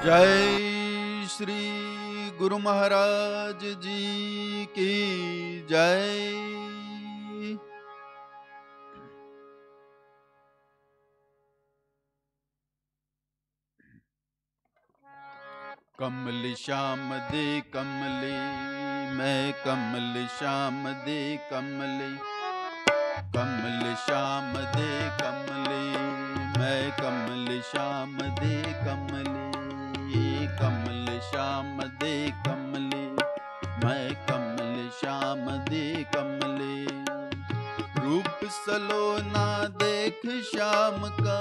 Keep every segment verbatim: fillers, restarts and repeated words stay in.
जय श्री गुरु महाराज जी की जय। कमल श्याम दे कमले, मैं कमल श्याम दे कमले, कमल श्याम दे कमले, मैं कमल श्याम दे कमले, कमल श्याम दे कमले, मैं कमल श्याम दे कमले। रूप सलोना देख श्याम का,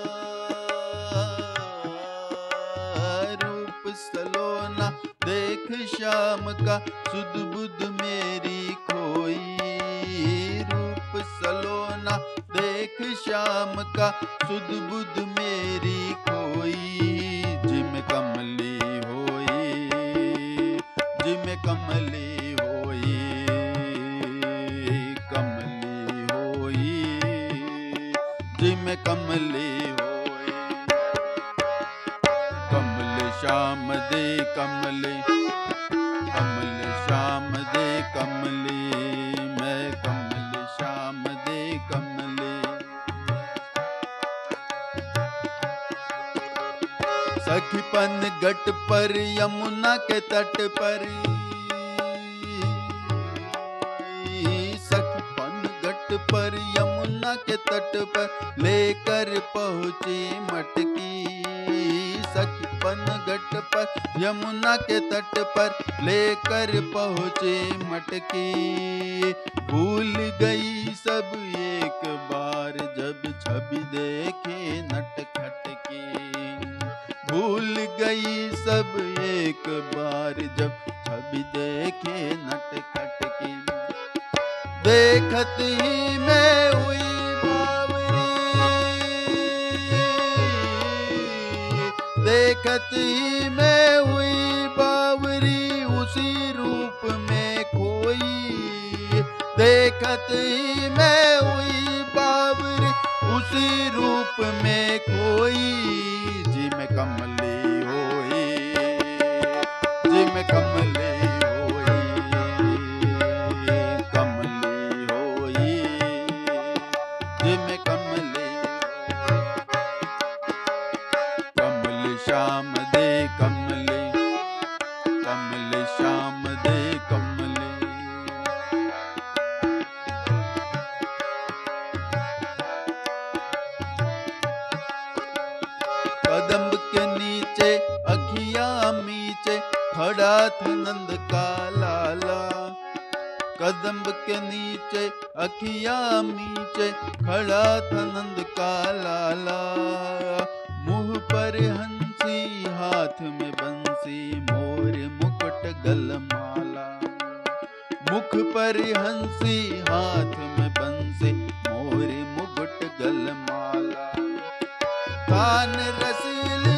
रूप सलोना देख श्याम का, सुध बुध मेरी खोई। रूप सलोना देख श्याम का, सुध बुध मेरी खोई। जिम कमली होई, जिम कमली होई, कमली होई, जिम कमली होई। कमल श्याम दे कमले, कमल श्याम दे कमले, मैं कमल श्याम दे कमले। सखीपन घट पर यमुना के तट पर, सखीपन घट पर यमुना के तट पर लेकर पहुंची मटकी। सखीपन घट पर यमुना के तट पर लेकर पहुंचे मटकी। भूल गई सब एक बार जब छवि देखे नटखट की। भूल गई सब एक बार जब छवि देखे नटखट की। देखत ही मैं हुई बावरी, देखत ही मैं हुई बावरी, उसी रूप में खोई। देखत ही मैं हुई बावरी, उसी रूप में खोई। जी मैं कमली होई, जी मैं कमली होई, कमली होई, जी मैं कमली। कमल श्याम दे कमले, कमल श्याम दे कमले। कदम के नीचे अखियां मीचे खड़ा था नंद का लाला। कदम के नीचे अखियां मीचे खड़ा था नंद का लाला। मुंह पर हंसी हाथ में बंसी, मोर मुकुट गलमाला। मुख पर हंसी हाथ में बंसी, मोर मुकुट गलमाला। तान रसीली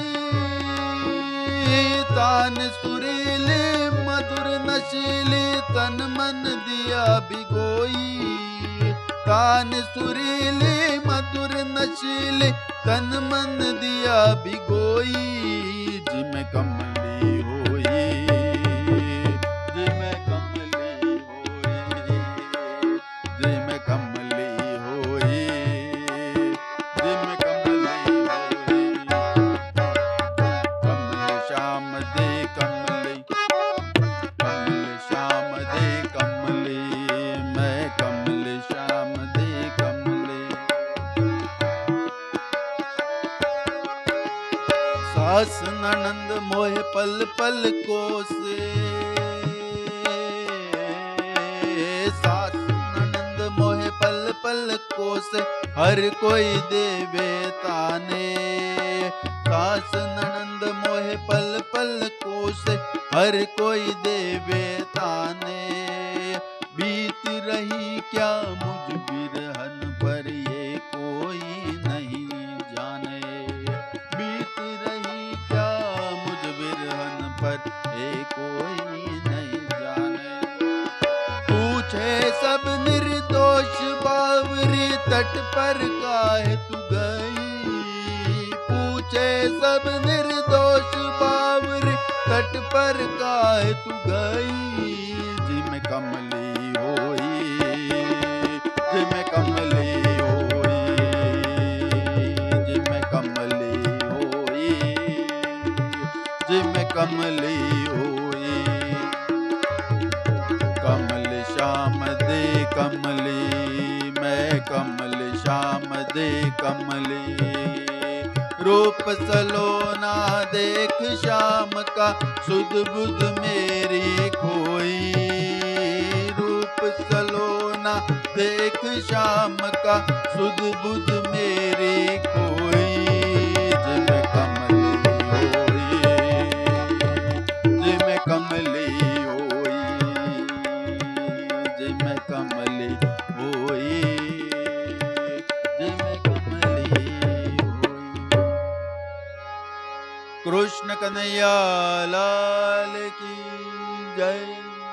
तान सुरीली, मधुर नशीली, तन मन दिया भिगोई। तान सुरीली मधुर नशीली, तन मन दिया भिगोई। जी मैं कमली होई, जी मैं कमली होई, जी मैं कमली होई, जी मैं कमली होई। कमल श्याम दे कमले, कमल श्याम दे कमले, मैं कमल श्याम दे कमले। सास ननंद मोहे पल पल कोसे, सास ननंद मोहे पल पल कोसे, हर कोई देवे ताने। सास ननंद मोहे पल पल कोसे, हर कोई देवे ताने। बीत रही क्या मुझ बिरहन पर, ये कोई नहीं जाने। बीत रही क्या मुझ बिरहन पर, ये कोई नहीं जाने। पूछे सब निर्दोष बावरी, तट पर काहे तू गई। पूछ पूछे सब निर्दोष बावरी, तट पर काहे तू गई, जिम कमली होई, जिम कमली होई, जिम कमली होई, जिम कमली होई। कमल श्याम दे कमली, मैं कमल श्याम दे कमली, रूप सलोना देख श्याम का, सुध बुध मेरी खोई, रूप सलोना देख श्याम का, सुध बुध मेरी खोई, जिम कमली होई, जिम कमली होई, जिम कमली होई, जिम कमली होई। कृष्ण कन्हैया लाल की जय।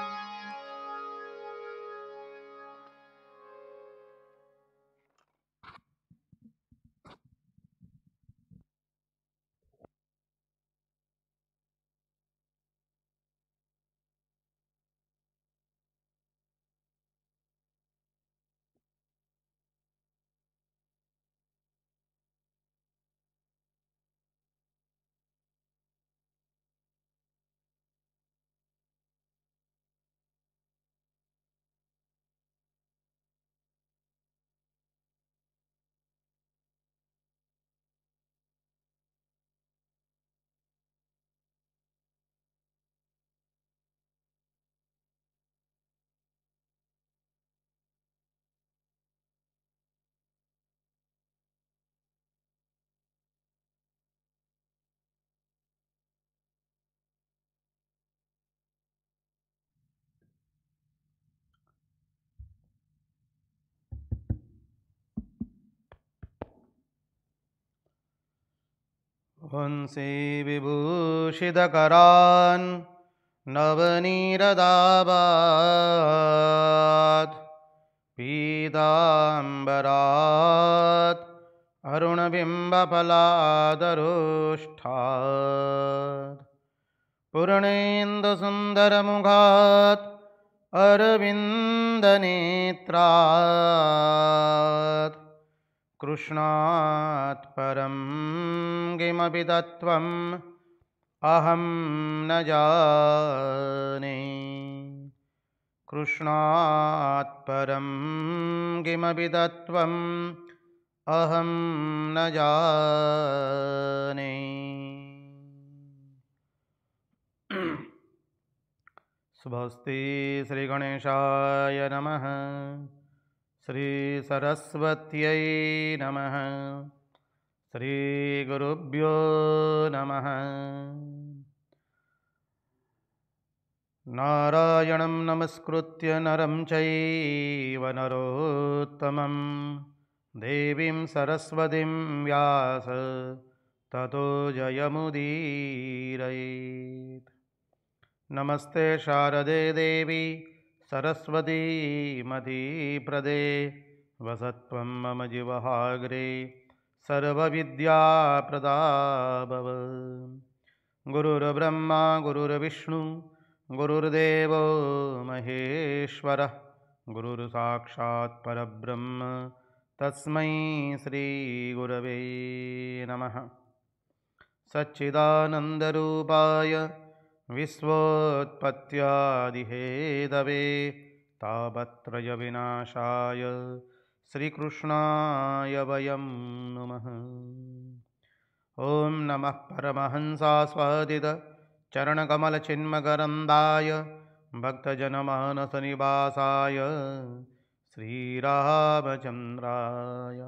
वंशी विभूषितकरान् नवनीरदाभात्, पीताम्बरात् अरुणबिम्बफलादरोष्ठात्, पूर्णेन्दुसुन्दरमुखात् अरविन्दनेत्रात्, कृष्णात् परं किमपि तत्त्वम् अहं न जाने, कृष्णात् परं किमपि तत्त्वम् अहं न जाने। स्वस्ति श्री गणेशाय नमः, श्री सरस्वत्यै नमः, श्री गुरुभ्यो नमः। नारायणं नमस्कृत्य नरं चैव नरोत्तमं, देवीं सरस्वतीं व्यास ततो जयमुदीरयेत्। नमस्ते शारदे देवी सरस्वती मतीप्रदे, वसत्वं मम जिह्वाग्रे सर्वविद्याप्रदा भव। गुरुर्ब्रह्मा गुरुर्विष्णु गुरुर्देवो महेश्वरः, गुरुर्साक्षात् परब्रह्म तस्मै श्रीगुरवे नमः। सच्चिदानन्दरूपाय विश्वोत्पत्त्यादिहेतवे, तापत्रयविनाशाय श्रीकृष्णाय वयं नुमः। ॐ नमः परमहंसास्वादित चरणकमलचिन्मकरन्दाय, भक्तजनमानसनिवासाय श्रीरामचन्द्राय,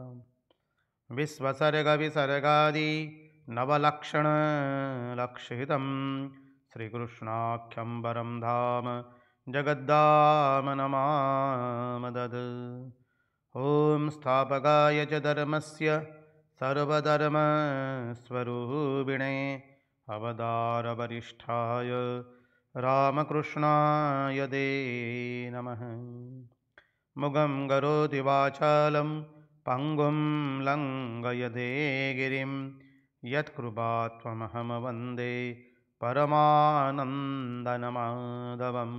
विश्वसर्गविसर्गादि नवलक्षणलक्षितं, श्रीकृष्णाख्यं परं धाम जगद्धाम नमामदत्। ॐ स्थापकाय च धर्मस्य सर्वधर्मस्वरूपिणे, अवतारवरिष्ठाय रामकृष्णाय ते नमः। मुगं करोति वाचालं, पङ्गुं लङ्घयते गिरिं, यत्कृपात् त्वमहं वन्दे परमानन्दनमाधवं।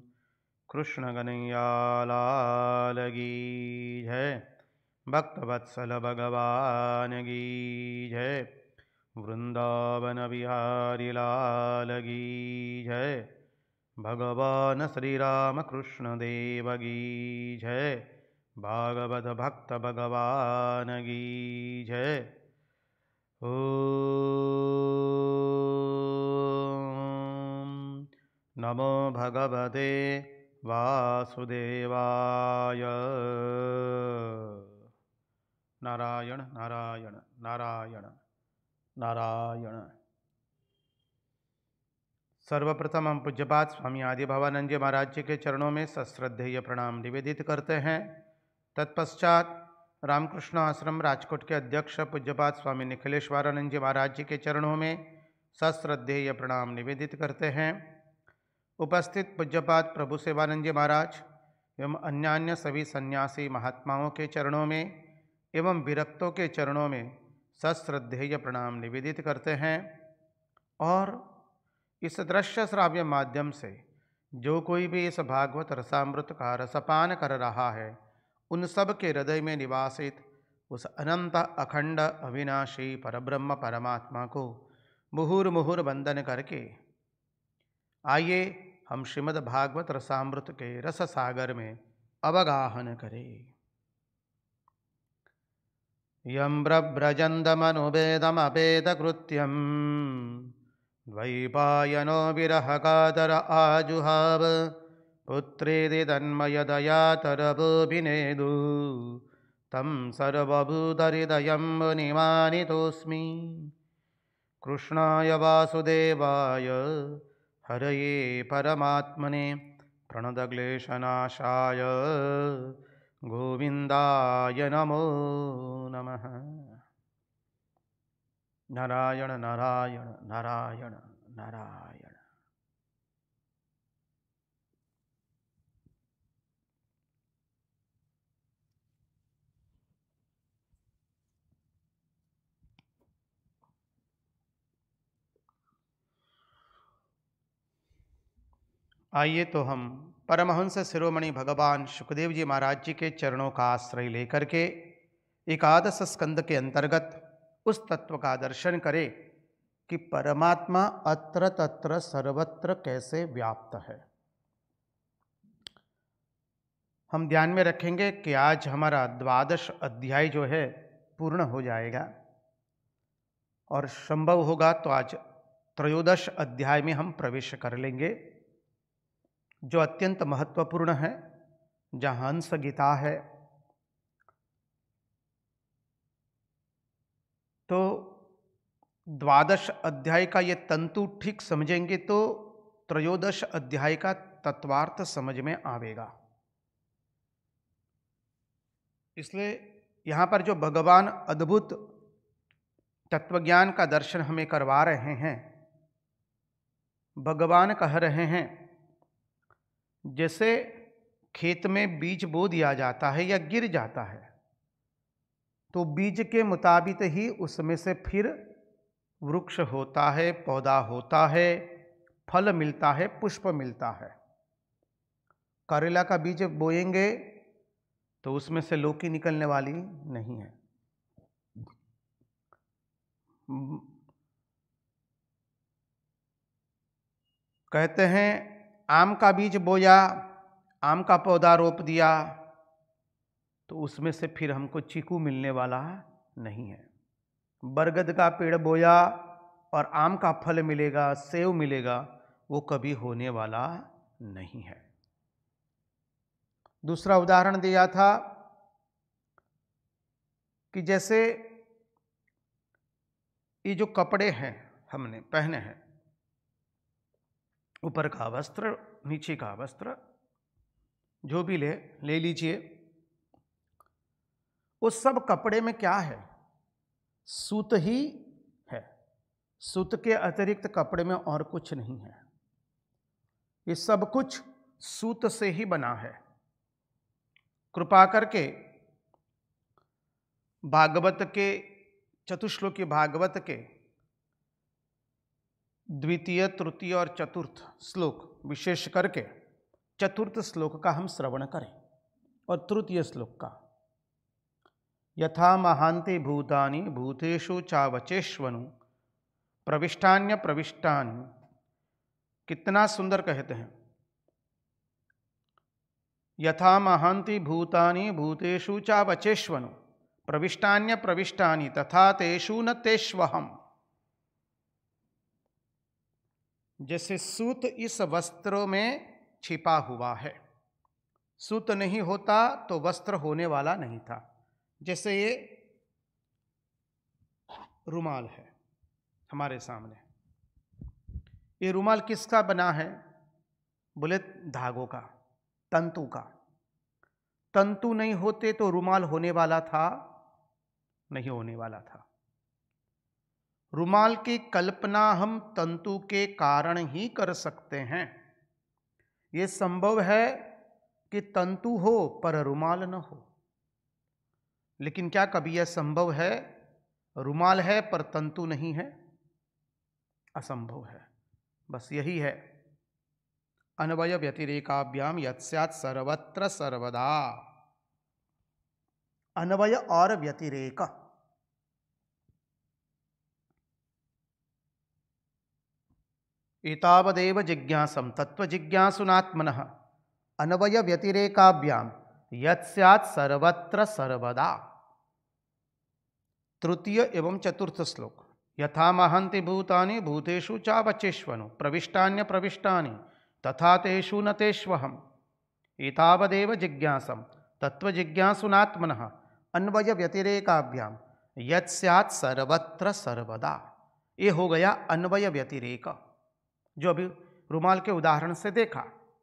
कृष्णकनैयालाल की जय, भक्तवत्सल भगवान की जय, वृंदावन बिहारी लाल की जय, भगवान श्री राम कृष्ण देव की जय, भागवत भक्त भगवान की जय। ओम नमो भगवते वासुदेवाय। नारायण नारायण नारायण नारायण। सर्वप्रथम हम पूज्यपाद स्वामी आदि भवानंद जी महाराज जी के चरणों में सश्रद्धेय प्रणाम निवेदित करते हैं। तत्पश्चात रामकृष्ण आश्रम राजकोट के अध्यक्ष पूज्यपाद स्वामी निखिलेश्वरानंद जी महाराज जी के चरणों में सश्रद्धेय प्रणाम निवेदित करते हैं। उपस्थित पूज्यपाद प्रभु सेवानंद जी महाराज एवं अन्य अन्य सभी सन्यासी महात्माओं के चरणों में एवं विरक्तों के चरणों में सश्रद्धेय प्रणाम निवेदित करते हैं। और इस दृश्य श्राव्य माध्यम से जो कोई भी इस भागवत रसामृत का रसपान कर रहा है, उन सब के हृदय में निवासित उस अनंत अखंड अविनाशी परब्रह्म परमात्मा को मुहुर मुहुर वंदन करके आइए हम श्रीमद् भागवत रसामृत के रस सागर में अवगाहन करें। यं ब्रव्रजन्दमनुवेदमपेदकृत्यं द्वैपायनो विरहकातर आजुहाव पुत्रेति तन्मयदयातरवोऽभिनेदु तं सर्वभूतहृदयं मुनिमानितोऽस्मि। कृष्णाय वासुदेवाय हरये परमात्मने प्रणतक्लेशनाशाय गोविन्दाय नमो नमः। नारायण नारायण नारायण नारायण। आइए तो हम परमहंस शिरोमणि भगवान शुकदेव जी महाराज जी के चरणों का आश्रय लेकर के एकादश स्कंद के अंतर्गत उस तत्व का दर्शन करें कि परमात्मा अत्र तत्र सर्वत्र कैसे व्याप्त है। हम ध्यान में रखेंगे कि आज हमारा द्वादश अध्याय जो है पूर्ण हो जाएगा और संभव होगा तो आज त्रयोदश अध्याय में हम प्रवेश कर लेंगे, जो अत्यंत महत्वपूर्ण है, जहाँ हंस गीता है। तो द्वादश अध्याय का ये तंतु ठीक समझेंगे तो त्रयोदश अध्याय का तत्वार्थ समझ में आवेगा। इसलिए यहाँ पर जो भगवान अद्भुत तत्वज्ञान का दर्शन हमें करवा रहे हैं, भगवान कह रहे हैं जैसे खेत में बीज बो दिया जाता है या गिर जाता है, तो बीज के मुताबिक ही उसमें से फिर वृक्ष होता है, पौधा होता है, फल मिलता है, पुष्प मिलता है। करेला का बीज बोएंगे तो उसमें से लौकी निकलने वाली नहीं है। कहते हैं आम का बीज बोया, आम का पौधा रोप दिया, तो उसमें से फिर हमको चीकू मिलने वाला नहीं है। बरगद का पेड़ बोया और आम का फल मिलेगा, सेव मिलेगा, वो कभी होने वाला नहीं है। दूसरा उदाहरण दिया था कि जैसे ये जो कपड़े हैं हमने पहने हैं, ऊपर का वस्त्र, नीचे का वस्त्र, जो भी ले ले लीजिए, उस सब कपड़े में क्या है? सूत ही है। सूत के अतिरिक्त कपड़े में और कुछ नहीं है। ये सब कुछ सूत से ही बना है। कृपा करके भागवत के चतुश्लोकी भागवत के द्वितीय, तृतीय और चतुर्थ श्लोक, विशेष करके चतुर्थ श्लोक का हम श्रवण करें और तृतीय श्लोक का। यथा महांति भूतानि भूतेषु चावचेष्वनु प्रविष्टान्य प्रविष्टानि। कितना सुंदर कहते हैं। यथा महांति भूतानि भूतेषु चावचेष्वनु प्रविष्टान्य प्रविष्टानि तथा तेषु न तेष्वहम्। जैसे सूत इस वस्त्रों में छिपा हुआ है, सूत नहीं होता तो वस्त्र होने वाला नहीं था। जैसे ये रुमाल है हमारे सामने, ये रुमाल किसका बना है? बोले धागों का, तंतु का। तंतु नहीं होते तो रुमाल होने वाला था? नहीं होने वाला था। रुमाल की कल्पना हम तंतु के कारण ही कर सकते हैं। यह संभव है कि तंतु हो पर रुमाल न हो, लेकिन क्या कभी यह संभव है रुमाल है पर तंतु नहीं है? असंभव है। बस यही है अन्वय व्यतिरेकाभ्याम यत्स्यात् सर्वत्र सर्वदा। अन्वय और व्यतिरेक। एतावदेव जिज्ञासं तत्त्वजिज्ञासुनात्मनः अन्वय व्यतिरेकाभ्याम यत्स्यात् सर्वत्र सर्वदा। तृतीय एवं चतुर्थ श्लोक। यथा महन्ति भूतानि भूतेषु चावचेष्वनु प्रविष्टान्य प्रविष्टानि तथा तेषु न तेष्वहम्। एतावदेव जिज्ञासं तत्त्वजिज्ञासुनात्मनः अन्वय व्यतिरेकाभ्याम यत्स्यात् सर्वत्र सर्वदा। ये हो गया अन्वय व्यतिरेक, जो अभी रुमाल के उदाहरण से देखा।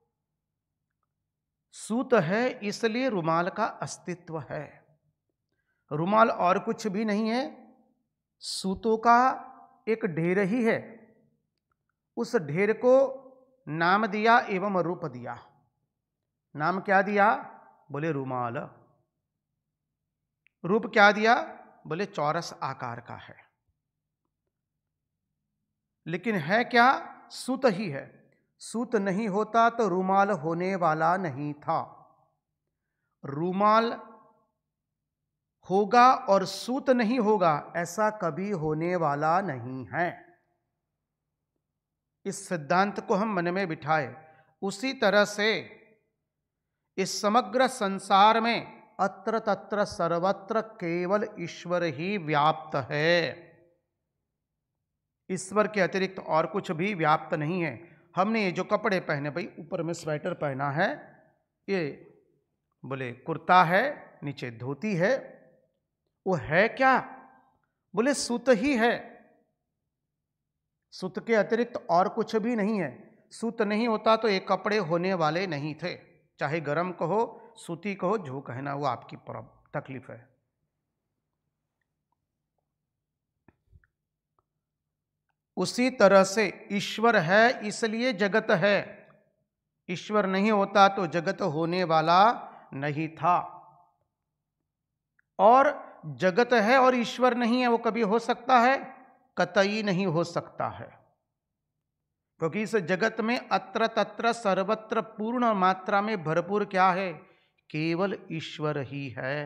सूत है इसलिए रुमाल का अस्तित्व है। रुमाल और कुछ भी नहीं है, सूतों का एक ढेर ही है। उस ढेर को नाम दिया एवं रूप दिया। नाम क्या दिया? बोले रुमाल। रूप क्या दिया? बोले चौरस आकार का है। लेकिन है क्या? सूत ही है। सूत नहीं होता तो रुमाल होने वाला नहीं था। रुमाल होगा और सूत नहीं होगा, ऐसा कभी होने वाला नहीं है। इस सिद्धांत को हम मन में बिठाए। उसी तरह से इस समग्र संसार में अत्र तत्र सर्वत्र केवल ईश्वर ही व्याप्त है। ईश्वर के अतिरिक्त और कुछ भी व्याप्त नहीं है। हमने ये जो कपड़े पहने, भाई ऊपर में स्वेटर पहना है, ये बोले कुर्ता है, नीचे धोती है, वो है क्या? बोले सूत ही है। सूत के अतिरिक्त और कुछ भी नहीं है। सूत नहीं होता तो ये कपड़े होने वाले नहीं थे। चाहे गरम कहो, सूती कहो, जो कहना वो आपकी तकलीफ है। उसी तरह से ईश्वर है इसलिए जगत है। ईश्वर नहीं होता तो जगत होने वाला नहीं था। और जगत है और ईश्वर नहीं है, वो कभी हो सकता है? कतई नहीं हो सकता है। क्योंकि इस जगत में अत्र तत्र सर्वत्र पूर्ण मात्रा में भरपूर क्या है? केवल ईश्वर ही है।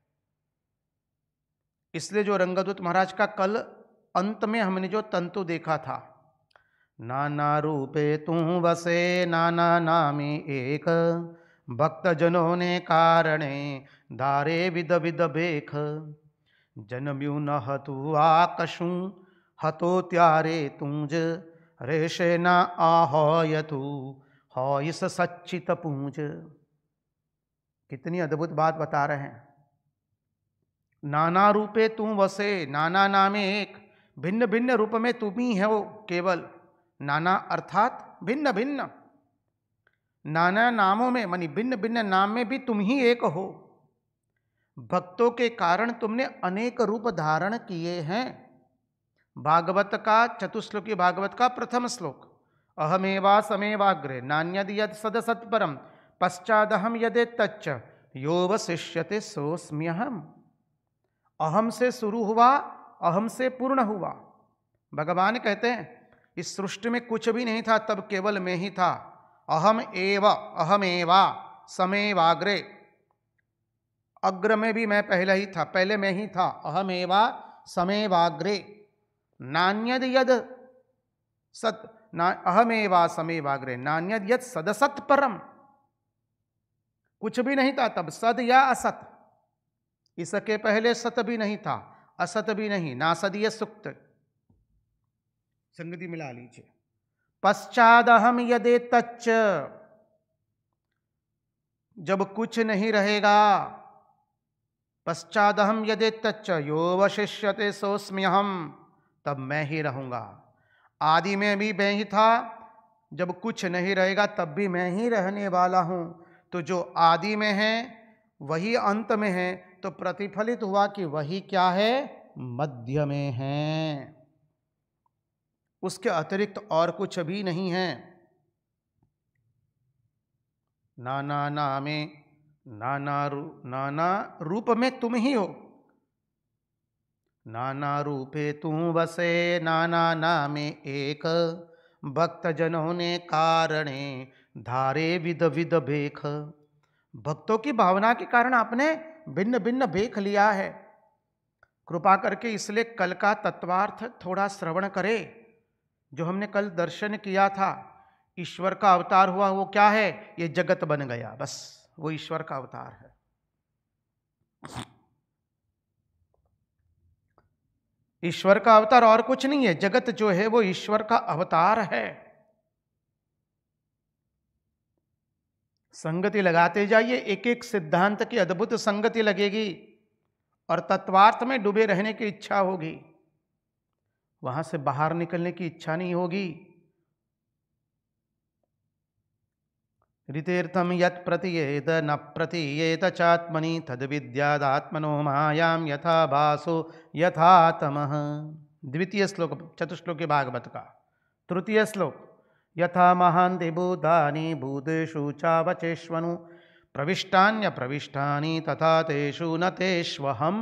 इसलिए जो रंगदूत महाराज का कल अंत में हमने जो तंतु देखा था, नाना रूपे तू वसे नाना नामे एक, भक्त जनों ने कारणे दारे विद विद बेख, जनम्यू न हतु आकशु हतो त्यारे तुंज, रेशे न आहोयतु होइस सच्चित पूंज। कितनी अद्भुत बात बता रहे हैं। नाना रूपे तू वसे, नाना नामे एक, भिन्न भिन्न रूप में तुम ही है वो केवल। नाना अर्थात भिन्न भिन्न, नाना नामों में मानी भिन्न भिन्न नाम में भी तुम ही एक हो। भक्तों के कारण तुमने अनेक रूप धारण किए हैं। भागवत का चतुश्लोकी भागवत का प्रथम श्लोक, अहमेवा समेवाग्रे नान्यद यद सदसत्परम पश्चादहम यदेतच्च यो वशिष्यते सोऽस्म्यहम्। अहम से शुरू हुआ, अहम से पूर्ण हुआ। भगवान कहते हैं इस सृष्टि में कुछ भी नहीं था, तब केवल मैं ही था। अहम एव अहमेवा समेवाग्रे, अग्र में भी मैं पहले ही था, पहले मैं ही था। अहमेवा समेवाग्रे नान्यद यद सत ना अहमेवा समेवाग्रे नान्यद यद सदसत परम, कुछ भी नहीं था तब, सद या असत, इसके पहले सत भी नहीं था, असत भी नहीं, नासदीय सुक्त, संगति मिला लीजिए। पश्चाद अहम यदे तच्च, जब कुछ नहीं रहेगा, पश्चाद अहम यदे तच्च यो वशिष्यते सोस्म्यहम, तब मैं ही रहूंगा। आदि में भी मैं ही था, जब कुछ नहीं रहेगा तब भी मैं ही रहने वाला हूं। तो जो आदि में है वही अंत में है, तो प्रतिफलित हुआ कि वही क्या है, मध्य में है, उसके अतिरिक्त और कुछ भी नहीं है। नाना नामे नाना रू नाना रूप में तुम ही हो, नाना रूपे तू बसे नाना नामे एक, भक्त जनों ने कारणे धारे विध विध भेख, भक्तों की भावना के कारण आपने भिन्न भिन्न भेख लिया है। कृपा करके इसलिए कल का तत्वार्थ थोड़ा श्रवण करे, जो हमने कल दर्शन किया था। ईश्वर का अवतार हुआ वो क्या है, ये जगत बन गया, बस वो ईश्वर का अवतार है। ईश्वर का अवतार और कुछ नहीं है, जगत जो है वो ईश्वर का अवतार है। संगति लगाते जाइए, एक एक सिद्धांत की अद्भुत संगति लगेगी और तत्वार्थ में डूबे रहने की इच्छा होगी, वहां से बाहर निकलने की इच्छा नहीं होगी। ऋतेर्थम यत् प्रतीयेत न प्रतीयेत चात्मनि तद विद्यादात्मनो मायाम यथा भासो यथा तमः। द्वितीय श्लोक चतुश्लोकी भागवत का तृतीय श्लोक, यथा महान्ति भूतानि भूतेषु चावचेष्वनु प्रविष्टान्य प्रविष्टानि तथा तेषु न तेष्वहम्।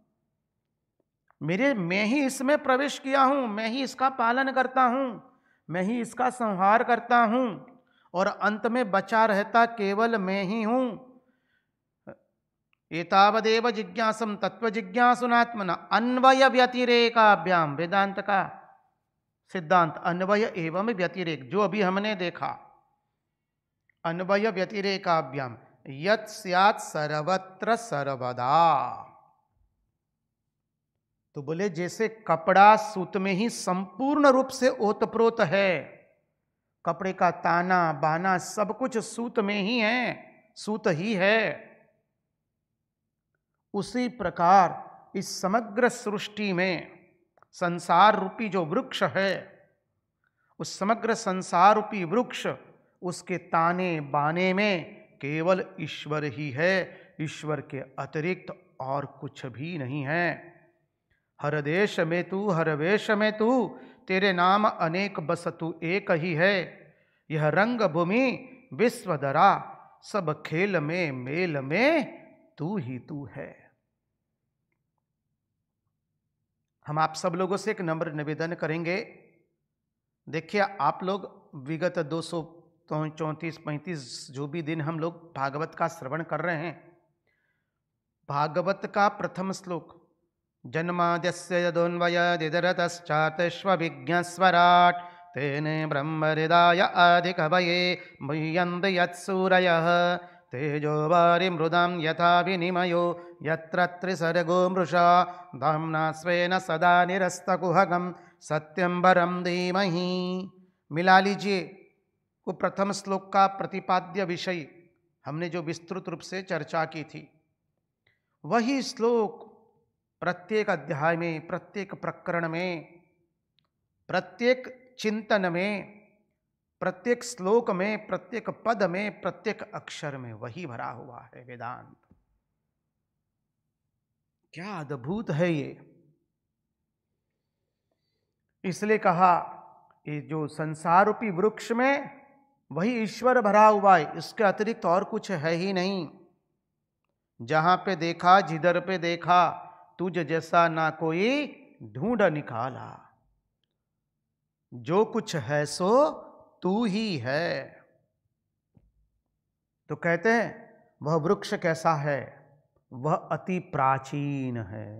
मेरे मैं ही इसमें प्रवेश किया हूं, मैं ही इसका पालन करता हूं, मैं ही इसका संहार करता हूं, और अंत में बचा रहता केवल मैं ही हूं। एतावदेव जिज्ञासम तत्व जिज्ञासुनात्मना अन्वय व्यतिरेकाभ्याम, वेदांत का सिद्धांत अन्वय एवं व्यतिरेक, जो अभी हमने देखा, अन्वय व्यतिरेकाभ्याम यत् स्यात् सर्वत्र सर्वदा। तो बोले जैसे कपड़ा सूत में ही संपूर्ण रूप से ओतप्रोत है, कपड़े का ताना बाना सब कुछ सूत में ही है, सूत ही है, उसी प्रकार इस समग्र सृष्टि में संसार रूपी जो वृक्ष है, उस समग्र संसार रूपी वृक्ष, उसके ताने बाने में केवल ईश्वर ही है, ईश्वर के अतिरिक्त और कुछ भी नहीं है। हर देश में तू हर वेश में तू, तेरे नाम अनेक बस तू एक ही है। यह रंग भूमि विश्वधरा, सब खेल में मेल में तू ही तू है। हम आप सब लोगों से एक नम्र निवेदन करेंगे, देखिए आप लोग विगत दो सौ चौंतीस पैंतीस जो भी दिन हम लोग भागवत का श्रवण कर रहे हैं, भागवत का प्रथम श्लोक जन्माद्यस्य यदोन्वयदिदरतश्चातश्वभिज्ञस्वराट् तेने ब्रह्महृदाय आदिकवये मुह्यन्ति यत्सूरयः तेजो वारिमृदां यथा विनिमयो यत्र त्रिसर्गो मृषा धाम्ना स्वेन सदा निरस्तकुहकं सत्यं परं धीमहि। मिला लीजिए, वो प्रथम श्लोक का प्रतिपाद्य विषय हमने जो विस्तृत रूप से चर्चा की थी, वही श्लोक प्रत्येक अध्याय में, प्रत्येक प्रकरण में, प्रत्येक चिंतन में, प्रत्येक श्लोक में, प्रत्येक पद में, प्रत्येक अक्षर में वही भरा हुआ है वेदांत। क्या अद्भुत है ये। इसलिए कहा ये जो संसार रूपी वृक्ष में वही ईश्वर भरा हुआ है, इसके अतिरिक्त और कुछ है ही नहीं। जहां पे देखा जिधर पे देखा तुझ जैसा ना कोई ढूंढ निकाला। जो कुछ है सो तू ही है। तो कहते हैं वह वृक्ष कैसा है? वह अति प्राचीन है।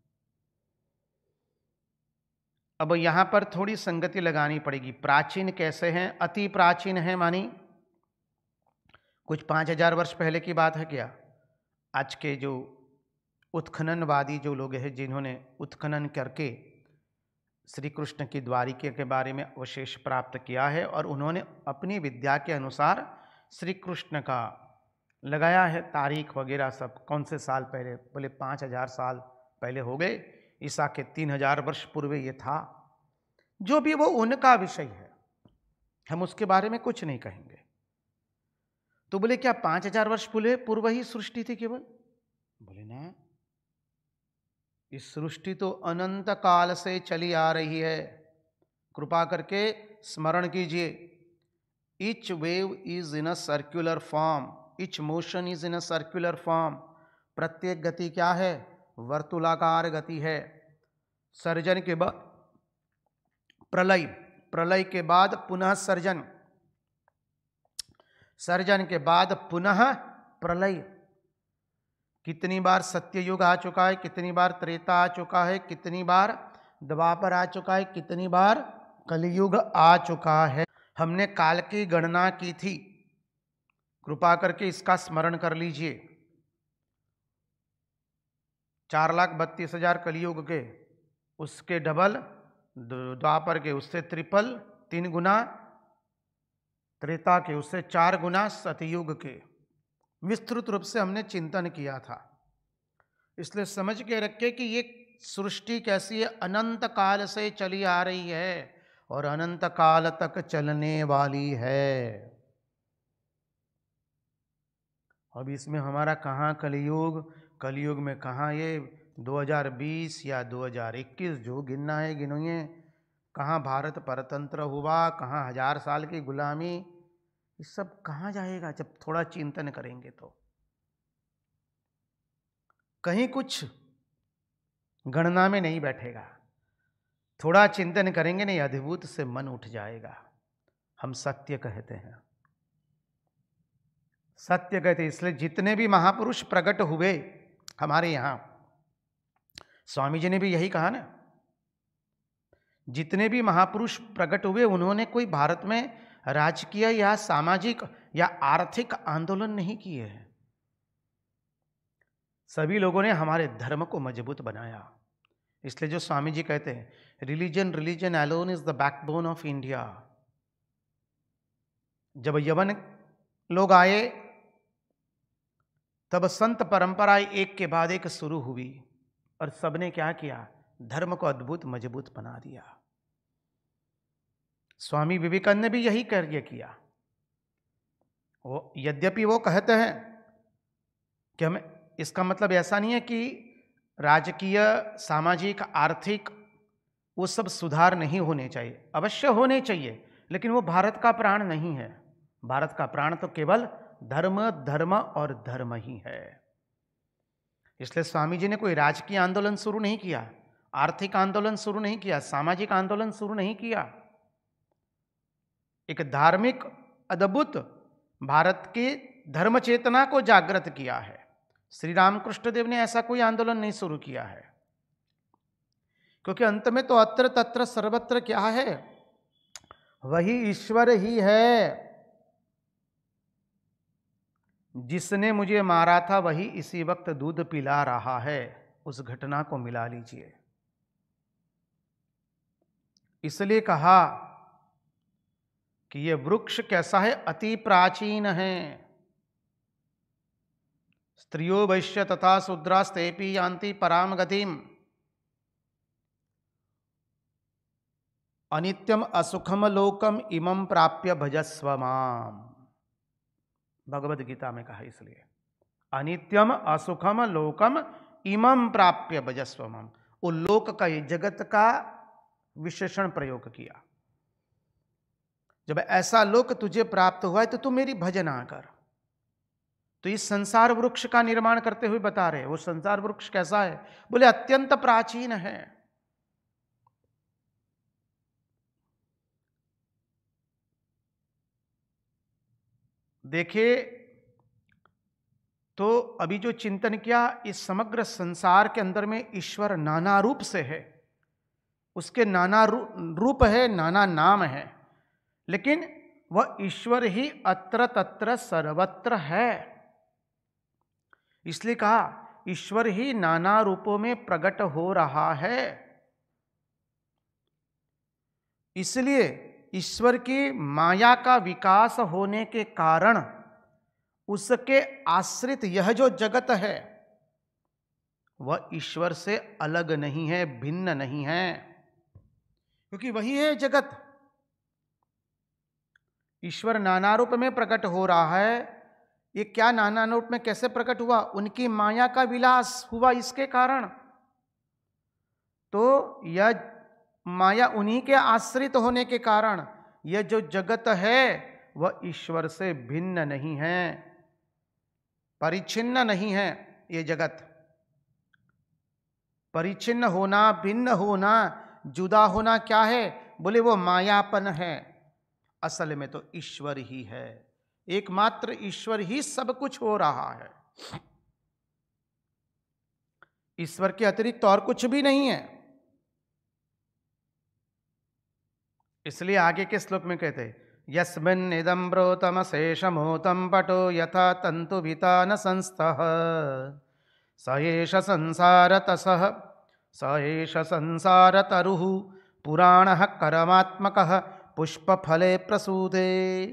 अब यहां पर थोड़ी संगति लगानी पड़ेगी। प्राचीन कैसे हैं? अति प्राचीन है मानी कुछ पांच हजार वर्ष पहले की बात है क्या? आज के जो उत्खननवादी जो लोग हैं, जिन्होंने उत्खनन करके श्री कृष्ण की द्वारिका के बारे में अवशेष प्राप्त किया है और उन्होंने अपनी विद्या के अनुसार श्री कृष्ण का लगाया है तारीख वगैरह सब, कौन से साल पहले, बोले पाँच हजार साल पहले हो गए, ईसा के तीन हजार वर्ष पूर्व ये था। जो भी वो उनका विषय है, हम उसके बारे में कुछ नहीं कहेंगे। तो बोले क्या पाँच हजार वर्ष पूर्व ही सृष्टि थी केवल? बोले ना, इस सृष्टि तो अनंत काल से चली आ रही है। कृपा करके स्मरण कीजिए, each wave is in a circular form, each motion is in a circular form. प्रत्येक गति क्या है? वर्तुलाकार गति है। सर्जन के बाद प्रलय, प्रलय के बाद पुनः सर्जन, सर्जन के बाद पुनः प्रलय। कितनी बार सत्ययुग आ चुका है, कितनी बार त्रेता आ चुका है, कितनी बार द्वापर आ चुका है, कितनी बार कलयुग आ चुका है। हमने काल की गणना की थी, कृपा करके इसका स्मरण कर लीजिए। चार लाख बत्तीस हजार कलयुग के, उसके डबल द्वापर के, उससे ट्रिपल तीन गुना त्रेता के, उससे चार गुना सतयुग के। विस्तृत रूप से हमने चिंतन किया था। इसलिए समझ के रखे कि ये सृष्टि कैसी है, अनंत काल से चली आ रही है और अनंत काल तक चलने वाली है। अब इसमें हमारा कहाँ कलयुग, कलयुग में कहाँ ये दो हज़ार बीस या दो हज़ार इक्कीस, जो गिनना है गिनोगे। कहाँ भारत परतंत्र हुआ, कहाँ हजार साल की गुलामी, ये सब कहाँ जाएगा जब थोड़ा चिंतन करेंगे तो। कहीं कुछ गणना में नहीं बैठेगा, थोड़ा चिंतन करेंगे नहीं, अद्भुत से मन उठ जाएगा। हम सत्य कहते हैं, सत्य कहते, इसलिए जितने भी महापुरुष प्रकट हुए हमारे यहाँ, स्वामी जी ने भी यही कहा ना, जितने भी महापुरुष प्रकट हुए उन्होंने कोई भारत में राजकीय या सामाजिक या आर्थिक आंदोलन नहीं किए हैं। सभी लोगों ने हमारे धर्म को मजबूत बनाया। इसलिए जो स्वामी जी कहते हैं, religion religion alone is the backbone of India. जब यवन लोग आए तब संत परंपरा एक के बाद एक शुरू हुई और सबने क्या किया? धर्म को अद्भुत मजबूत बना दिया। स्वामी विवेकानंद ने भी यही कार्य किया। वो यद्यपि वो कहते हैं कि हमें, इसका मतलब ऐसा नहीं है कि राजकीय, सामाजिक, आर्थिक वो सब सुधार नहीं होने चाहिए, अवश्य होने चाहिए, लेकिन वो भारत का प्राण नहीं है। भारत का प्राण तो केवल धर्म, धर्म और धर्म ही है। इसलिए स्वामी जी ने कोई राजकीय आंदोलन शुरू नहीं किया, आर्थिक आंदोलन शुरू नहीं किया, सामाजिक आंदोलन शुरू नहीं किया। एक धार्मिक अद्भुत भारत की धर्म चेतना को जागृत किया है। श्री रामकृष्ण देव ने ऐसा कोई आंदोलन नहीं शुरू किया है, क्योंकि अंत में तो अत्र तत्र सर्वत्र क्या है? वही ईश्वर ही है। जिसने मुझे मारा था वही इसी वक्त दूध पिला रहा है। उस घटना को मिला लीजिए। इसलिए कहा कि यह वृक्ष कैसा है? अति प्राचीन है। स्त्रियो वैश्य तथा शूद्रास्तेपि यान्ति पराम गतिम, अनित्यम असुखम लोकम इमं प्राप्य भजस्व माम। भगवद गीता में कहा। इसलिए अनित्यम असुखम लोकम इमं प्राप्य भजस्व माम, वो लोक का, ये जगत का विशेषण प्रयोग किया। जब ऐसा लोक तुझे प्राप्त हुआ है तो तू मेरी भजना कर। तो इस संसार वृक्ष का निर्माण करते हुए बता रहे, वो संसार वृक्ष कैसा है? बोले अत्यंत प्राचीन है। देखिए, तो अभी जो चिंतन किया, इस समग्र संसार के अंदर में ईश्वर नाना रूप से है, उसके नाना रूप है, नाना नाम है, लेकिन वह ईश्वर ही अत्र तत्र सर्वत्र है। इसलिए कहा ईश्वर ही नाना रूपों में प्रकट हो रहा है। इसलिए ईश्वर की माया का विकास होने के कारण उसके आश्रित यह जो जगत है वह ईश्वर से अलग नहीं है, भिन्न नहीं है, क्योंकि वही है जगत। ईश्वर नाना रूप में प्रकट हो रहा है। ये क्या नाना रूप में कैसे प्रकट हुआ? उनकी माया का विलास हुआ इसके कारण। तो यह माया उन्हीं के आश्रित होने के कारण यह जो जगत है वह ईश्वर से भिन्न नहीं है, परिच्छिन्न नहीं है। ये जगत परिच्छिन्न होना, भिन्न होना, जुदा होना क्या है? बोले वो मायापन है। असल में तो ईश्वर ही है, एकमात्र ईश्वर ही सब कुछ हो रहा है। ईश्वर के अतिरिक्त और कुछ भी नहीं है। इसलिए आगे के श्लोक में कहते हैं, यस्मिन् इदं ब्रोतम शेषमोतं पटो यथा तन्तुभिता न संस्थः स एष संसारतसः स एष संसारतरुः पुराणः कर्मात्मकः पुष्पफले प्रसूते।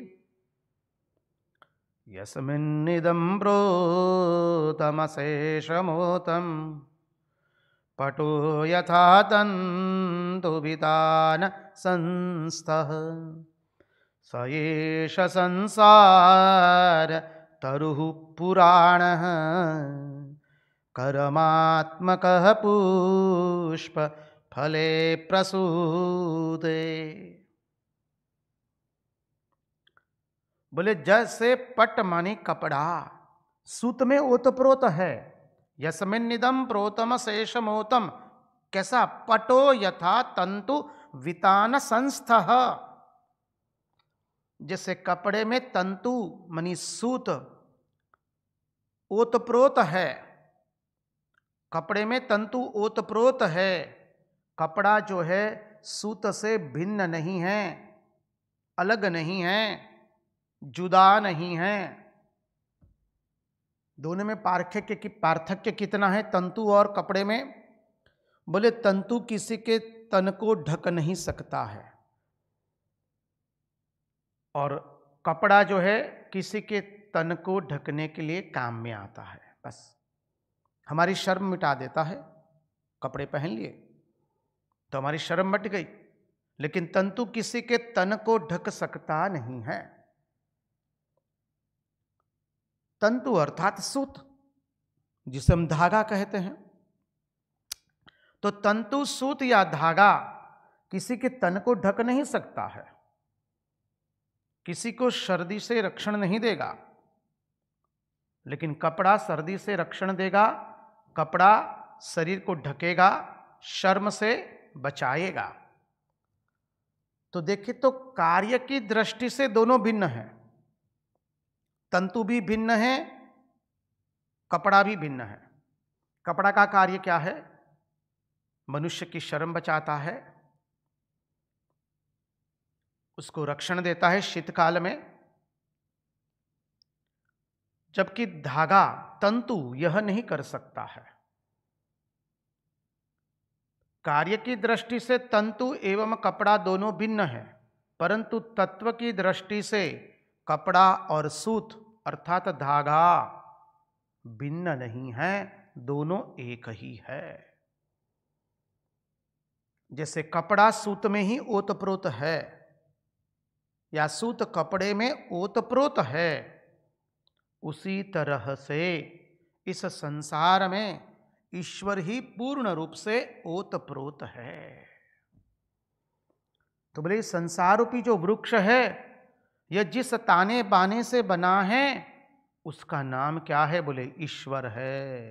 यस्मिन्निदं ब्रोतम शेषमोतं पटो यथा तन्तुभिता न संस्थः स एष संसार तरुः पुराणः कर्मात्मकः पुष्प फले प्रसूते। बोले जैसे पट माने कपड़ा सूत में ओतप्रोत है। यस्मिन्निदं प्रोतम शेषमोतम, कैसा? पटो यथा तंतु वितान संस्थः, जैसे कपड़े में तंतु मानी सूत ओतप्रोत है, कपड़े में तंतु ओतप्रोत है। कपड़ा जो है सूत से भिन्न नहीं है, अलग नहीं है, जुदा नहीं है। दोनों में पार्थक्य की पार्थक्य कितना है तंतु और कपड़े में? बोले तंतु किसी के तन को ढक नहीं सकता है, और कपड़ा जो है किसी के तन को ढकने के लिए काम में आता है। बस हमारी शर्म मिटा देता है। कपड़े पहन लिए तो हमारी शर्म मिट गई, लेकिन तंतु किसी के तन को ढक सकता नहीं है। तंतु अर्थात सूत, जिसे हम धागा कहते हैं। तो तंतु, सूत या धागा किसी के तन को ढक नहीं सकता है, किसी को सर्दी से रक्षण नहीं देगा, लेकिन कपड़ा सर्दी से रक्षण देगा। कपड़ा शरीर को ढकेगा, शर्म से बचाएगा। तो देखिए, तो कार्य की दृष्टि से दोनों भिन्न हैं। तंतु भी भिन्न है, कपड़ा भी भिन्न है। कपड़ा का कार्य क्या है? मनुष्य की शर्म बचाता है, उसको रक्षण देता है शीतकाल में। जबकि धागा, तंतु यह नहीं कर सकता है। कार्य की दृष्टि से तंतु एवं कपड़ा दोनों भिन्न है, परंतु तत्व की दृष्टि से कपड़ा और सूत अर्थात धागा भिन्न नहीं है, दोनों एक ही है। जैसे कपड़ा सूत में ही ओतप्रोत है, या सूत कपड़े में ओतप्रोत है, उसी तरह से इस संसार में ईश्वर ही पूर्ण रूप से ओतप्रोत है। तो बोले संसार रूपी जो वृक्ष है, यह जिस ताने बाने से बना है उसका नाम क्या है? बोले ईश्वर है।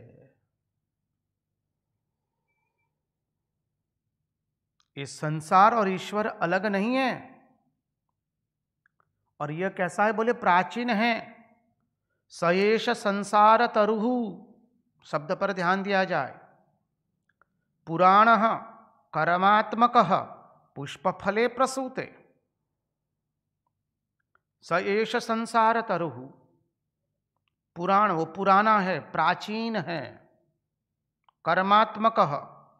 ये संसार और ईश्वर अलग नहीं है। और यह कैसा है? बोले प्राचीन है। सयेष संसार तरुहु, शब्द पर ध्यान दिया जाए। पुराणः कर्मात्मकः पुष्पफले प्रसूते। सयेष संसार तरुहु, पुराण वो पुराना है, प्राचीन है। कर्मात्मकः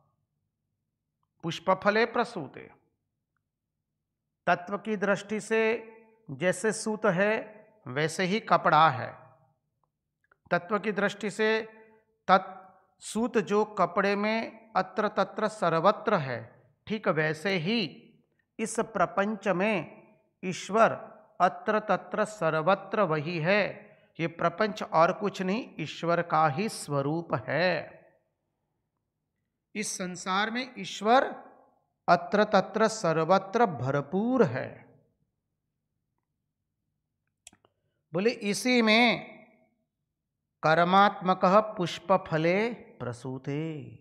पुष्पफले प्रसूते, तत्व की दृष्टि से जैसे सूत है वैसे ही कपड़ा है। तत्व की दृष्टि से तत् सूत जो कपड़े में अत्र तत्र सर्वत्र है, ठीक वैसे ही इस प्रपंच में ईश्वर अत्र तत्र सर्वत्र वही है। ये प्रपंच और कुछ नहीं, ईश्वर का ही स्वरूप है। इस संसार में ईश्वर अत्र तत्र सर्वत्र भरपूर है। बोले इसी में कर्मात्मकः पुष्पफले प्रसूते,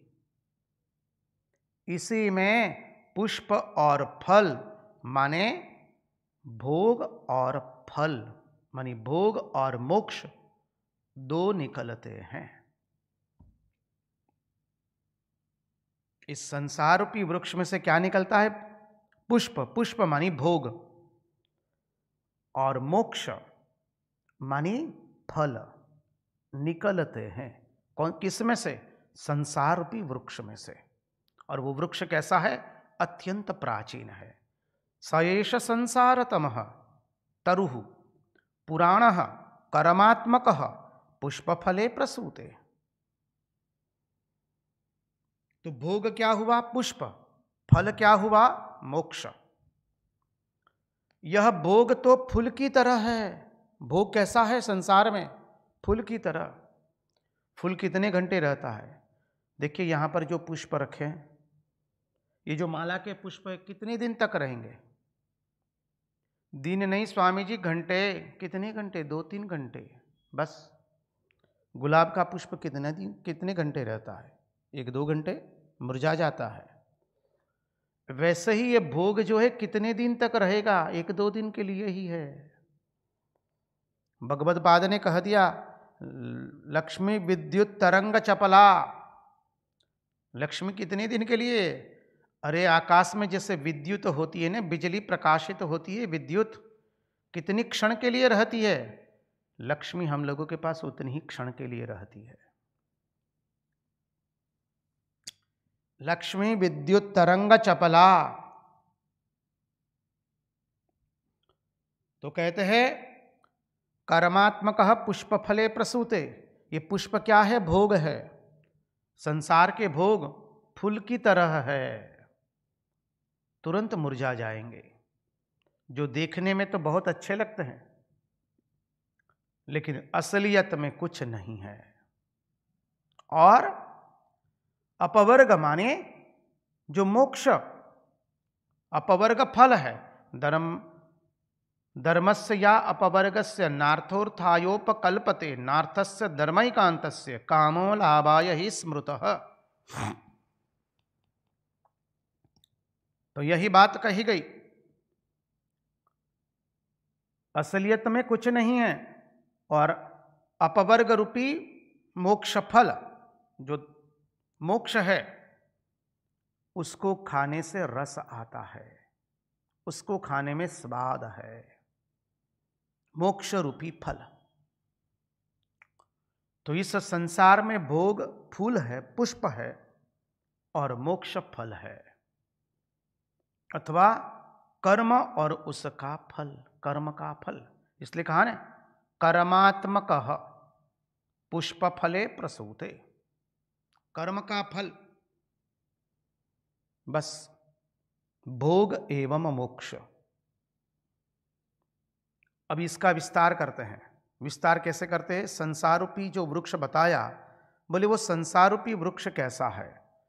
इसी में पुष्प और फल माने भोग और फल माने भोग और मोक्ष दो निकलते हैं। इस संसार रूपी वृक्ष में से क्या निकलता है? पुष्प। पुष्प मानी भोग, और मोक्ष मानी फल निकलते हैं। कौन किस में से? संसार रूपी वृक्ष में से। और वो वृक्ष कैसा है? अत्यंत प्राचीन है। सयेष संसारतमः तरुः पुराणः कर्मात्मकः पुष्पफले प्रसूते। तो भोग क्या हुआ? पुष्प। फल क्या हुआ? मोक्ष। यह भोग तो फूल की तरह है। भोग कैसा है संसार में? फूल की तरह। फूल कितने घंटे रहता है? देखिए यहां पर जो पुष्प रखे हैं, ये जो माला के पुष्प है, कितने दिन तक रहेंगे? दिन नहीं स्वामी जी, घंटे। कितने घंटे? दो तीन घंटे बस। गुलाब का पुष्प कितने दिन कितने घंटे रहता है? एक दो घंटे, मुरझा जाता है। वैसे ही ये भोग जो है कितने दिन तक रहेगा? एक दो दिन के लिए ही है। भगवद पाद ने कह दिया, लक्ष्मी विद्युत तरंग चपला। लक्ष्मी कितने दिन के लिए? अरे आकाश में जैसे विद्युत होती है ना, बिजली प्रकाशित होती है, विद्युत कितनी क्षण के लिए रहती है? लक्ष्मी हम लोगों के पास उतनी ही क्षण के लिए रहती है। लक्ष्मी विद्युत तरंग चपला। तो कहते हैं कर्मात्मकः पुष्पफले प्रसूते। ये पुष्प क्या है? भोग है। संसार के भोग फूल की तरह है, तुरंत मुरझा जाएंगे। जो देखने में तो बहुत अच्छे लगते हैं, लेकिन असलियत में कुछ नहीं है। और अपवर्ग माने जो मोक्ष, अपवर्ग फल है। धर्म धर्मस्य या अपवर्गस्य नार्थोर्थायोपकल्पते नार्थस्य धर्मैकान्तस्य कामो लाभाय हि स्मृतः। तो यही बात कही गई। असलियत में कुछ नहीं है, और अपवर्ग रूपी मोक्ष फल, जो मोक्ष है, उसको खाने से रस आता है, उसको खाने में स्वाद है। मोक्ष रूपी फल। तो इस संसार में भोग फूल है, पुष्प है, और मोक्ष फल है, अथवा कर्म और उसका फल, कर्म का फल। इसलिए कहा ना, कर्मात्मकः पुष्पफले प्रसूते। कर्म का फल बस भोग एवं मोक्ष। अब इसका विस्तार करते हैं। विस्तार कैसे करते हैं? संसार रूपी जो वृक्ष बताया, बोले वो संसार रूपी वृक्ष कैसा है,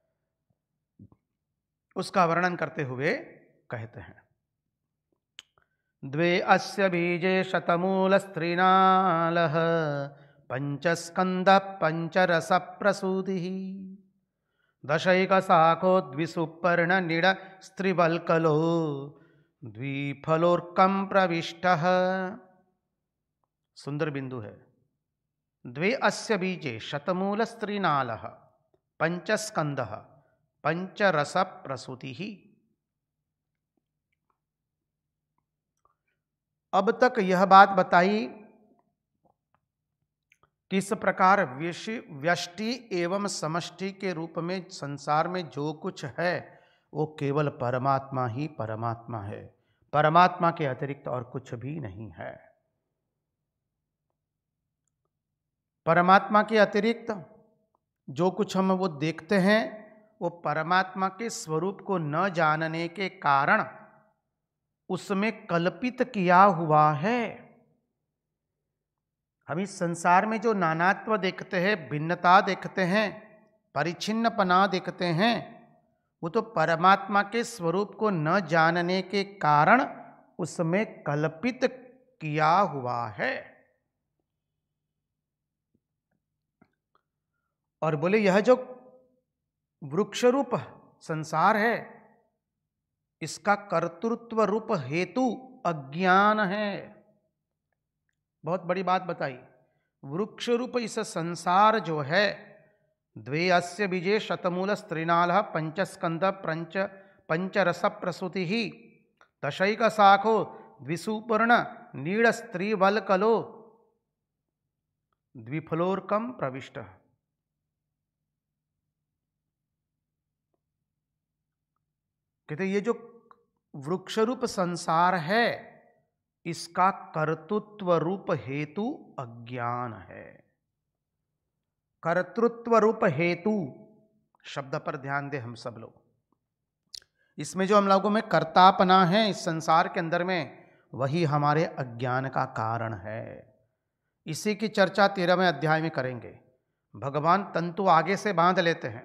उसका वर्णन करते हुए कहते हैं, द्वे अस्य बीजे शतमूल स्त्रीणालः पंचस्कंद पंचरस प्रसूति दशैक शाखो द्विसुपर्ण निड स्त्रिवल्कलो द्विफलोर्कम प्रविष्टः। सुंदर बिंदु है। द्वे अस्य बीजे शतमूल स्त्रीनाल पंचस्कंद पंचरस प्रसूति। अब तक यह बात बताई किस प्रकार व्यष्टि एवं समष्टि के रूप में संसार में जो कुछ है वो केवल परमात्मा ही परमात्मा है, परमात्मा के अतिरिक्त और कुछ भी नहीं है। परमात्मा के अतिरिक्त जो कुछ हम वो देखते हैं वो परमात्मा के स्वरूप को न जानने के कारण उसमें कल्पित किया हुआ है। हम इस संसार में जो नानात्व देखते हैं, भिन्नता देखते हैं, परिच्छिन्नपना देखते हैं, वो तो परमात्मा के स्वरूप को न जानने के कारण उसमें कल्पित किया हुआ है। और बोले यह जो वृक्ष रूप संसार है इसका कर्तृत्व रूप हेतु अज्ञान है। बहुत बड़ी बात बताई। वृक्ष रूप इस संसार जो है, द्वे अस्य बीजे शतमूल स्त्रीनाल पंचस्कंद पंच पंचरस प्रसूति ही दशैक शाखो द्विसुपर्ण नीड़ स्त्रीवलकलो द्विफलोर्कम प्रविष्ट। कहते ये जो वृक्ष रूप संसार है इसका कर्तृत्व रूप हेतु अज्ञान है। कर्तृत्व रूप हेतु शब्द पर ध्यान दे हम सब लोग। इसमें जो हम लोगों में कर्तापना है इस संसार के अंदर में, वही हमारे अज्ञान का कारण है। इसी की चर्चा तेरहवें अध्याय में करेंगे। भगवान तंतु आगे से बांध लेते हैं।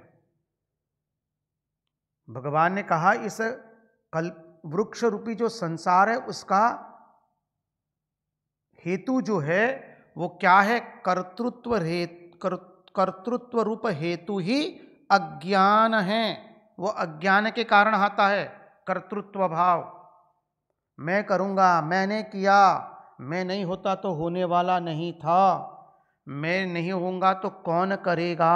भगवान ने कहा इस कल्प वृक्ष रूपी जो संसार है उसका हेतु जो है वो क्या है? कर्तृत्व हेतु कर, कर्तृत्व रूप हेतु ही अज्ञान है। वो अज्ञान के कारण आता है कर्तृत्व भाव। मैं करूंगा, मैंने किया, मैं नहीं होता तो होने वाला नहीं था, मैं नहीं होऊंगा तो कौन करेगा।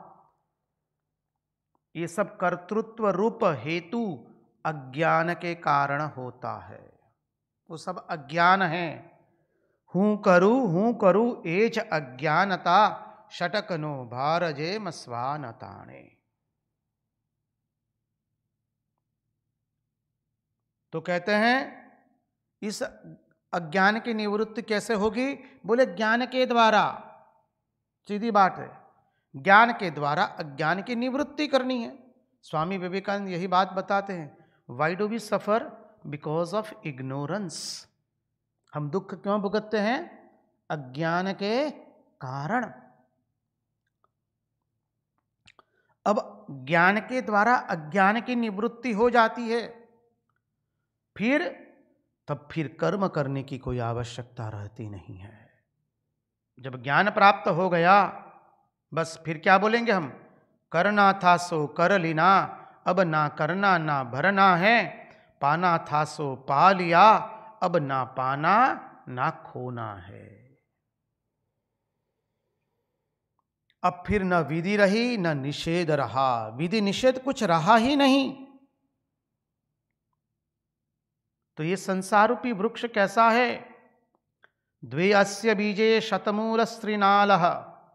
ये सब कर्तृत्व रूप हेतु अज्ञान के कारण होता है। वो सब अज्ञान है। हूं करूं हूं करूं एज अज्ञानता षटकनो भारजे मस्वानताणे। तो कहते हैं इस अज्ञान की निवृत्ति कैसे होगी? बोले ज्ञान के द्वारा। सीधी बात है, ज्ञान के द्वारा अज्ञान की निवृत्ति करनी है। स्वामी विवेकानंद यही बात बताते हैं, why do we suffer? Because of ignorance. हम दुख क्यों भुगतते हैं? अज्ञान के कारण। अब ज्ञान के द्वारा अज्ञान की निवृत्ति हो जाती है, फिर तब फिर कर्म करने की कोई आवश्यकता रहती नहीं है। जब ज्ञान प्राप्त हो गया बस फिर क्या बोलेंगे हम? करना था सो कर लिना, अब ना करना ना भरना है, पाना था सो पा लिया, अब ना पाना ना खोना है। अब फिर न विधि रही न निषेध रहा। विधि निषेध कुछ रहा ही नहीं। तो ये संसार रूपी वृक्ष कैसा है? द्वे अस्य बीजे शतमूल स्त्रीनालः।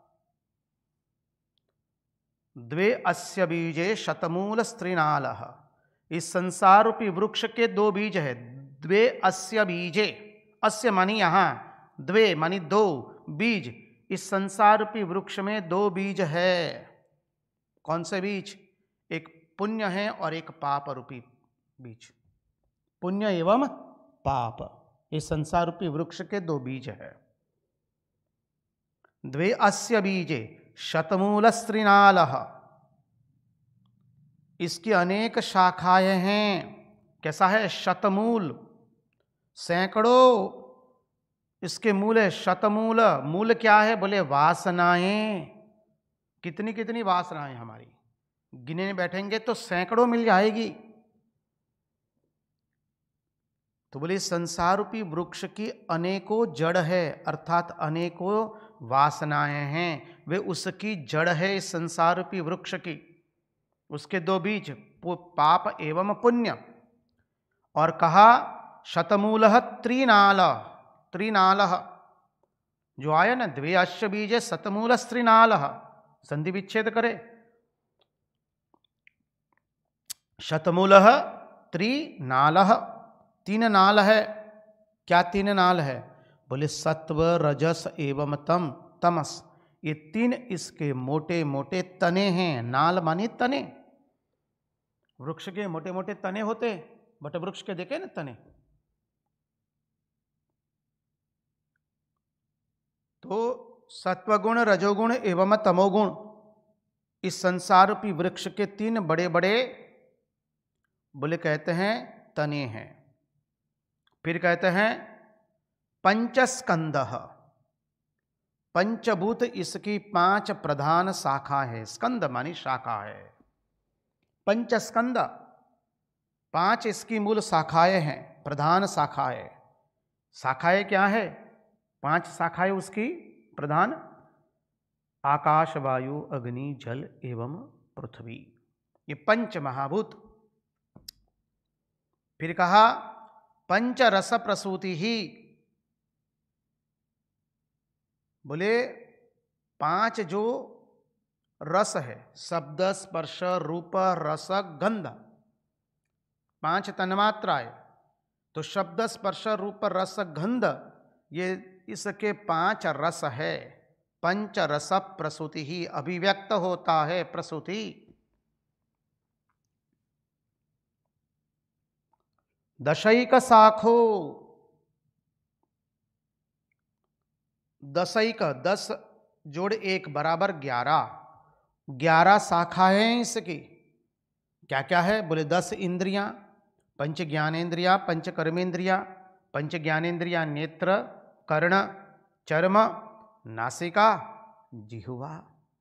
द्वे अस्य बीजे शतमूल स्त्रीनालः। इस संसार रूपी वृक्ष के दो बीज है। द्वे अस्य बीजे, अस्य मानी यहां, द्वे मानी दो, बीज। इस संसार रूपी वृक्ष में दो बीज है। कौन से बीज? एक पुण्य है और एक पाप रूपी बीज। पुण्य एवं पाप, इस संसार रूपी वृक्ष के दो बीज है। द्वे अस्य बीजे शतमूल स्त्रीनालः। इसकी अनेक शाखाएं हैं। कैसा है? शतमूल, सैकड़ों इसके मूल है। शतमूल, मूल क्या है? बोले वासनाएं। कितनी कितनी वासनाएं हमारी, गिने बैठेंगे तो सैकड़ों मिल जाएगी। तो बोले संसार रूपी वृक्ष की अनेकों जड़ है, अर्थात अनेकों वासनाएं हैं, वे उसकी जड़ है इस संसार रूपी वृक्ष की। उसके दो बीज, पाप एवं पुण्य। और कहा शतमूलः त्रिनाल, त्रिनाल जो आया ना, द्वे अश्व बीजे शतमूल त्रिनाल, संधि विच्छेद करे। शतमूलः त्रिनालः, तीन नाल है। क्या तीन नाल है? बोले सत्व रजस एवं तम तमस, ये तीन इसके मोटे मोटे तने हैं। नाल माने तने। वृक्ष के मोटे मोटे तने होते, बट वृक्ष के देखे ना तने। तो सत्वगुण रजोगुण एवं तमोगुण इस संसार रूपी वृक्ष के तीन बड़े बड़े बोले कहते हैं तने हैं। फिर कहते हैं पंचस्कंदः, पंचभूत इसकी पांच प्रधान शाखा है। स्कंद मानी शाखा है। पंचस्कंद, पांच इसकी मूल शाखाएं हैं, प्रधान शाखाएं। शाखाएं क्या है? पांच शाखाएं उसकी प्रधान, आकाश वायु अग्नि जल एवं पृथ्वी, ये पंच महाभूत। फिर कहा पंच रस प्रसूति ही, बोले पांच जो रस है, शब्द स्पर्श रूप रस गंध, पांच तन्मात्राएं। तो शब्द स्पर्श रूप रस गंध ये इसके पांच रस है। पंच रस प्रसूति ही, अभिव्यक्त होता है प्रसूति। दशैक शाखो, दशैक दस जोड़ एक बराबर ग्यारह, ग्यारह शाखाएं हैं इसकी। क्या क्या है? बोले दस इंद्रियां, पंच ज्ञानेन्द्रिया, पंच कर्मेंद्रिया। पंच ज्ञानेन्द्रिया नेत्र, कर्ण, चर्म, नासिका, जिह्वा।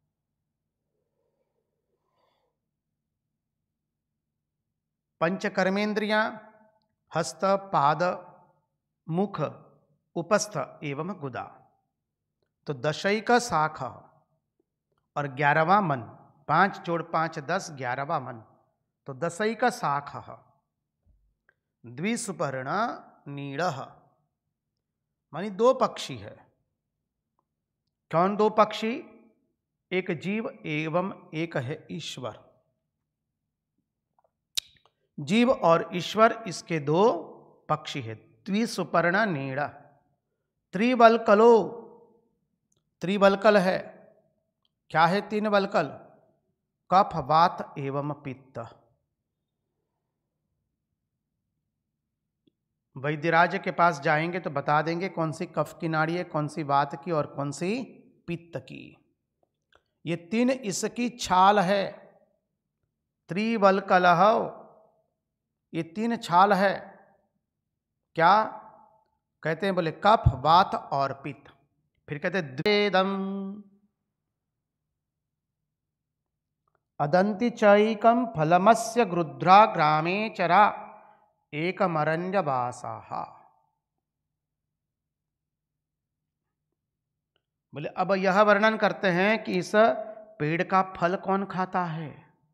पंच कर्मेंद्रिया हस्त पाद मुख उपस्थ एवं गुदा। तो दशैक शाखा और ग्यारहवां मन, पांच जोड़ पांच दस, ग्यारहवां मन। तो दशैक शाखा द्विसुपर्ण नीड़ः, मानी दो पक्षी है। कौन दो पक्षी? एक जीव एवं एक है ईश्वर। जीव और ईश्वर इसके दो पक्षी है। द्विसुपर्ण नीड़, त्रिवल्कलो, त्रिवल्कल है। क्या है तीन वल्कल? कफ वात एवं पित्त। वैद्यराज के पास जाएंगे तो बता देंगे कौन सी कफ की नाड़ी है, कौन सी वात की और कौन सी पित्त की। ये तीन इसकी छाल है। त्रिवल्कलः, ये तीन छाल है। क्या कहते हैं? बोले कफ वात और पित्त। फिर कहते हैं द्वेदम अदंति चैकम फलमस्य गृध्रा ग्रामे चरा एकमरण्यवासाः। बोले अब यह वर्णन करते हैं कि इस पेड़ का फल कौन खाता है।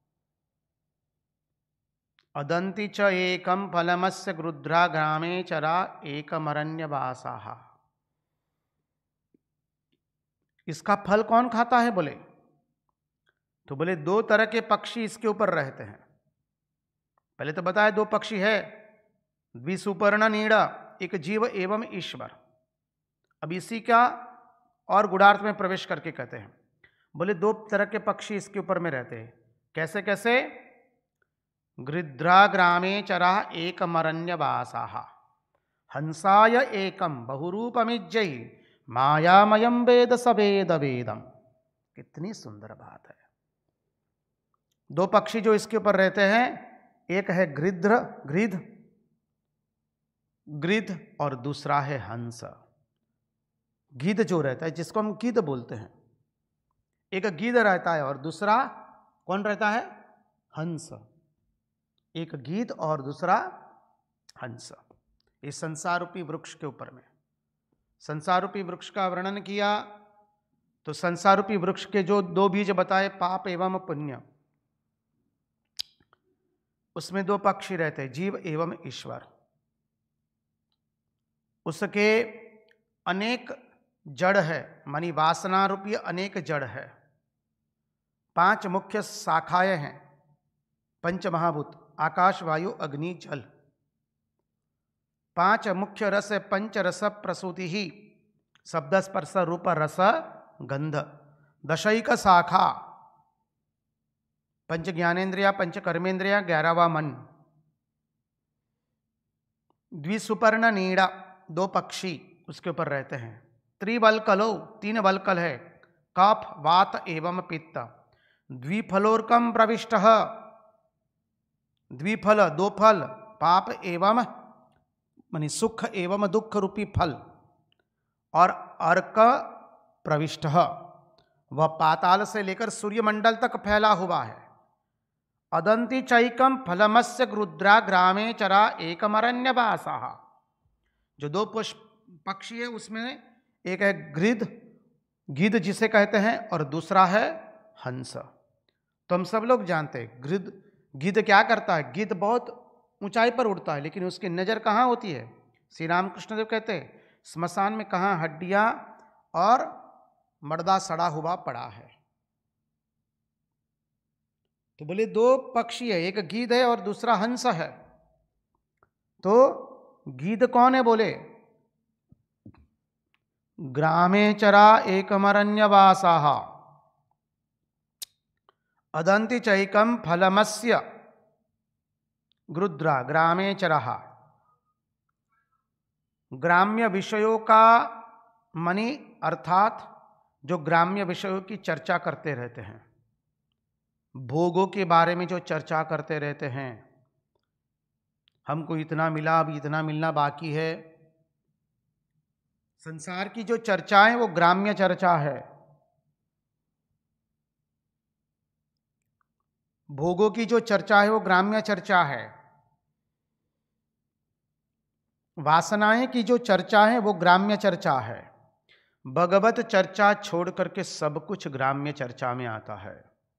अदंति च एकम फलमस्य गृध्रा ग्रामे चरा एकमरण्यवासाः। इसका फल कौन खाता है? बोले तो बोले दो तरह के पक्षी इसके ऊपर रहते हैं। पहले तो बताया दो पक्षी है, द्विसुपर्ण नीड़ा, एक जीव एवं ईश्वर। अब इसी का और गुणार्थ में प्रवेश करके कहते हैं। बोले दो तरह के पक्षी इसके ऊपर में रहते हैं। कैसे कैसे? गृध्रा ग्रामे चरा एकमरण्यवासाः हंसाय एकम बहुरूपमिज्जै मायामयम वेद सवेद वेदम। कितनी सुंदर बात है। दो पक्षी जो इसके ऊपर रहते हैं, एक है गृध्र, गृध गृध और दूसरा है हंस। गिद्ध जो रहता है, जिसको हम गिद्ध बोलते हैं, एक गिद्ध रहता है और दूसरा कौन रहता है? हंस। एक गिद्ध और दूसरा हंस। इस संसार रूपी वृक्ष के ऊपर में। संसार रूपी वृक्ष का वर्णन किया तो संसार रूपी वृक्ष के जो दो बीज बताए, पाप एवं पुण्य, उसमें दो पक्षी रहते हैं, जीव एवं ईश्वर। उसके अनेक जड़ है, मानी वासना रूपी अनेक जड़ है। पांच मुख्य शाखाएं हैं, पंच महाभूत, आकाश वायु अग्नि जल। पांच मुख्य रस है, पंच रस प्रसूति ही, शब्द स्पर्श रूप रस गंध। दशैक शाखा, पंच ज्ञानेन्द्रिया पंच कर्मेंद्रिया, ग्यारहवा मन। द्विसुपर्ण नीड़ा, दो पक्षी उसके ऊपर रहते हैं। त्रिवलकलो, तीन वलकल है, कफ वात एवं पित्त। द्विफलोर्कम प्रविष्ट, द्विफल दो फल, पाप एवं मानी सुख एवं दुख रूपी फल। और अर्क प्रविष्ट, वह पाताल से लेकर सूर्यमंडल तक फैला हुआ है। अदंति चैकम फलमस्य रुद्रा ग्रामे चरा एकमरण्यवासा। जो दो पुष्प पक्षी है उसमें एक है गिद्ध, गिद्ध जिसे कहते हैं, और दूसरा है हंस। तो हम सब लोग जानते हैं गिद्ध, गिद्ध क्या करता है? गिद्ध बहुत ऊंचाई पर उड़ता है, लेकिन उसकी नज़र कहाँ होती है? श्री रामकृष्ण देव कहते हैं स्मशान में कहाँ हड्डियाँ और मर्दा सड़ा हुआ पड़ा है। तो बोले दो पक्षी है, एक गिद्ध है और दूसरा हंस है। तो गिद्ध कौन है? बोले ग्रामे चरा एकमरण्यवासा अदंति चैकम फलमस्य रुद्रा ग्रामे चरहा। ग्राम्य विषयों का मनी अर्थात जो ग्राम्य विषयों की चर्चा करते रहते हैं, भोगों के बारे में जो चर्चा करते रहते हैं, हमको इतना मिला, अभी इतना मिलना बाकी है। संसार की जो चर्चा है वो ग्राम्य चर्चा है। भोगों की जो चर्चा है वो ग्राम्य चर्चा है। वासनाएं की जो चर्चा है वो ग्राम्य चर्चा है। भगवत चर्चा छोड़ करके सब कुछ ग्राम्य चर्चा में आता है।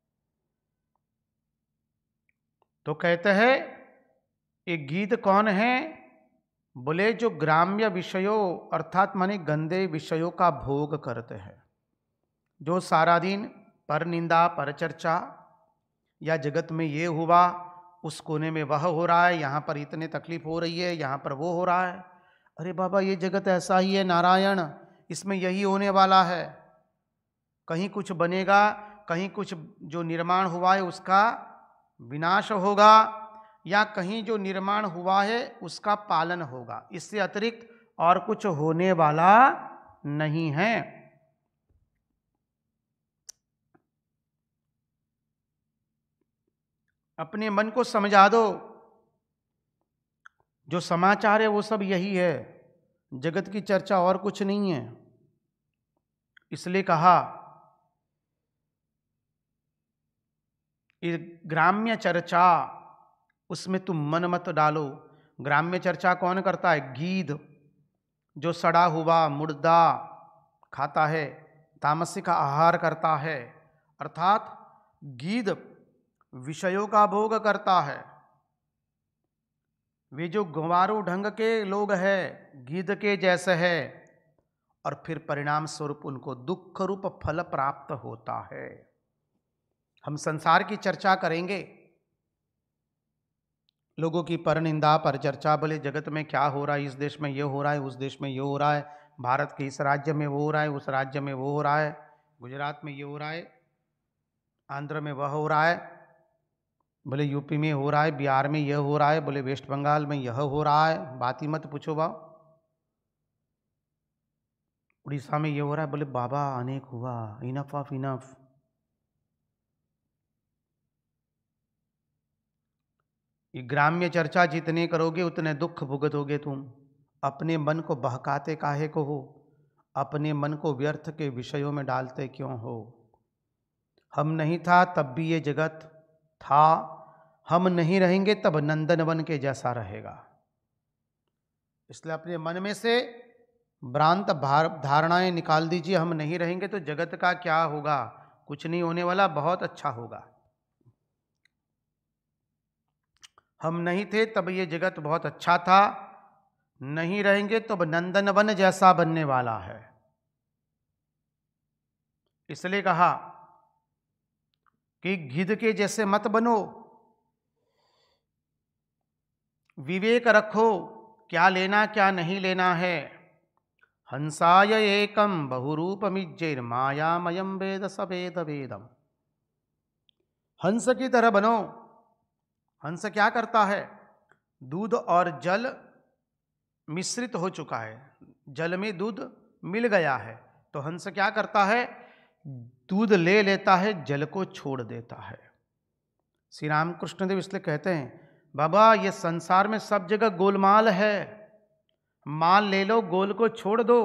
तो कहते हैं एक गिद्ध कौन है? बोले जो ग्राम्य विषयों अर्थात माने गंदे विषयों का भोग करते हैं, जो सारा दिन पर निंदा पर चर्चा, या जगत में ये हुआ, उस कोने में वह हो रहा है, यहाँ पर इतने तकलीफ हो रही है, यहाँ पर वो हो रहा है। अरे बाबा ये जगत ऐसा ही है नारायण, इसमें यही होने वाला है। कहीं कुछ बनेगा, कहीं कुछ जो निर्माण हुआ है उसका विनाश होगा, या कहीं जो निर्माण हुआ है उसका पालन होगा। इससे अतिरिक्त और कुछ होने वाला नहीं है। अपने मन को समझा दो, जो समाचार है वो सब यही है, जगत की चर्चा और कुछ नहीं है। इसलिए कहा ग्राम्य चर्चा, उसमें तुम मन मत डालो। ग्राम्य चर्चा कौन करता है? गिद्ध, जो सड़ा हुआ मुर्दा खाता है, तामसिक आहार करता है, अर्थात गिद्ध विषयों का भोग करता है। वे जो गंवारू ढंग के लोग हैं, गिद्ध के जैसे है, और फिर परिणाम स्वरूप उनको दुख रूप फल प्राप्त होता है। हम संसार की चर्चा करेंगे, लोगों की पर निंदा पर चर्चा, बोले जगत में क्या हो रहा है, इस देश में ये हो रहा है, उस देश में ये हो रहा है, भारत के इस राज्य में वो हो रहा है, उस राज्य में वो हो रहा है, गुजरात में ये हो रहा है, आंध्र में वह हो रहा है, बोले यूपी में हो रहा है, बिहार में यह हो रहा है, बोले वेस्ट बंगाल में यह हो रहा है, बात ही मत पूछो बा। उड़ीसा में ये हो रहा है, बोले बाबा अनेक हुआ, इनफ ऑफ इनफ। ये ग्राम्य चर्चा जितने करोगे उतने दुख भुगतोगे तुम। अपने मन को बहकाते काहे को हो? अपने मन को व्यर्थ के विषयों में डालते क्यों हो? हम नहीं था तब भी ये जगत था, हम नहीं रहेंगे तब नंदनवन के जैसा रहेगा। इसलिए अपने मन में से भ्रांत धारणाएं निकाल दीजिए। हम नहीं रहेंगे तो जगत का क्या होगा, कुछ नहीं होने वाला, बहुत अच्छा होगा। हम नहीं थे तब ये जगत बहुत अच्छा था, नहीं रहेंगे तो अब नंदनवन जैसा बनने वाला है। इसलिए कहा कि गिद्ध के जैसे मत बनो, विवेक रखो, क्या लेना क्या नहीं लेना है। हंसाय एकम बहुरूपमिज्जैर मायामयम वेद स वेद वेदम। हंस की तरह बनो। हंस क्या करता है, दूध और जल मिश्रित हो चुका है, जल में दूध मिल गया है, तो हंस क्या करता है, दूध ले लेता है, जल को छोड़ देता है। श्री रामकृष्ण देव इसलिए कहते हैं, बाबा ये संसार में सब जगह गोलमाल है, माल ले लो, गोल को छोड़ दो।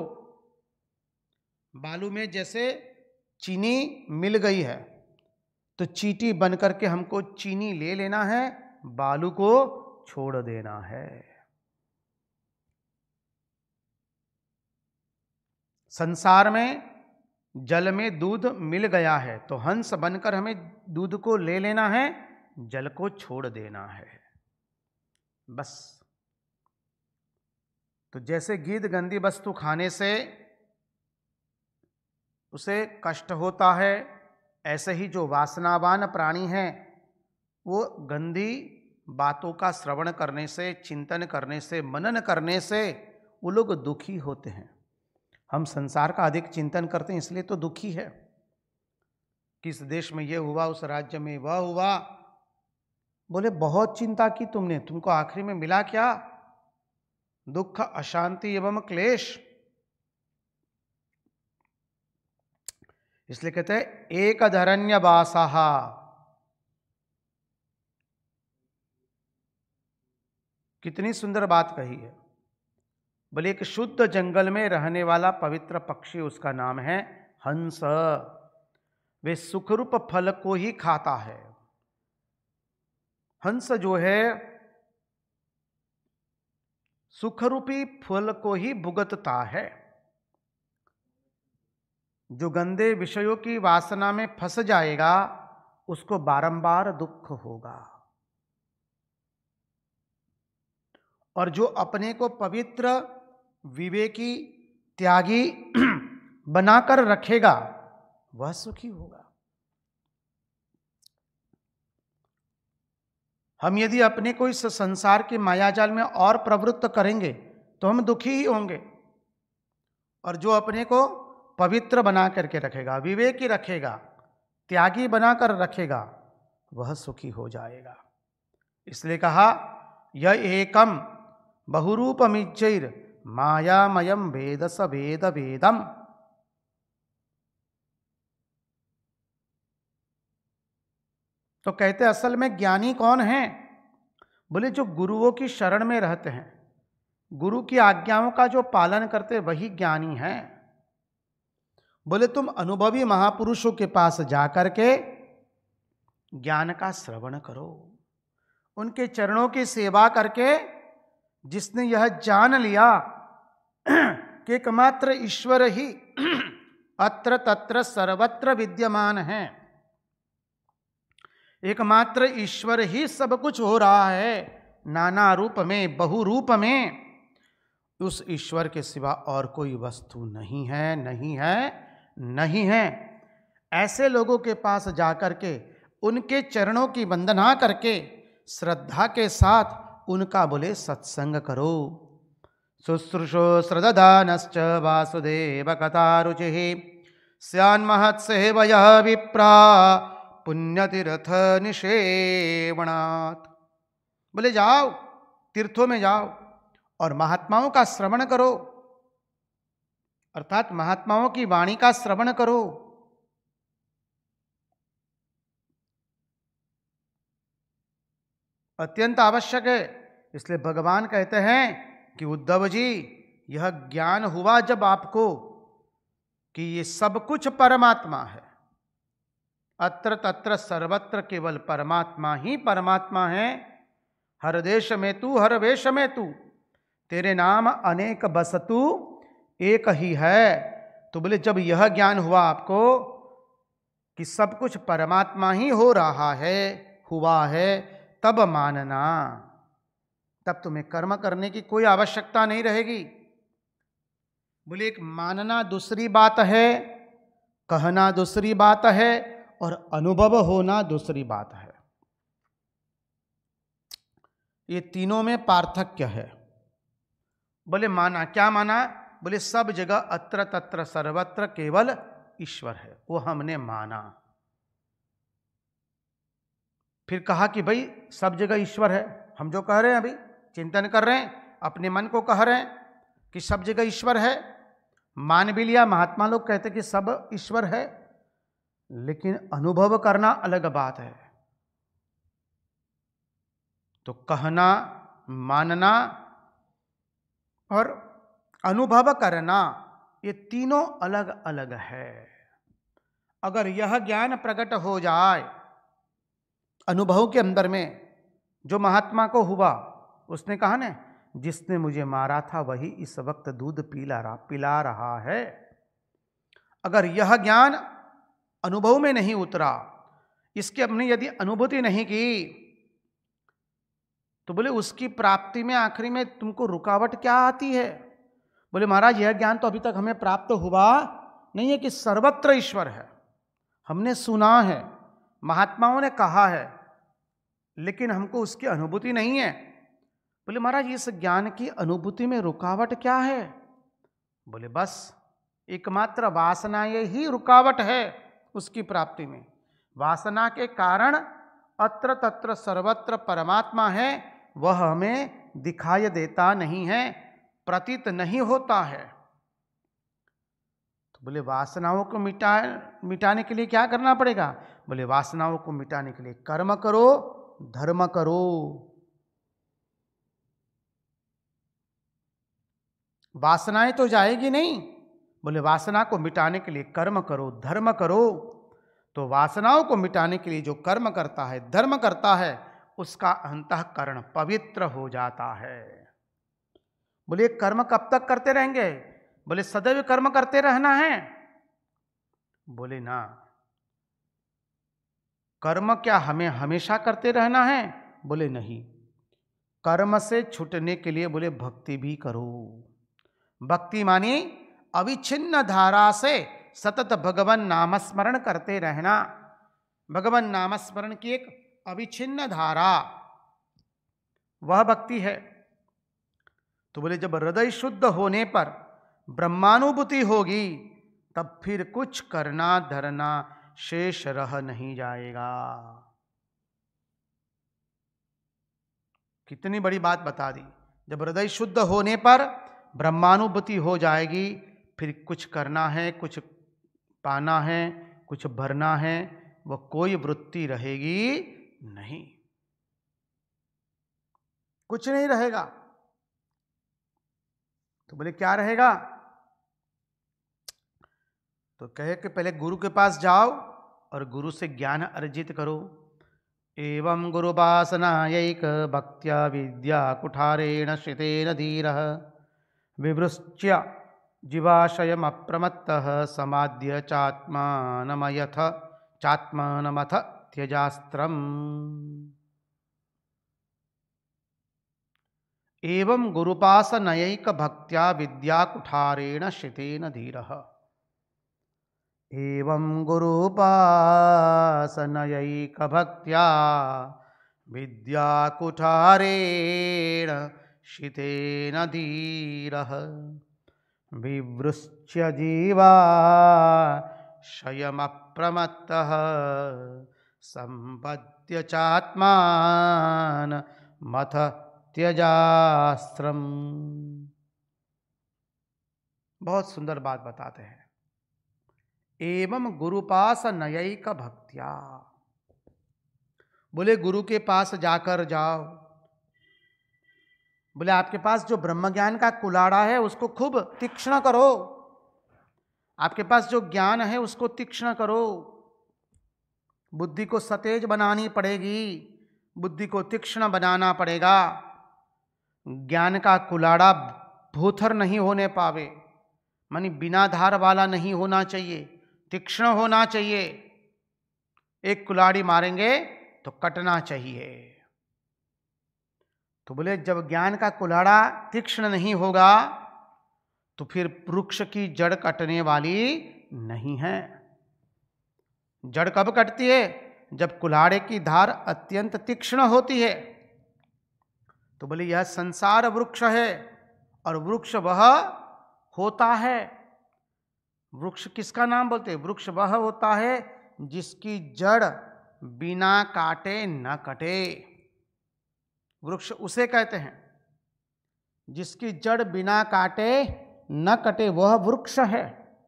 बालू में जैसे चीनी मिल गई है तो चींटी बन करके हमको चीनी ले लेना है, बालू को छोड़ देना है। संसार में जल में दूध मिल गया है तो हंस बनकर हमें दूध को ले लेना है, जल को छोड़ देना है, बस। तो जैसे गिद्ध गंदी वस्तु खाने से उसे कष्ट होता है, ऐसे ही जो वासनावान प्राणी हैं वो गंदी बातों का श्रवण करने से, चिंतन करने से, मनन करने से वो लोग दुखी होते हैं। हम संसार का अधिक चिंतन करते हैं इसलिए तो दुखी है। किस देश में ये हुआ, उस राज्य में वह हुआ। बोले बहुत चिंता की तुमने, तुमको आखिरी में मिला क्या? दुख, अशांति एवं क्लेश। इसलिए कहते हैं एक धरण्य वासाहा। कितनी सुंदर बात कही है। बोले एक शुद्ध जंगल में रहने वाला पवित्र पक्षी, उसका नाम है हंस। वे सुखरूप फल को ही खाता है। हंस जो है सुखरूपी फल को ही भुगतता है। जो गंदे विषयों की वासना में फंस जाएगा उसको बारंबार दुख होगा, और जो अपने को पवित्र, विवेकी, त्यागी बनाकर रखेगा वह सुखी होगा। हम यदि अपने को इस संसार के मायाजाल में और प्रवृत्त करेंगे तो हम दुखी ही होंगे, और जो अपने को पवित्र बना करके रखेगा, विवेकी रखेगा, त्यागी बनाकर रखेगा, वह सुखी हो जाएगा। इसलिए कहा यह एकम बहुरूपमिज्जैर मायामयम वेद स वेद वेदम। तो कहते असल में ज्ञानी कौन है? बोले जो गुरुओं की शरण में रहते हैं, गुरु की आज्ञाओं का जो पालन करते वही ज्ञानी है। बोले तुम अनुभवी महापुरुषों के पास जाकर के ज्ञान का श्रवण करो, उनके चरणों की सेवा करके जिसने यह जान लिया कि एकमात्र ईश्वर ही अत्र तत्र सर्वत्र विद्यमान है, एकमात्र ईश्वर ही सब कुछ हो रहा है, नाना रूप में, बहु रूप में, उस ईश्वर के सिवा और कोई वस्तु नहीं है, नहीं है, नहीं है। ऐसे लोगों के पास जाकर के उनके चरणों की वंदना करके श्रद्धा के साथ उनका बोले सत्संग करो। शुश्रूषो श्रद्धानश्च वासुदेव कथारुचिः स्यान्महत्सेवयः विप्रा पुण्यतीर्थ निषेवणात्। बोले जाओ तीर्थों में जाओ और महात्माओं का श्रवण करो, अर्थात महात्माओं की वाणी का श्रवण करो। अत्यंत आवश्यक है। इसलिए भगवान कहते हैं कि उद्धव जी यह ज्ञान हुआ जब आपको कि ये सब कुछ परमात्मा है, अत्र तत्र सर्वत्र केवल परमात्मा ही परमात्मा है, हर देश में तू, हर वेश में तू, तेरे नाम अनेक बसतु एक ही है। तो बोले जब यह ज्ञान हुआ आपको कि सब कुछ परमात्मा ही हो रहा है, हुआ है, तब मानना, तब तुम्हें कर्म करने की कोई आवश्यकता नहीं रहेगी। बोले एक मानना दूसरी बात है, कहना दूसरी बात है, और अनुभव होना दूसरी बात है। ये तीनों में पार्थक्य है। बोले माना, क्या माना? बोले सब जगह अत्र तत्र सर्वत्र केवल ईश्वर है, वो हमने माना। फिर कहा कि भाई सब जगह ईश्वर है, हम जो कह रहे हैं अभी चिंतन कर रहे हैं, अपने मन को कह रहे हैं कि सब जगह ईश्वर है, मान भी लिया। महात्मा लोग कहते कि सब ईश्वर है, लेकिन अनुभव करना अलग बात है। तो कहना, मानना और अनुभव करना, ये तीनों अलग अलग है। अगर यह ज्ञान प्रकट हो जाए अनुभव के अंदर में, जो महात्मा को हुआ, उसने कहा ना, जिसने मुझे मारा था वही इस वक्त दूध पिला रहा पिला रहा है। अगर यह ज्ञान अनुभव में नहीं उतरा, इसकी अपने यदि अनुभूति नहीं की, तो बोले उसकी प्राप्ति में आखिरी में तुमको रुकावट क्या आती है? बोले महाराज यह ज्ञान तो अभी तक हमें प्राप्त हुआ नहीं है कि सर्वत्र ईश्वर है। हमने सुना है, महात्माओं ने कहा है, लेकिन हमको उसकी अनुभूति नहीं है। बोले महाराज इस ज्ञान की अनुभूति में रुकावट क्या है? बोले बस एकमात्र वासना ये ही रुकावट है उसकी प्राप्ति में। वासना के कारण अत्र तत्र सर्वत्र परमात्मा है, वह हमें दिखाई देता नहीं है, प्रतीत नहीं होता है। तो बोले वासनाओं को मिटा मिटाने के लिए क्या करना पड़ेगा? बोले वासनाओं को मिटाने के लिए कर्म करो, धर्म करो। वासनाएं तो जाएगी नहीं। बोले वासना को मिटाने के लिए कर्म करो, धर्म करो। तो वासनाओं को मिटाने के लिए जो कर्म करता है, धर्म करता है, उसका अंतःकरण पवित्र हो जाता है। बोले कर्म कब तक करते रहेंगे? बोले सदैव कर्म करते रहना है। बोले ना, कर्म क्या हमें हमेशा करते रहना है? बोले नहीं, कर्म से छूटने के लिए बोले भक्ति भी करो। भक्ति मानी अविच्छिन्न धारा से सतत भगवान नामस्मरण करते रहना। भगवान नामस्मरण की एक अविच्छिन्न धारा, वह भक्ति है। तो बोले जब हृदय शुद्ध होने पर ब्रह्मानुभूति होगी, तब फिर कुछ करना धरना शेष रह नहीं जाएगा। कितनी बड़ी बात बता दी। जब हृदय शुद्ध होने पर ब्रह्मानुभूति हो जाएगी, फिर कुछ करना है, कुछ पाना है, कुछ भरना है, वह कोई वृत्ति रहेगी नहीं, कुछ नहीं रहेगा। तो बोले क्या रहेगा? तो कहे कि पहले गुरु के पास जाओ और गुरु से ज्ञान अर्जित करो। एवं गुरुवासनायैक भक्त्या विद्या कुठारेण श्रितेन धीरः विवृश्य जीवाशयम् अप्रमत्तः समाद्य चात्मानमयथ चात्मानमथ त्यजास्त्रम्। एवं गुरुपासनयैक भक्त्या विद्या कुठारेण श्रितेन धीरः। एवं गुरुपासनयैक भक्त्या विद्या कुठारेण श्रितेन धीरः विवृश्य जीवाशयमप्रमत्तः सम्पद्य चात्मानमथ त्यजास्त्रम्। बहुत सुंदर बात बताते हैं। एवं गुरुपासनयैक भक्त्या, बोले गुरु के पास जाकर जाओ। बोले आपके पास जो ब्रह्म ज्ञान का कुलाड़ा है उसको खूब तीक्ष्ण करो। आपके पास जो ज्ञान है उसको तीक्ष्ण करो। बुद्धि को सतेज बनानी पड़ेगी, बुद्धि को तीक्ष्ण बनाना पड़ेगा। ज्ञान का कुलाड़ा भूथर नहीं होने पावे, मानी बिना धार वाला नहीं होना चाहिए, तीक्ष्ण होना चाहिए। एक कुलाड़ी मारेंगे तो कटना चाहिए। तो बोले जब ज्ञान का कुलाड़ा तीक्ष्ण नहीं होगा तो फिर वृक्ष की जड़ कटने वाली नहीं है। जड़ कब कटती है? जब कुल्हाड़े की धार अत्यंत तीक्ष्ण होती है। तो बोले यह संसार वृक्ष है और वृक्ष वह होता है। वृक्ष किसका नाम बोलते हैं? वृक्ष वह होता है जिसकी जड़ बिना काटे न कटे। वृक्ष उसे कहते हैं जिसकी जड़ बिना काटे न कटे, वह वृक्ष है।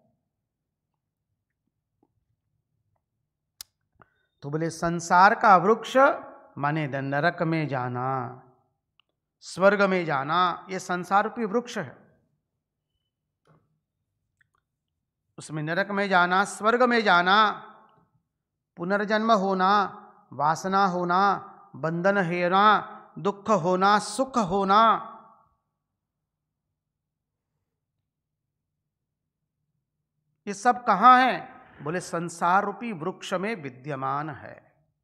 तो बोले संसार का वृक्ष माने नरक में जाना, स्वर्ग में जाना, ये संसार रूपी वृक्ष है। उसमें नरक में जाना, स्वर्ग में जाना, पुनर्जन्म होना, वासना होना, बंधन हेरा, दुख होना, सुख होना, ये सब कहां है? बोले संसार रूपी वृक्ष में विद्यमान है।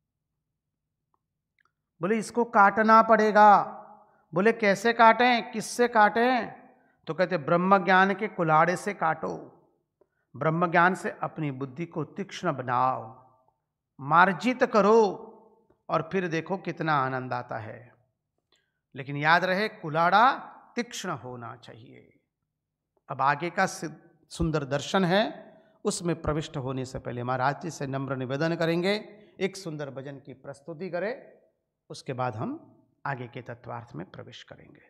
बोले इसको काटना पड़ेगा। बोले कैसे काटें, किससे काटें? तो कहते ब्रह्म ज्ञान के कुलाड़े से काटो। ब्रह्म ज्ञान से अपनी बुद्धि को तीक्ष्ण बनाओ, मार्जित करो, और फिर देखो कितना आनंद आता है। लेकिन याद रहे कुलाड़ा तीक्ष्ण होना चाहिए। अब आगे का सुंदर दर्शन है, उसमें प्रविष्ट होने से पहले महाराज जी से नम्र निवेदन करेंगे एक सुंदर भजन की प्रस्तुति करें, उसके बाद हम आगे के तत्वार्थ में प्रवेश करेंगे।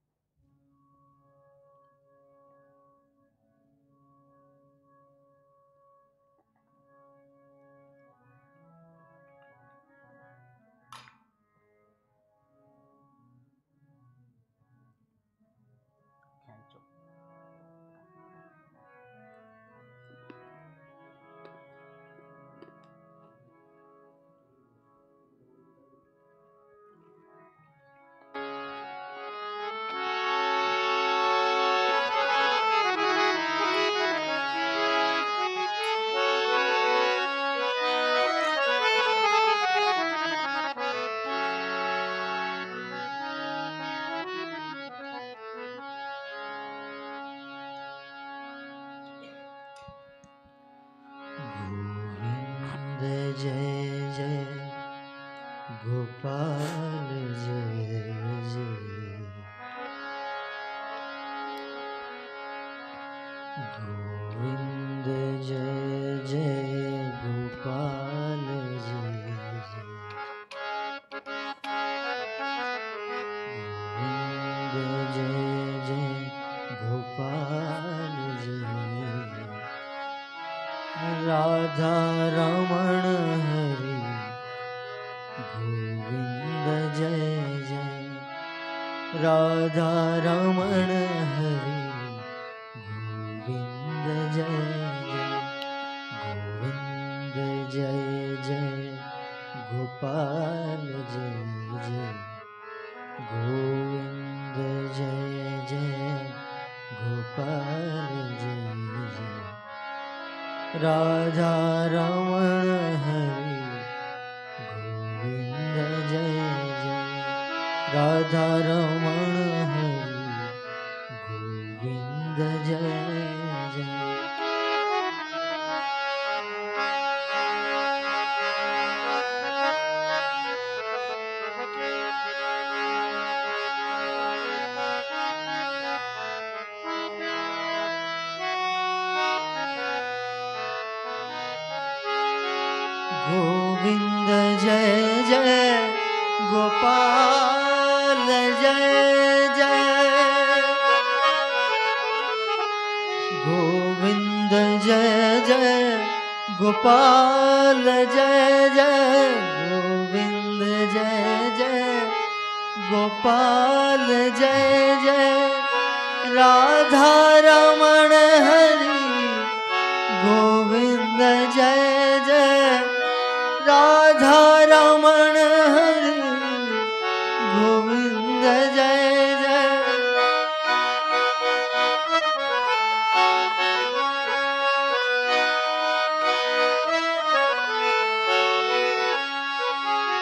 जय जय गोपाल जय जय गोविंद जय जय गोपाल जय जय गोविंद जय जय गोपाल जय जय राधा रमण हरि गोविंद जय जय राधा रमण हरि गोविंद जय जय गोविंद जय जय गोपाल जय जय गोविंद जय जय गोपाल जय जय राधा रमण हरि गोविंद जय जय राधा रमण हरि गोविंद जय जय गोविंद जय जय गोपाल जय जय गोविंद जय जय गोपाल जय जय गोविंद जय जय गोपाल जय जय राधा रमण हरि गोविंद जय जय राधा रमण हरि गोविंद जय जय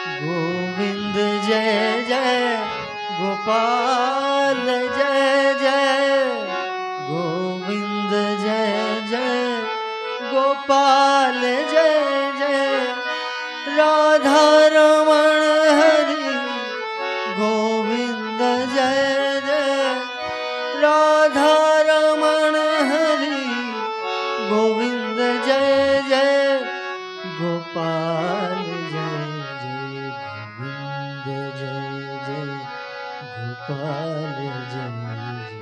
गोविंद जय जय गोपाल जय जय गोविंद जय जय गोपाल जय जय राधा रमण हरि गोविंद जय जय राधा रमण हरि गोविंद जय जय गोपाल जय जय गोविंद जय जय गोपाल जय जय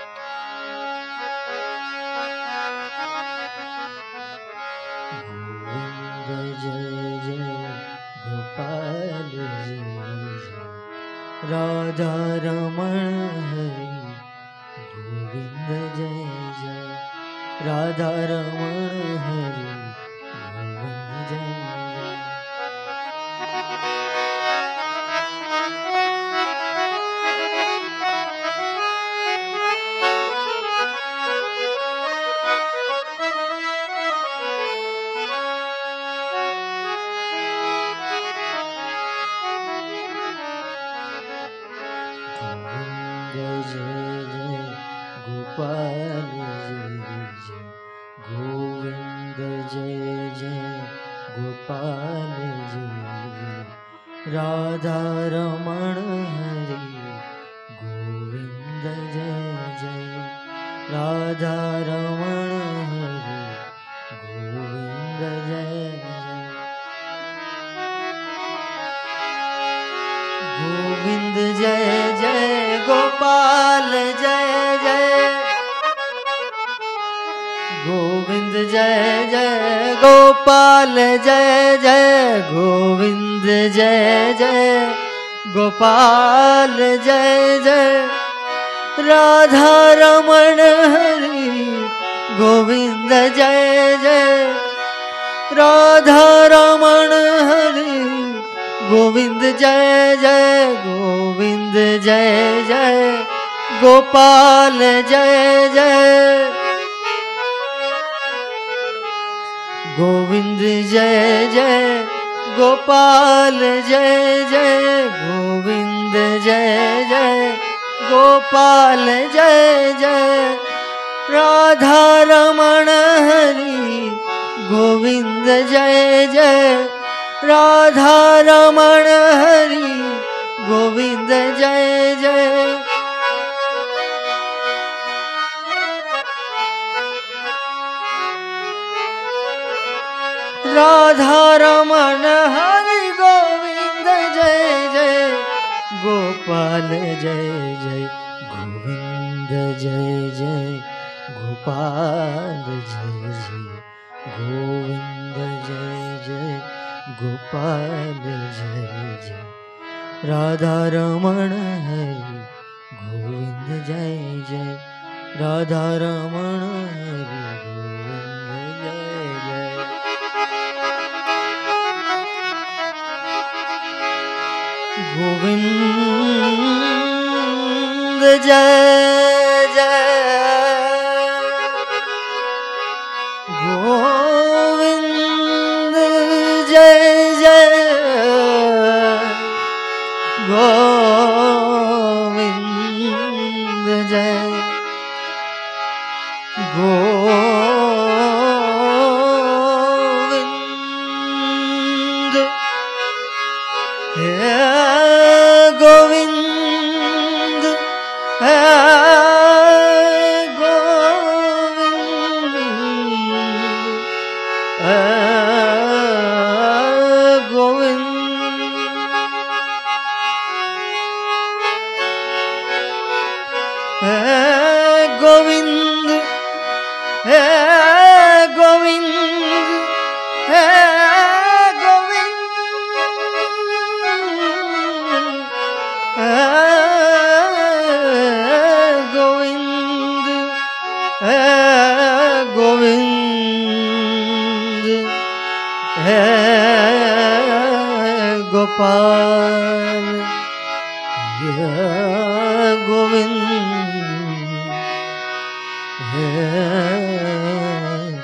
गोविंद जय जय गोपाल जय जय राधा रमण हरि गोविंद जय जय राधा रमण हरि गोविंद जय जय गोविंद जय जय गोपाल जय जय गोविंद जय जय गोपाल जय जय राधा रमण हरि गोविंद जय जय राधा रमण हरि गोविंद जय जय गोविंद जय जय गोपाल जय जय गोविंद जय जय गोपाल जय जय गोविंद जय जय गोपाल जय जय राधा रमण हरि गोविंद जय जय राधा रमण हरि गोविंद जय जय गोविंद जय जय गोपाल जय जय गोविंद जय जय गोपाल जय जय गोविंद जय जय गोपाल जय जय राधा रमण हरि गोविंद जय जय राधा रमण हरि गोविंद जय जय राधा रमण हरि गोविंद जय जय गोपाल जय जय गोविंद जय जय गोपाल जय जय गोविंद जय जय गोपाल जय जय राधा रमण हरि गोविंद जय जय राधा रमण हरि गोविंद जय जय गोविंद जय जय गोविंद जय जय गोविंद जय गोविंद हे गोविंद हे गोविंद हे गोविंद हे गोविंद हे गोविंद हे गोविंद हे गोपाल हे गोविंद हे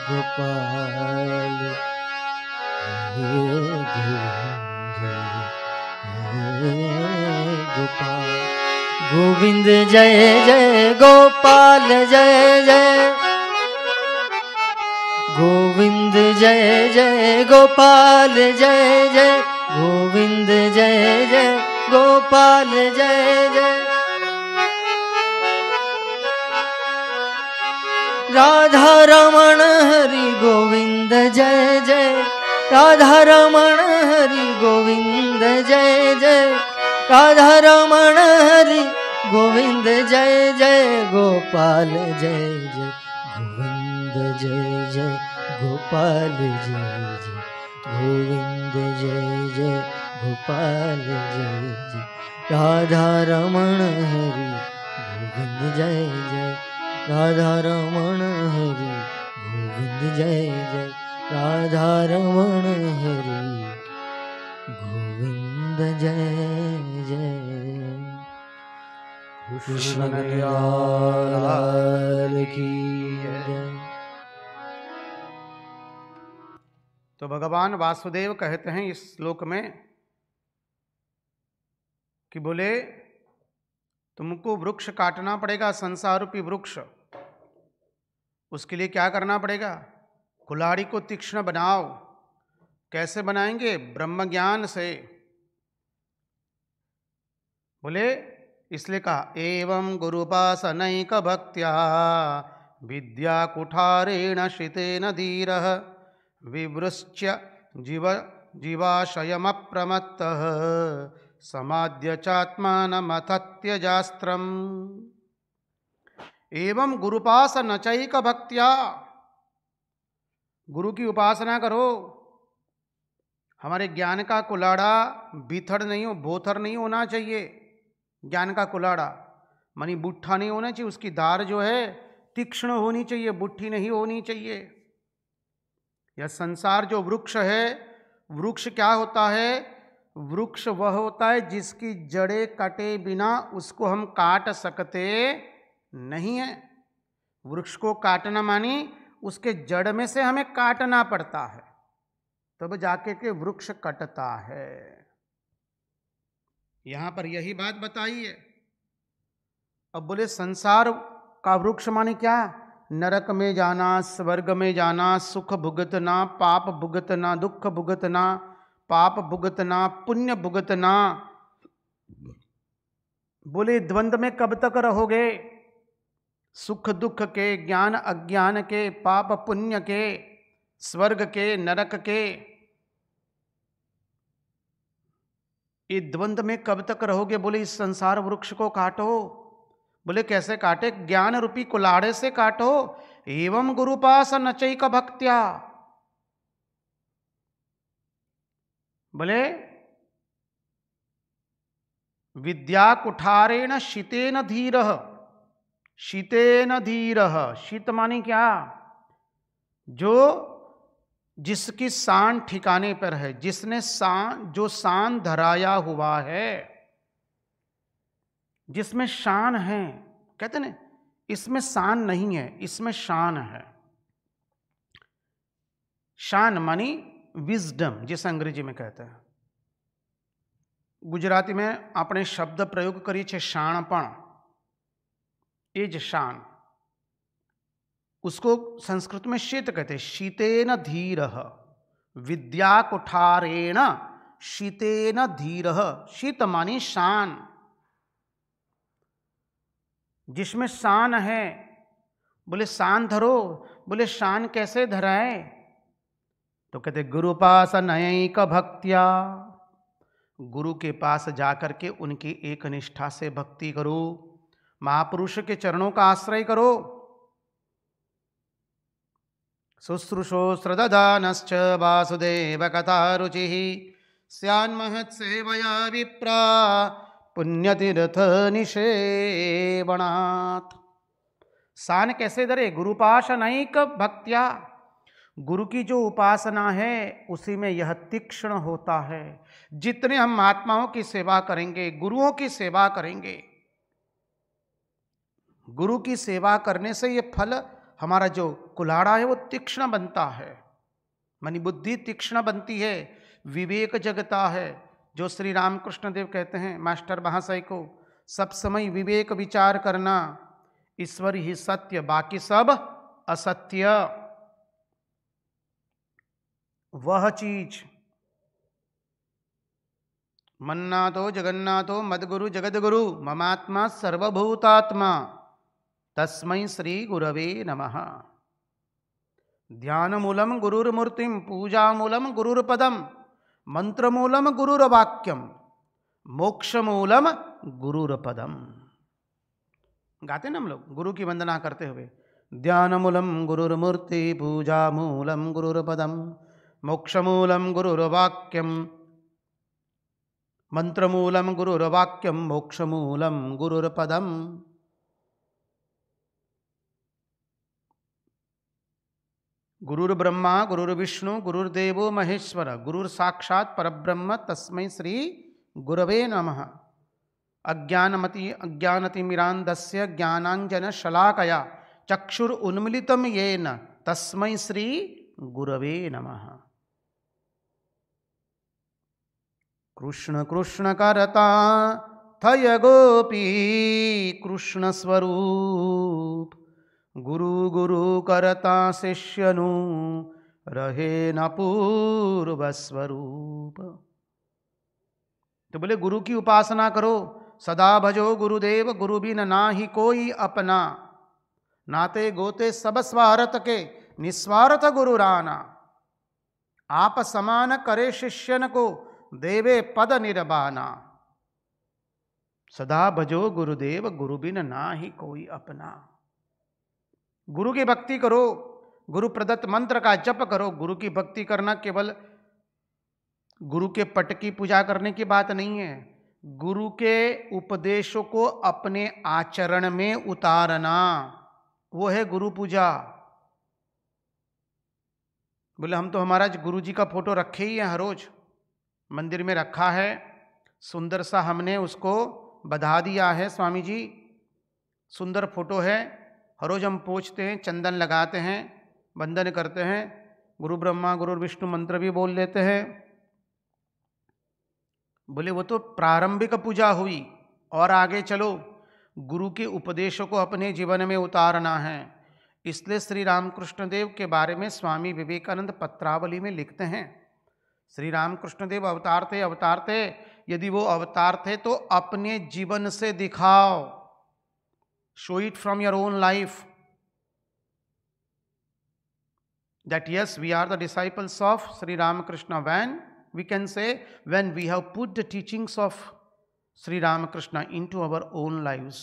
गोपाल हे गोविंद गोविंद जय जय गोपाल जय जय गोविंद जय जय गोपाल जय जय गोविंद जय जय गोपाल जय जय राधा रमण हरि गोविंद जय जय राधा रमण हरि गोविंद जय जय राधा रमण हरि गोविंद जय जय गोपाल जय जय गोविंद जय जय गोपाल जय जय गोविंद जय जय गोपाल जय जय राधा रमण हरि गोविंद जय जय राधा रमण हरि गोविंद जय जय राधा रमण हरि गोविंद जय जय कृष्ण लाल की जय। तो भगवान वासुदेव कहते हैं इस श्लोक में कि बोले तुमको वृक्ष काटना पड़ेगा, संसार रूपी वृक्ष। उसके लिए क्या करना पड़ेगा? कुल्हाड़ी को तीक्ष्ण बनाओ। कैसे बनाएंगे? ब्रह्म ज्ञान से। बोले इसलिए कहा एवं गुरुपासनैक भक्त्या विद्या कुठारेण शितेन धीरः विवृश्य जीव जीवाशयमप्रमत्तः समाद्य चात्मानमथत्यजास्त्रम्। एवं गुरुपासन चैक भक्त्या, गुरु की उपासना करो। हमारे ज्ञान का कुलाड़ा बीथड़ नहीं हो, बोथर नहीं होना चाहिए। ज्ञान का कुलाड़ा मानी बुट्ठा नहीं होना चाहिए, उसकी धार जो है तीक्ष्ण होनी चाहिए, बुट्ठी नहीं होनी चाहिए। यह संसार जो वृक्ष है, वृक्ष क्या होता है? वृक्ष वह होता है जिसकी जड़ें कटे बिना उसको हम काट सकते नहीं है। वृक्ष को काटना मानी उसके जड़ में से हमें काटना पड़ता है, तब जाके के वृक्ष कटता है। यहां पर यही बात बताई है। अब बोले संसार का वृक्ष माने क्या? नरक में जाना, स्वर्ग में जाना, सुख भुगतना, पाप भुगतना, दुख भुगतना, पाप भुगतना, पुण्य भुगतना। बोले द्वंद्व में कब तक रहोगे? सुख दुख के, ज्ञान अज्ञान के, पाप पुण्य के, स्वर्ग के, नरक के, ये द्वंद्व में कब तक रहोगे? बोले इस संसार वृक्ष को काटो। बोले कैसे काटे? ज्ञान रूपी कुलाड़े से काटो। एवं गुरुपासन चैक भक्त्या। बोले विद्या कुठारेण शितेन धीरः। शितेन धीरः, शीत मानी क्या? जो जिसकी शान ठिकाने पर है, जिसने शान जो शान धराया हुआ है, जिसमें शान है। कहते ना इसमें शान नहीं है, इसमें शान है। शान मानी विजडम, जिसे अंग्रेजी में कहते हैं। गुजराती में આપણે શબ્દ પ્રયોગ કરીએ છીએ શાણપણ, એ જ શાન। उसको संस्कृत में शीत कहते हैं। शीतेन धीरः विद्या कुठारेण शीतेन धीरः। शीत मानी शान, जिसमें शान है। बोले शान धरो। बोले शान कैसे धराए? तो कहते गुरुपासनैक भक्त्या। गुरु के पास जाकर के उनकी एक निष्ठा से भक्ति करो, महापुरुष के चरणों का आश्रय करो। शुश्रूषो श्रदधानश्च वासुदेव कथा रुचि स्यान्महत्सेवया विप्रा पुण्यतीर्थ निषेवणात्। शान कैसे धरे? गुरुपासनैक भक्त्या। गुरु की जो उपासना है उसी में यह तीक्ष्ण होता है। जितने हम महात्माओं की सेवा करेंगे, गुरुओं की सेवा करेंगे, गुरु की सेवा करने से ये फल हमारा जो कुल्हाड़ा है वो तीक्ष्ण बनता है। मानी बुद्धि तीक्ष्ण बनती है, विवेक जगता है। जो श्री रामकृष्ण देव कहते हैं मास्टर महाशय को, सब समय विवेक विचार करना, ईश्वर ही सत्य, बाकी सब असत्य। वह चीज मन्नाथो जगन्नाथो मद्गुरु जगद्गुरु ममात्मा सर्वभूतात्मा तस्मै श्री गुरवे नमः। ध्यानमूलम गुरुर्मूर्तिम पूजामूलम गुरुर्पदम मंत्रमूलम गुरुर्वाक्यम मोक्षमूलम गुरुर्पदम। गाते ना हम लोग गुरु की वंदना करते हुए, ध्यानमूलम गुरुर्मूर्ति पूजामूलम गुरुर्पदम मोक्षमूलम गुरुर्वाक्यम मंत्रमूलम गुरुर्वाक्यम मोक्षमूलम गुरुर्पदम। गुरुर्ब्रह्मा गुरुर्विष्णु गुरुर्देवो महेश्वर गुरुर्साक्षात् परब्रह्म तस्मै श्री गुरवे नमः। अज्ञानमति अज्ञानतिमिरान्धस्य ज्ञानाञ्जनशलाकया चक्षुरुन्मीलितं येन तस्मै श्री गुरवे नमः। कृष्ण कृष्ण करता थय गोपी कृष्ण स्वरूप, गुरु गुरु करता शिष्यनु रहे न पूर्व स्वरूप। तो बोले गुरु की उपासना करो, सदा भजो गुरुदेव गुरु बिन नाही कोई अपना, नाते गोते सब स्वार्थ के निस्वार्थ गुरु राना, आप समान करे शिष्यन को देवे पद निर्बाना। सदा भजो गुरुदेव गुरु बिन नाही कोई अपना। गुरु की भक्ति करो, गुरु प्रदत्त मंत्र का जप करो। गुरु की भक्ति करना केवल गुरु के पट की पूजा करने की बात नहीं है, गुरु के उपदेशों को अपने आचरण में उतारना, वो है गुरु पूजा। बोले हम तो हमारा गुरु जी का फोटो रखे ही है, हर रोज मंदिर में रखा है, सुंदर सा हमने उसको बधा दिया है, स्वामी जी सुंदर फोटो है, हर रोज हम पूछते हैं, चंदन लगाते हैं, वंदन करते हैं, गुरु ब्रह्मा गुरु विष्णु मंत्र भी बोल लेते हैं। बोले वो तो प्रारंभिक पूजा हुई, और आगे चलो गुरु के उपदेशों को अपने जीवन में उतारना है। इसलिए श्री रामकृष्ण देव के बारे में स्वामी विवेकानंद पत्रावली में लिखते हैं, श्री रामकृष्ण देव अवतार थे, अवतार थे, यदि वो अवतार थे तो अपने जीवन से दिखाओ, show it from your own life, that yes we are the disciples of Shri Ramakrishna. When we can say when we have put the teachings of Sri Ramakrishna into our own lives,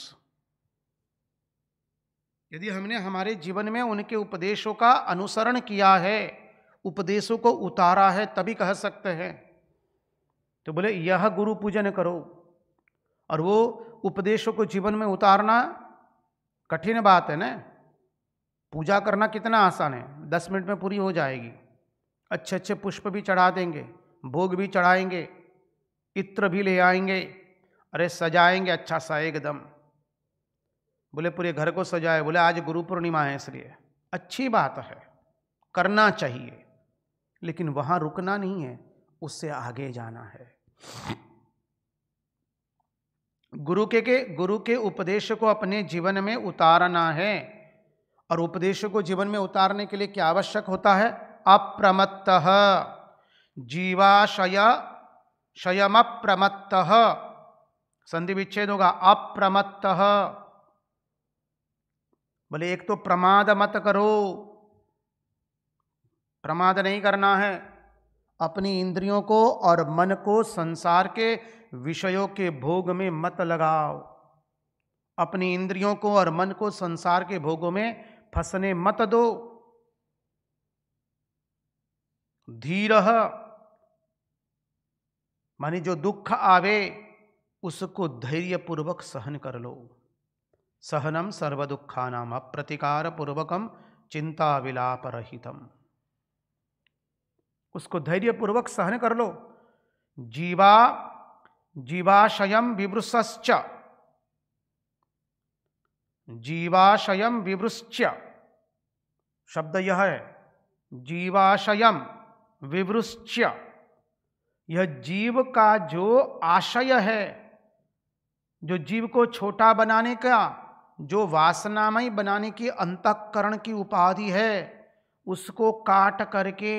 यदि हमने हमारे जीवन में उनके उपदेशों का अनुसरण किया है, उपदेशों को उतारा है, तभी कह सकते हैं। तो बोले यह गुरु पूजन करो, और वो उपदेशों को जीवन में उतारना कठिन बात है ना। पूजा करना कितना आसान है, दस मिनट में पूरी हो जाएगी। अच्छे अच्छे पुष्प भी चढ़ा देंगे, भोग भी चढ़ाएंगे, इत्र भी ले आएंगे, अरे सजाएंगे अच्छा सा एकदम। बोले पूरे घर को सजाए, बोले आज गुरु पूर्णिमा है इसलिए अच्छी बात है, करना चाहिए, लेकिन वहां रुकना नहीं है, उससे आगे जाना है। गुरु के, के गुरु के उपदेश को अपने जीवन में उतारना है, और उपदेश को जीवन में उतारने के लिए क्या आवश्यक होता है? अप्रमत्तः जीवाशय शयमप्रमत्तः, संधि विच्छेद होगा, अप्रमत्तः। बोले एक तो प्रमाद मत करो, प्रमाद नहीं करना है, अपनी इंद्रियों को और मन को संसार के विषयों के भोग में मत लगाओ, अपनी इंद्रियों को और मन को संसार के भोगों में फंसने मत दो। धीरः माने जो दुख आवे उसको धैर्य पूर्वक सहन कर लो। सहनम सर्व दुखानाम अप्रतिकार पूर्वकम चिंता विलाप रहितम, उसको धैर्य पूर्वक सहन कर लो। जीवा जीवाशयम विवृश्च, जीवाशयम विवृश्च शब्द यह है, जीवाशयम विवृश्च, यह जीव का जो आशय है, जो जीव को छोटा बनाने का, जो वासनामय बनाने की अंतःकरण की उपाधि है, उसको काट करके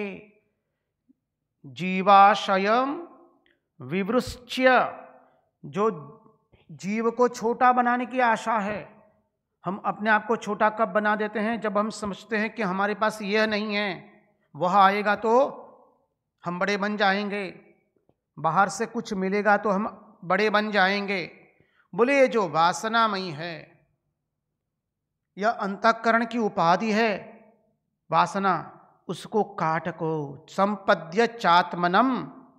जीवाशयम विवृश्च्य, जो जीव को छोटा बनाने की आशा है। हम अपने आप को छोटा कब बना देते हैं? जब हम समझते हैं कि हमारे पास यह नहीं है, वह आएगा तो हम बड़े बन जाएंगे, बाहर से कुछ मिलेगा तो हम बड़े बन जाएंगे। बोले ये जो वासनामयी है, यह अंतःकरण की उपाधि है वासना, उसको काट को संपद्य चात्मनम।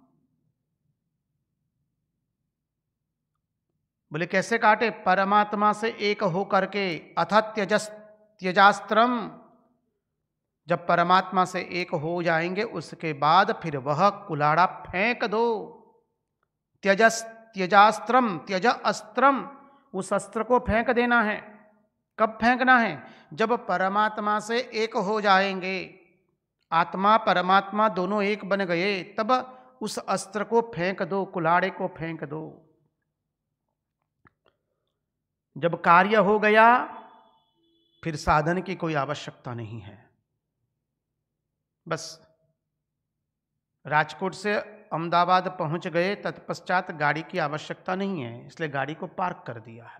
बोले कैसे काटे? परमात्मा से एक हो करके। अथ त्यजस त्यजास्त्रम, जब परमात्मा से एक हो जाएंगे उसके बाद फिर वह कुलाड़ा फेंक दो। त्यजस त्यजास्त्रम, त्यज अस्त्रम, उस अस्त्र को फेंक देना है। कब फेंकना है? जब परमात्मा से एक हो जाएंगे, आत्मा परमात्मा दोनों एक बन गए, तब उस अस्त्र को फेंक दो, कुलाड़े को फेंक दो। जब कार्य हो गया फिर साधन की कोई आवश्यकता नहीं है। बस राजकोट से अहमदाबाद पहुंच गए, तत्पश्चात गाड़ी की आवश्यकता नहीं है, इसलिए गाड़ी को पार्क कर दिया है।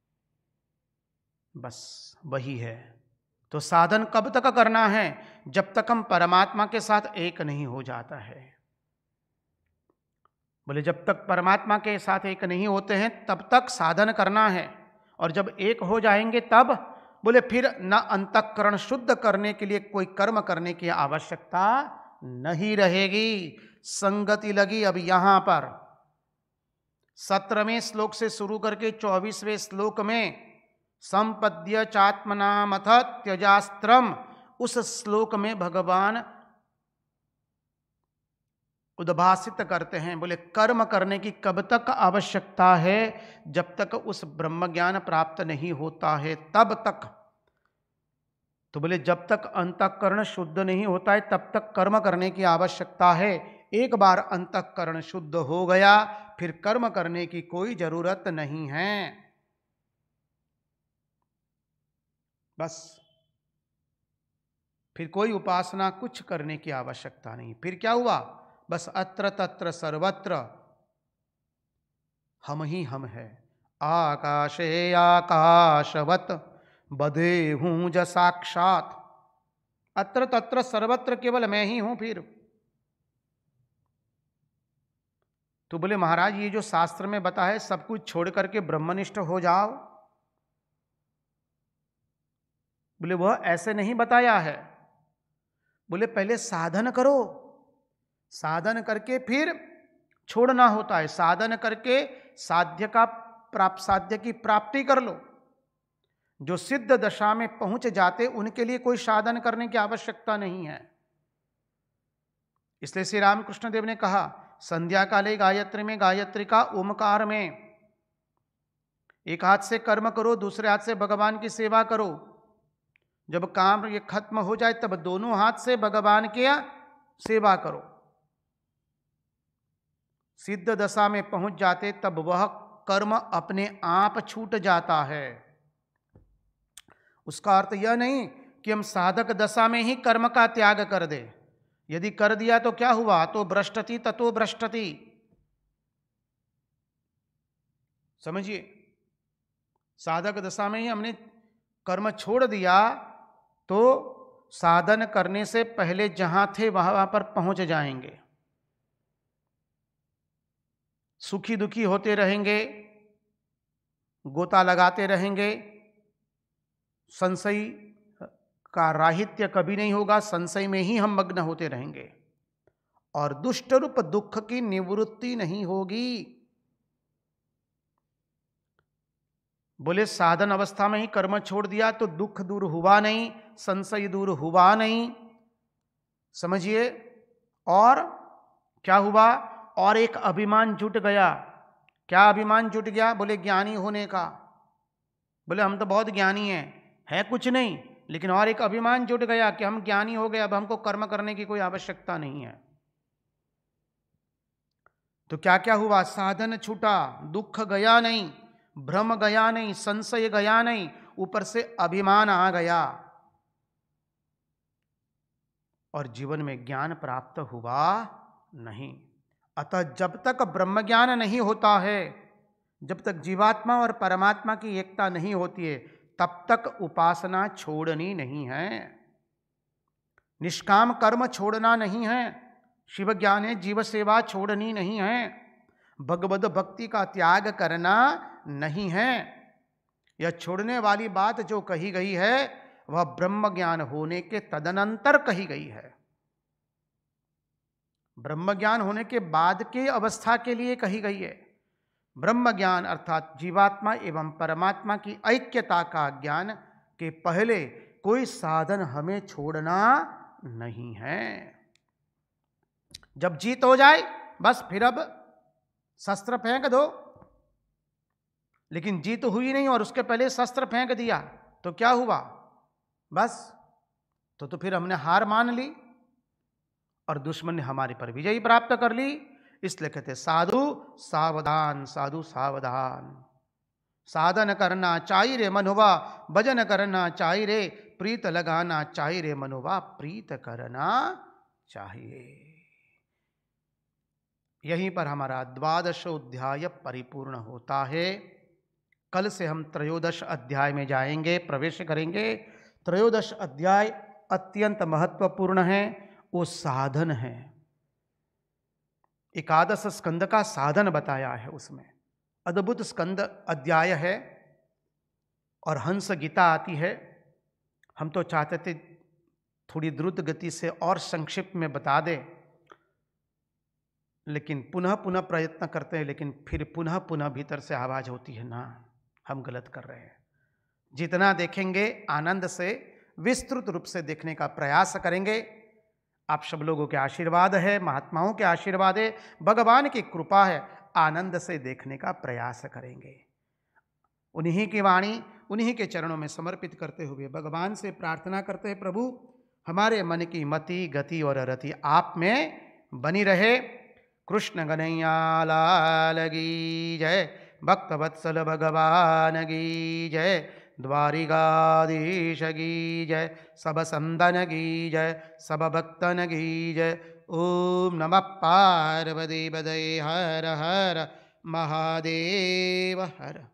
बस वही है। तो साधन कब तक करना है? जब तक हम परमात्मा के साथ एक नहीं हो जाता है। बोले जब तक परमात्मा के साथ एक नहीं होते हैं तब तक साधन करना है, और जब एक हो जाएंगे तब बोले फिर न अंतःकरण शुद्ध करने के लिए कोई कर्म करने की आवश्यकता नहीं रहेगी। संगति लगी अब यहां पर। सत्रहवें श्लोक से शुरू करके चौबीसवें श्लोक में संपद्य चात्मनामथ त्यजास्त्रम, उस श्लोक में भगवान उद्भासित करते हैं। बोले कर्म करने की कब तक आवश्यकता है? जब तक उस ब्रह्म ज्ञान प्राप्त नहीं होता है तब तक। तो बोले जब तक अंतःकरण शुद्ध नहीं होता है तब तक कर्म करने की आवश्यकता है। एक बार अंतःकरण शुद्ध हो गया फिर कर्म करने की कोई जरूरत नहीं है। बस फिर कोई उपासना कुछ करने की आवश्यकता नहीं। फिर क्या हुआ? बस अत्र तत्र सर्वत्र हम ही हम है। आकाशे आकाशवत बधे हूं ज साक्षात। अत्र तत्र सर्वत्र केवल मैं ही हूं। फिर तो बोले महाराज ये जो शास्त्र में बता है सब कुछ छोड़ करके ब्रह्मनिष्ठ हो जाओ, बोले वह ऐसे नहीं बताया है। बोले पहले साधन करो, साधन करके फिर छोड़ना होता है। साधन करके साध्य का प्राप्त साध्य की प्राप्ति कर लो। जो सिद्ध दशा में पहुंच जाते उनके लिए कोई साधन करने की आवश्यकता नहीं है। इसलिए श्री रामकृष्ण देव ने कहा संध्या काले गायत्री में, गायत्री का ओमकार में एक हाथ से कर्म करो, दूसरे हाथ से भगवान की सेवा करो। जब काम ये खत्म हो जाए तब दोनों हाथ से भगवान की सेवा करो। सिद्ध दशा में पहुंच जाते तब वह कर्म अपने आप छूट जाता है। उसका अर्थ यह नहीं कि हम साधक दशा में ही कर्म का त्याग कर दे। यदि कर दिया तो क्या हुआ? तो भ्रष्टति ततो भ्रष्टति। समझिए, साधक दशा में ही हमने कर्म छोड़ दिया तो साधन करने से पहले जहां थे वहां पर पहुंच जाएंगे। सुखी दुखी होते रहेंगे, गोता लगाते रहेंगे, संशय का राहित्य कभी नहीं होगा। संशय में ही हम मग्न होते रहेंगे और दुष्ट रूप दुख की निवृत्ति नहीं होगी। बोले साधन अवस्था में ही कर्म छोड़ दिया तो दुख दूर हुआ नहीं, संशय दूर हुआ नहीं। समझिए, और क्या हुआ? और एक अभिमान जुट गया। क्या अभिमान जुट गया? बोले ज्ञानी होने का। बोले हम तो बहुत ज्ञानी हैं, है कुछ नहीं, लेकिन और एक अभिमान जुट गया कि हम ज्ञानी हो गए, अब हमको कर्म करने की कोई आवश्यकता नहीं है। तो क्या क्या हुआ? साधन छूटा, दुख गया नहीं, भ्रम गया नहीं, संशय गया नहीं, ऊपर से अभिमान आ गया और जीवन में ज्ञान प्राप्त हुआ नहीं। अतः जब तक ब्रह्म ज्ञान नहीं होता है, जब तक जीवात्मा और परमात्मा की एकता नहीं होती है, तब तक उपासना छोड़नी नहीं है, निष्काम कर्म छोड़ना नहीं है, शिव ज्ञान है जीव सेवा छोड़नी नहीं है, भगवद भक्ति का त्याग करना नहीं है। यह छोड़ने वाली बात जो कही गई है वह ब्रह्म ज्ञान होने के तदनंतर कही गई है। ब्रह्म ज्ञान होने के बाद के अवस्था के लिए कही गई है। ब्रह्म ज्ञान अर्थात जीवात्मा एवं परमात्मा की ऐक्यता का ज्ञान के पहले कोई साधन हमें छोड़ना नहीं है। जब जीत हो जाए बस फिर अब शस्त्र फेंक दो, लेकिन जीत हुई नहीं और उसके पहले शस्त्र फेंक दिया तो क्या हुआ? बस तो तो फिर हमने हार मान ली और दुश्मन ने हमारे पर विजय प्राप्त कर ली। इसलिए कहते साधु सावधान, साधु सावधान, साधन करना चाहिए रे मनुवा, भजन करना चाहिए रे, प्रीत लगाना चाहिए रे मनुवा, प्रीत करना चाहिए। यहीं पर हमारा द्वादश अध्याय परिपूर्ण होता है। कल से हम त्रयोदश अध्याय में जाएंगे, प्रवेश करेंगे। त्रयोदश अध्याय अत्यंत महत्वपूर्ण है, वो साधन है। एकादश स्कंद का साधन बताया है, उसमें अद्भुत स्कंद अध्याय है और हंस गीता आती है। हम तो चाहते थे थोड़ी द्रुत गति से और संक्षिप्त में बता दें, लेकिन पुनः पुनः प्रयत्न करते हैं, लेकिन फिर पुनः पुनः भीतर से आवाज होती है ना हम गलत कर रहे हैं। जितना देखेंगे आनंद से विस्तृत रूप से देखने का प्रयास करेंगे। आप सब लोगों के आशीर्वाद है, महात्माओं के आशीर्वाद है, भगवान की कृपा है, आनंद से देखने का प्रयास करेंगे। उन्हीं की वाणी उन्हीं के चरणों में समर्पित करते हुए भगवान से प्रार्थना करते हैं, प्रभु हमारे मन की मति गति और रति आप में बनी रहे। कृष्ण कन्हैया लाल की जय, भक्त वत्सल भगवान की जय, द्वारिकाधीश की जय, सब संतन की जय, सब भक्तन की जय। ओम नमः पार्वती पतये हर हर महादेव हर।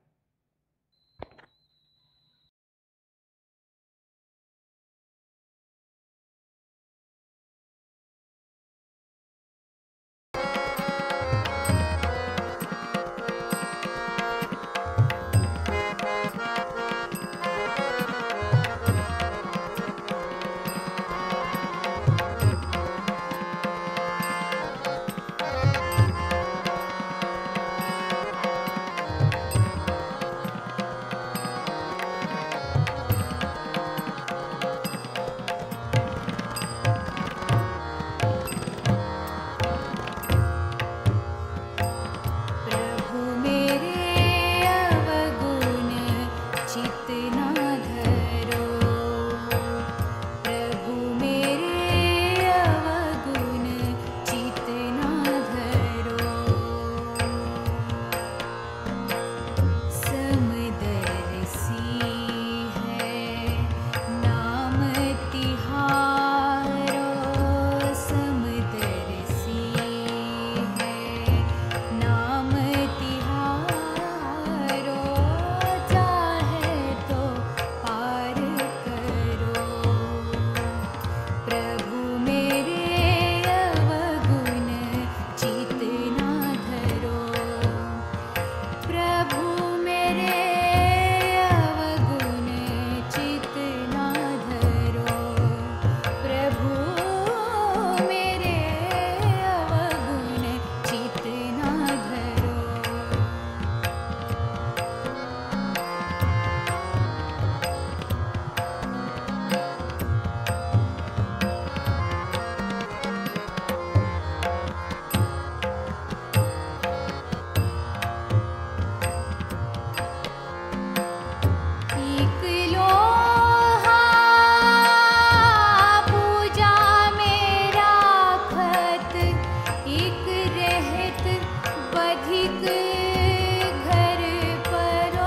घर पर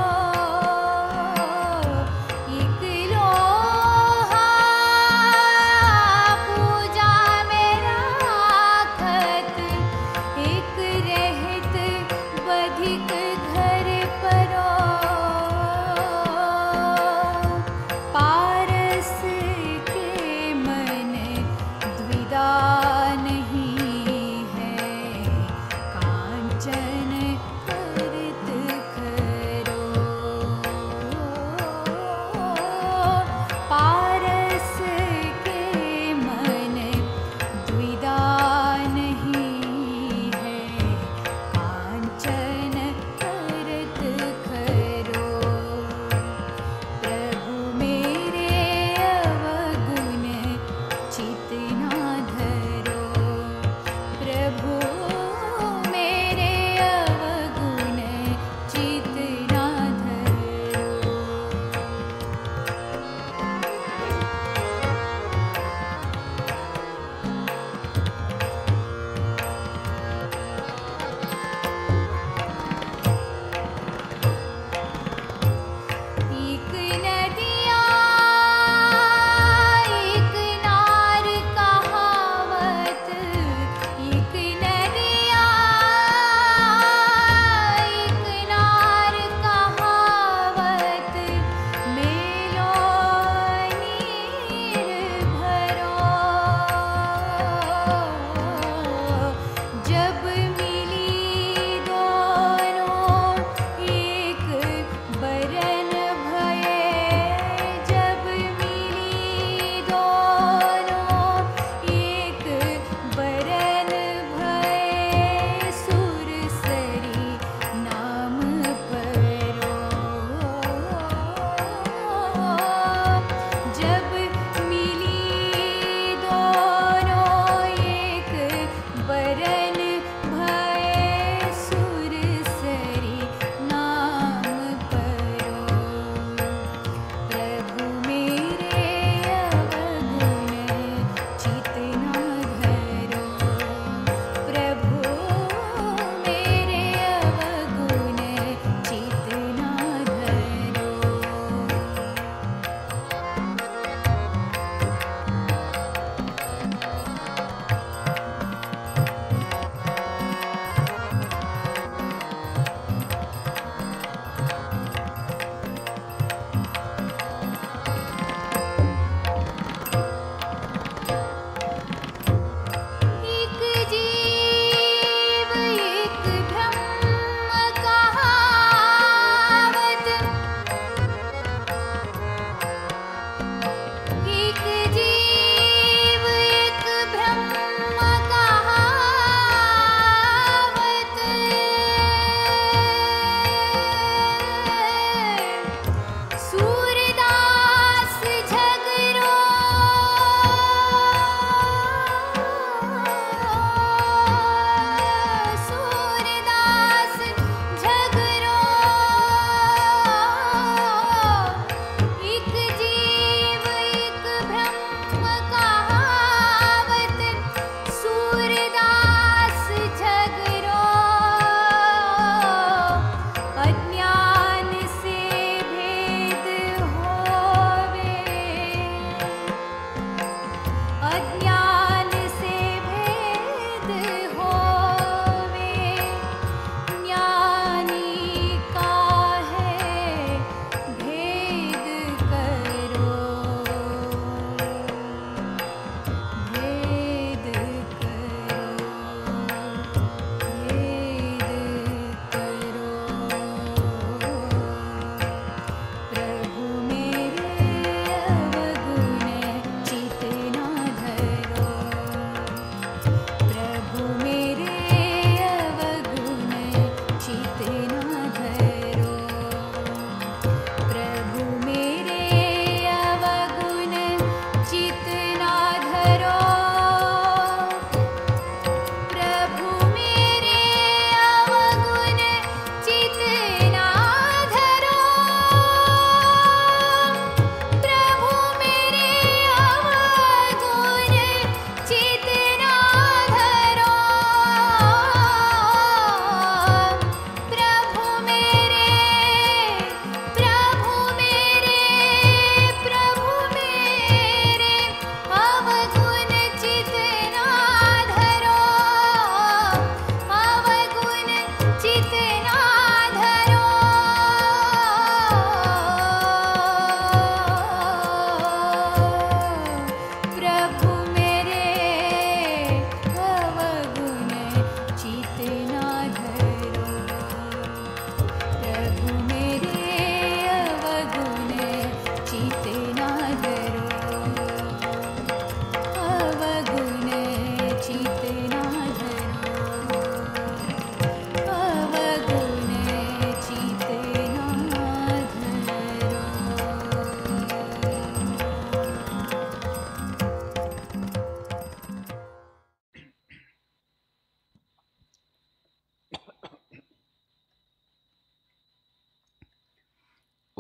अधिक घर परो पारस के मन द्विधा नहीं है कांचन करत खरो पारस के मन द्विधा नहीं है कांचन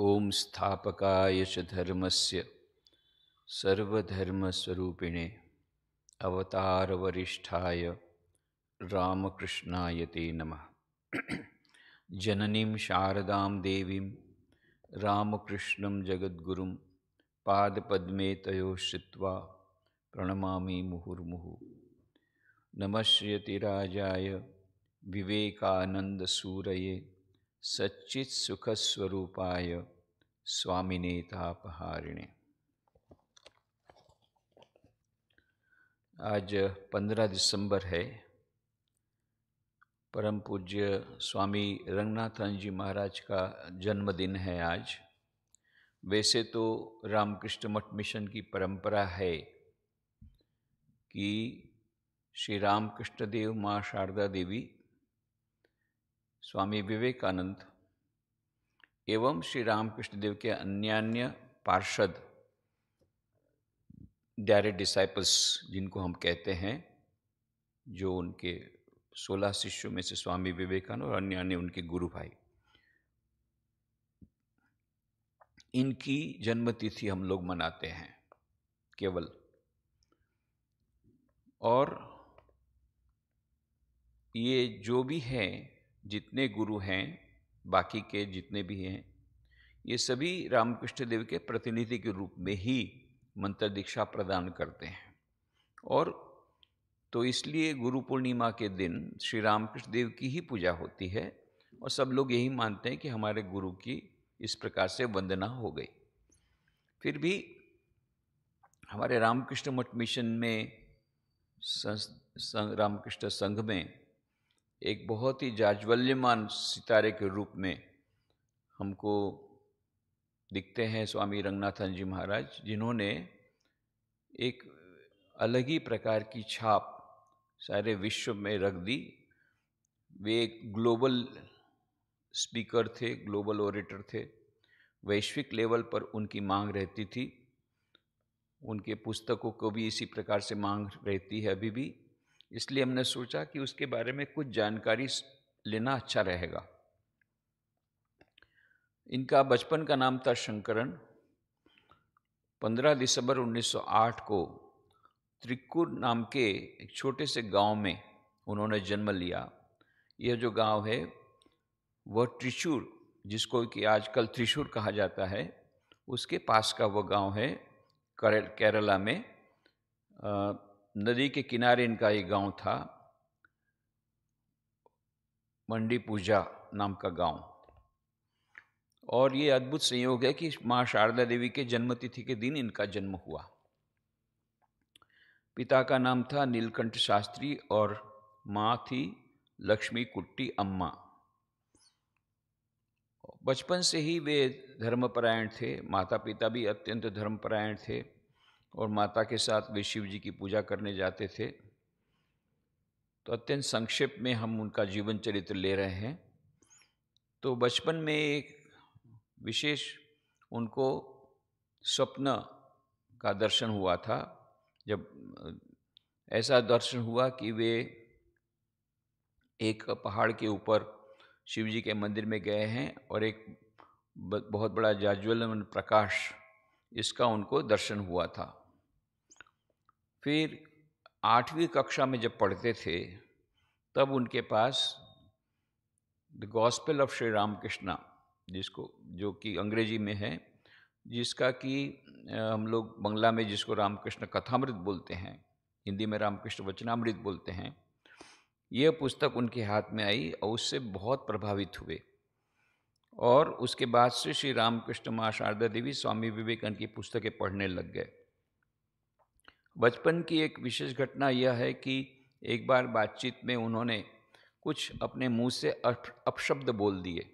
ओम स्थापकाय च धर्मस्य सर्वधर्मस्वरूपिणे अवतारवरिष्ठाय रामकृष्णाय ते नमः। जननीं शारदां देवीं रामकृष्णं जगद्गुरुं पादपद्मे तयोः श्रित्वा प्रणमामि मुहुर्मुहुः। नमस्यतिराजाय विवेकानन्दसूरये सच्चित्सुखस्वरूपाय स्वामिने तापहारिणे। आज पंद्रह दिसंबर है। परम पूज्य स्वामी रंगनाथन जी महाराज का जन्मदिन है आज। वैसे तो रामकृष्ण मठ मिशन की परंपरा है कि श्री रामकृष्ण देव, माँ शारदा देवी, स्वामी विवेकानंद एवं श्री रामकृष्ण देव के अन्यान्य पार्षद, डायरेक्ट डिसाइपल्स जिनको हम कहते हैं, जो उनके सोलह शिष्यों में से स्वामी विवेकानंद और अन्य अन्य उनके गुरु भाई, इनकी जन्मतिथि हम लोग मनाते हैं केवल। और ये जो भी हैं, जितने गुरु हैं, बाकी के जितने भी हैं, ये सभी रामकृष्ण देव के प्रतिनिधि के रूप में ही मंत्र दीक्षा प्रदान करते हैं। और तो इसलिए गुरु पूर्णिमा के दिन श्री रामकृष्ण देव की ही पूजा होती है और सब लोग यही मानते हैं कि हमारे गुरु की इस प्रकार से वंदना हो गई। फिर भी हमारे रामकृष्ण मठ मिशन में, रामकृष्ण संघ में एक बहुत ही जाज्वल्यमान सितारे के रूप में हमको दिखते हैं स्वामी रंगनाथन जी महाराज, जिन्होंने एक अलग ही प्रकार की छाप सारे विश्व में रख दी। वे एक ग्लोबल स्पीकर थे, ग्लोबल ओरेटर थे। वैश्विक लेवल पर उनकी मांग रहती थी। उनके पुस्तकों को भी इसी प्रकार से मांग रहती है अभी भी। इसलिए हमने सोचा कि उसके बारे में कुछ जानकारी लेना अच्छा रहेगा। इनका बचपन का नाम था शंकरन। पंद्रह दिसंबर उन्नीस सौ आठ को त्रिक्कुर नाम के एक छोटे से गांव में उन्होंने जन्म लिया। यह जो गांव है वह त्रिशूर, जिसको कि आजकल त्रिशूर कहा जाता है, उसके पास का वह गांव है केरला में। आ, नदी के किनारे इनका एक गांव था, मंडी पूजा नाम का गांव। और ये अद्भुत संयोग है कि माँ शारदा देवी के जन्मतिथि के दिन इनका जन्म हुआ। पिता का नाम था नीलकंठ शास्त्री और माँ थी लक्ष्मी कुट्टी अम्मा। बचपन से ही वे धर्मपरायण थे। माता पिता भी अत्यंत धर्मपरायण थे और माता के साथ वे शिव जी की पूजा करने जाते थे। तो अत्यंत संक्षेप में हम उनका जीवन चरित्र ले रहे हैं। तो बचपन में एक विशेष उनको स्वप्न का दर्शन हुआ था। जब ऐसा दर्शन हुआ कि वे एक पहाड़ के ऊपर शिव जी के मंदिर में गए हैं और एक बहुत बड़ा जाज्वल्यमान प्रकाश, इसका उनको दर्शन हुआ था। फिर आठवीं कक्षा में जब पढ़ते थे तब उनके पास the gospel of Shri Ramakrishna, जिसको जो कि अंग्रेजी में है, जिसका कि हम लोग बंगला में जिसको रामकृष्ण कथामृत बोलते हैं, हिंदी में रामकृष्ण वचनामृत बोलते हैं, यह पुस्तक उनके हाथ में आई और उससे बहुत प्रभावित हुए। और उसके बाद से श्री रामकृष्ण, माँ शारदा देवी, स्वामी विवेकानंद की पुस्तकें पढ़ने लग गए। बचपन की एक विशेष घटना यह है कि एक बार बातचीत में उन्होंने कुछ अपने मुंह से अपशब्द बोल दिए।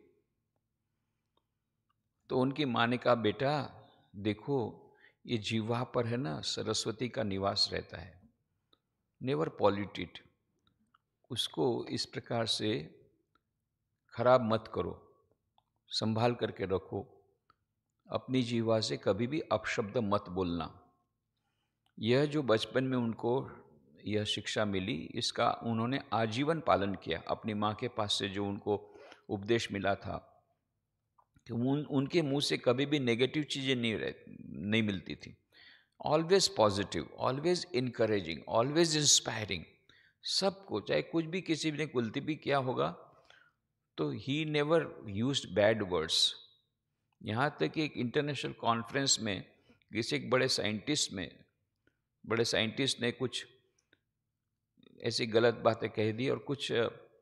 तो उनकी माँ ने कहा, बेटा देखो ये जीवा पर है ना सरस्वती का निवास रहता है, नेवर पॉल्यूट इट, उसको इस प्रकार से खराब मत करो, संभाल करके रखो, अपनी जीवा से कभी भी अपशब्द मत बोलना। यह जो बचपन में उनको यह शिक्षा मिली, इसका उन्होंने आजीवन पालन किया। अपनी माँ के पास से जो उनको उपदेश मिला था तो उन उनके मुंह से कभी भी नेगेटिव चीज़ें नहीं रह नहीं मिलती थी। Always positive, always encouraging, always inspiring. सबको, चाहे कुछ भी किसी ने गलती भी किया होगा तो ही नेवर यूज्ड बैड वर्ड्स। यहाँ तक कि एक इंटरनेशनल कॉन्फ्रेंस में किसी एक बड़े साइंटिस्ट में बड़े साइंटिस्ट ने कुछ ऐसी गलत बातें कह दी और कुछ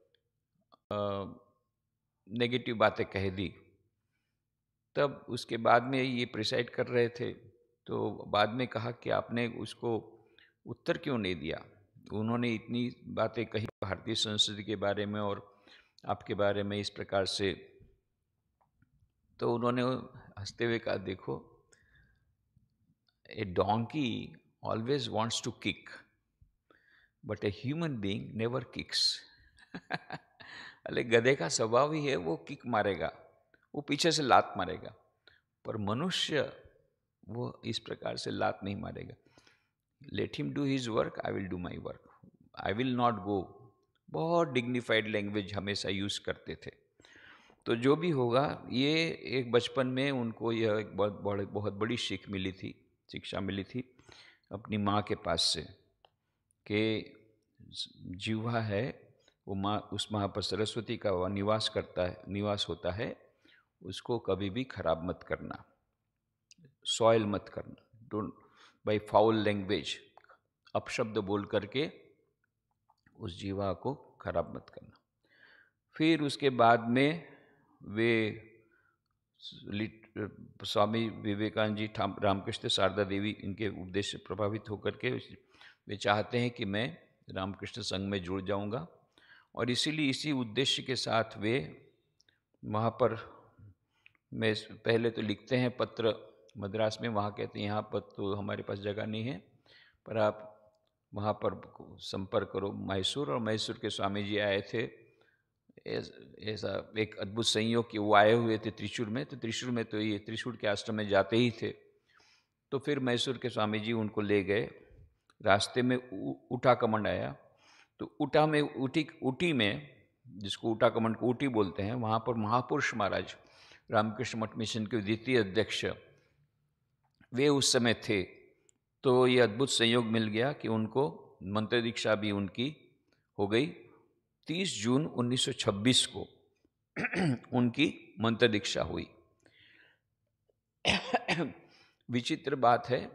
नेगेटिव बातें कह दी। तब उसके बाद में ये प्रिसाइड कर रहे थे तो बाद में कहा कि आपने उसको उत्तर क्यों नहीं दिया। उन्होंने इतनी बातें कही भारतीय संस्कृति के बारे में और आपके बारे में इस प्रकार से, तो उन्होंने हंसते हुए कहा, देखो, a donkey always wants to kick but a human being never kicks. अरे गधे का स्वभाव ही है, वो किक मारेगा, वो पीछे से लात मारेगा, पर मनुष्य वो इस प्रकार से लात नहीं मारेगा। Let him do his work, I will do my work, I will not go. बहुत डिग्निफाइड लैंग्वेज हमेशा यूज़ करते थे। तो जो भी होगा, ये एक बचपन में उनको यह एक बहुत बड़े बहुत बड़ी सीख मिली थी, शिक्षा मिली थी अपनी माँ के पास से कि जीवा है वो माँ, उस माँ पर सरस्वती का वह निवास करता है, निवास होता है, उसको कभी भी खराब मत करना, सॉइल मत करना, डोंट बाई फाउल लैंग्वेज, अपशब्द बोल करके उस जीवा को खराब मत करना। फिर उसके बाद में वे स्वामी विवेकानंद जी, रामकृष्ण शारदा देवी, इनके उपदेश से प्रभावित होकर के वे चाहते हैं कि मैं रामकृष्ण संघ में जुड़ जाऊंगा, और इसीलिए इसी उद्देश्य के साथ वे वहाँ पर, मैं पहले तो लिखते हैं पत्र मद्रास में, वहाँ कहते हैं यहाँ पर तो हमारे पास जगह नहीं है, पर आप वहाँ पर संपर्क करो मैसूर। और मैसूर के स्वामी जी आए थे, ऐसा एक अद्भुत संयोग कि वो आए हुए थे त्रिशूर में, तो त्रिशूर में तो ये त्रिशूर के आश्रम में जाते ही थे। तो फिर मैसूर के स्वामी जी उनको ले गए। रास्ते में ऊटा कमंड आया, तो ऊटा में ऊटी ऊटी में, जिसको ऊटा कमंड को ऊटी बोलते हैं, वहाँ पर महापुरुष महाराज रामकृष्ण मठ मिशन के द्वितीय अध्यक्ष वे उस समय थे। तो ये अद्भुत संयोग मिल गया कि उनको मंत्र दीक्षा भी उनकी हो गई। तीस जून उन्नीस सौ छब्बीस को उनकी मंत्र दीक्षा हुई। विचित्र बात है,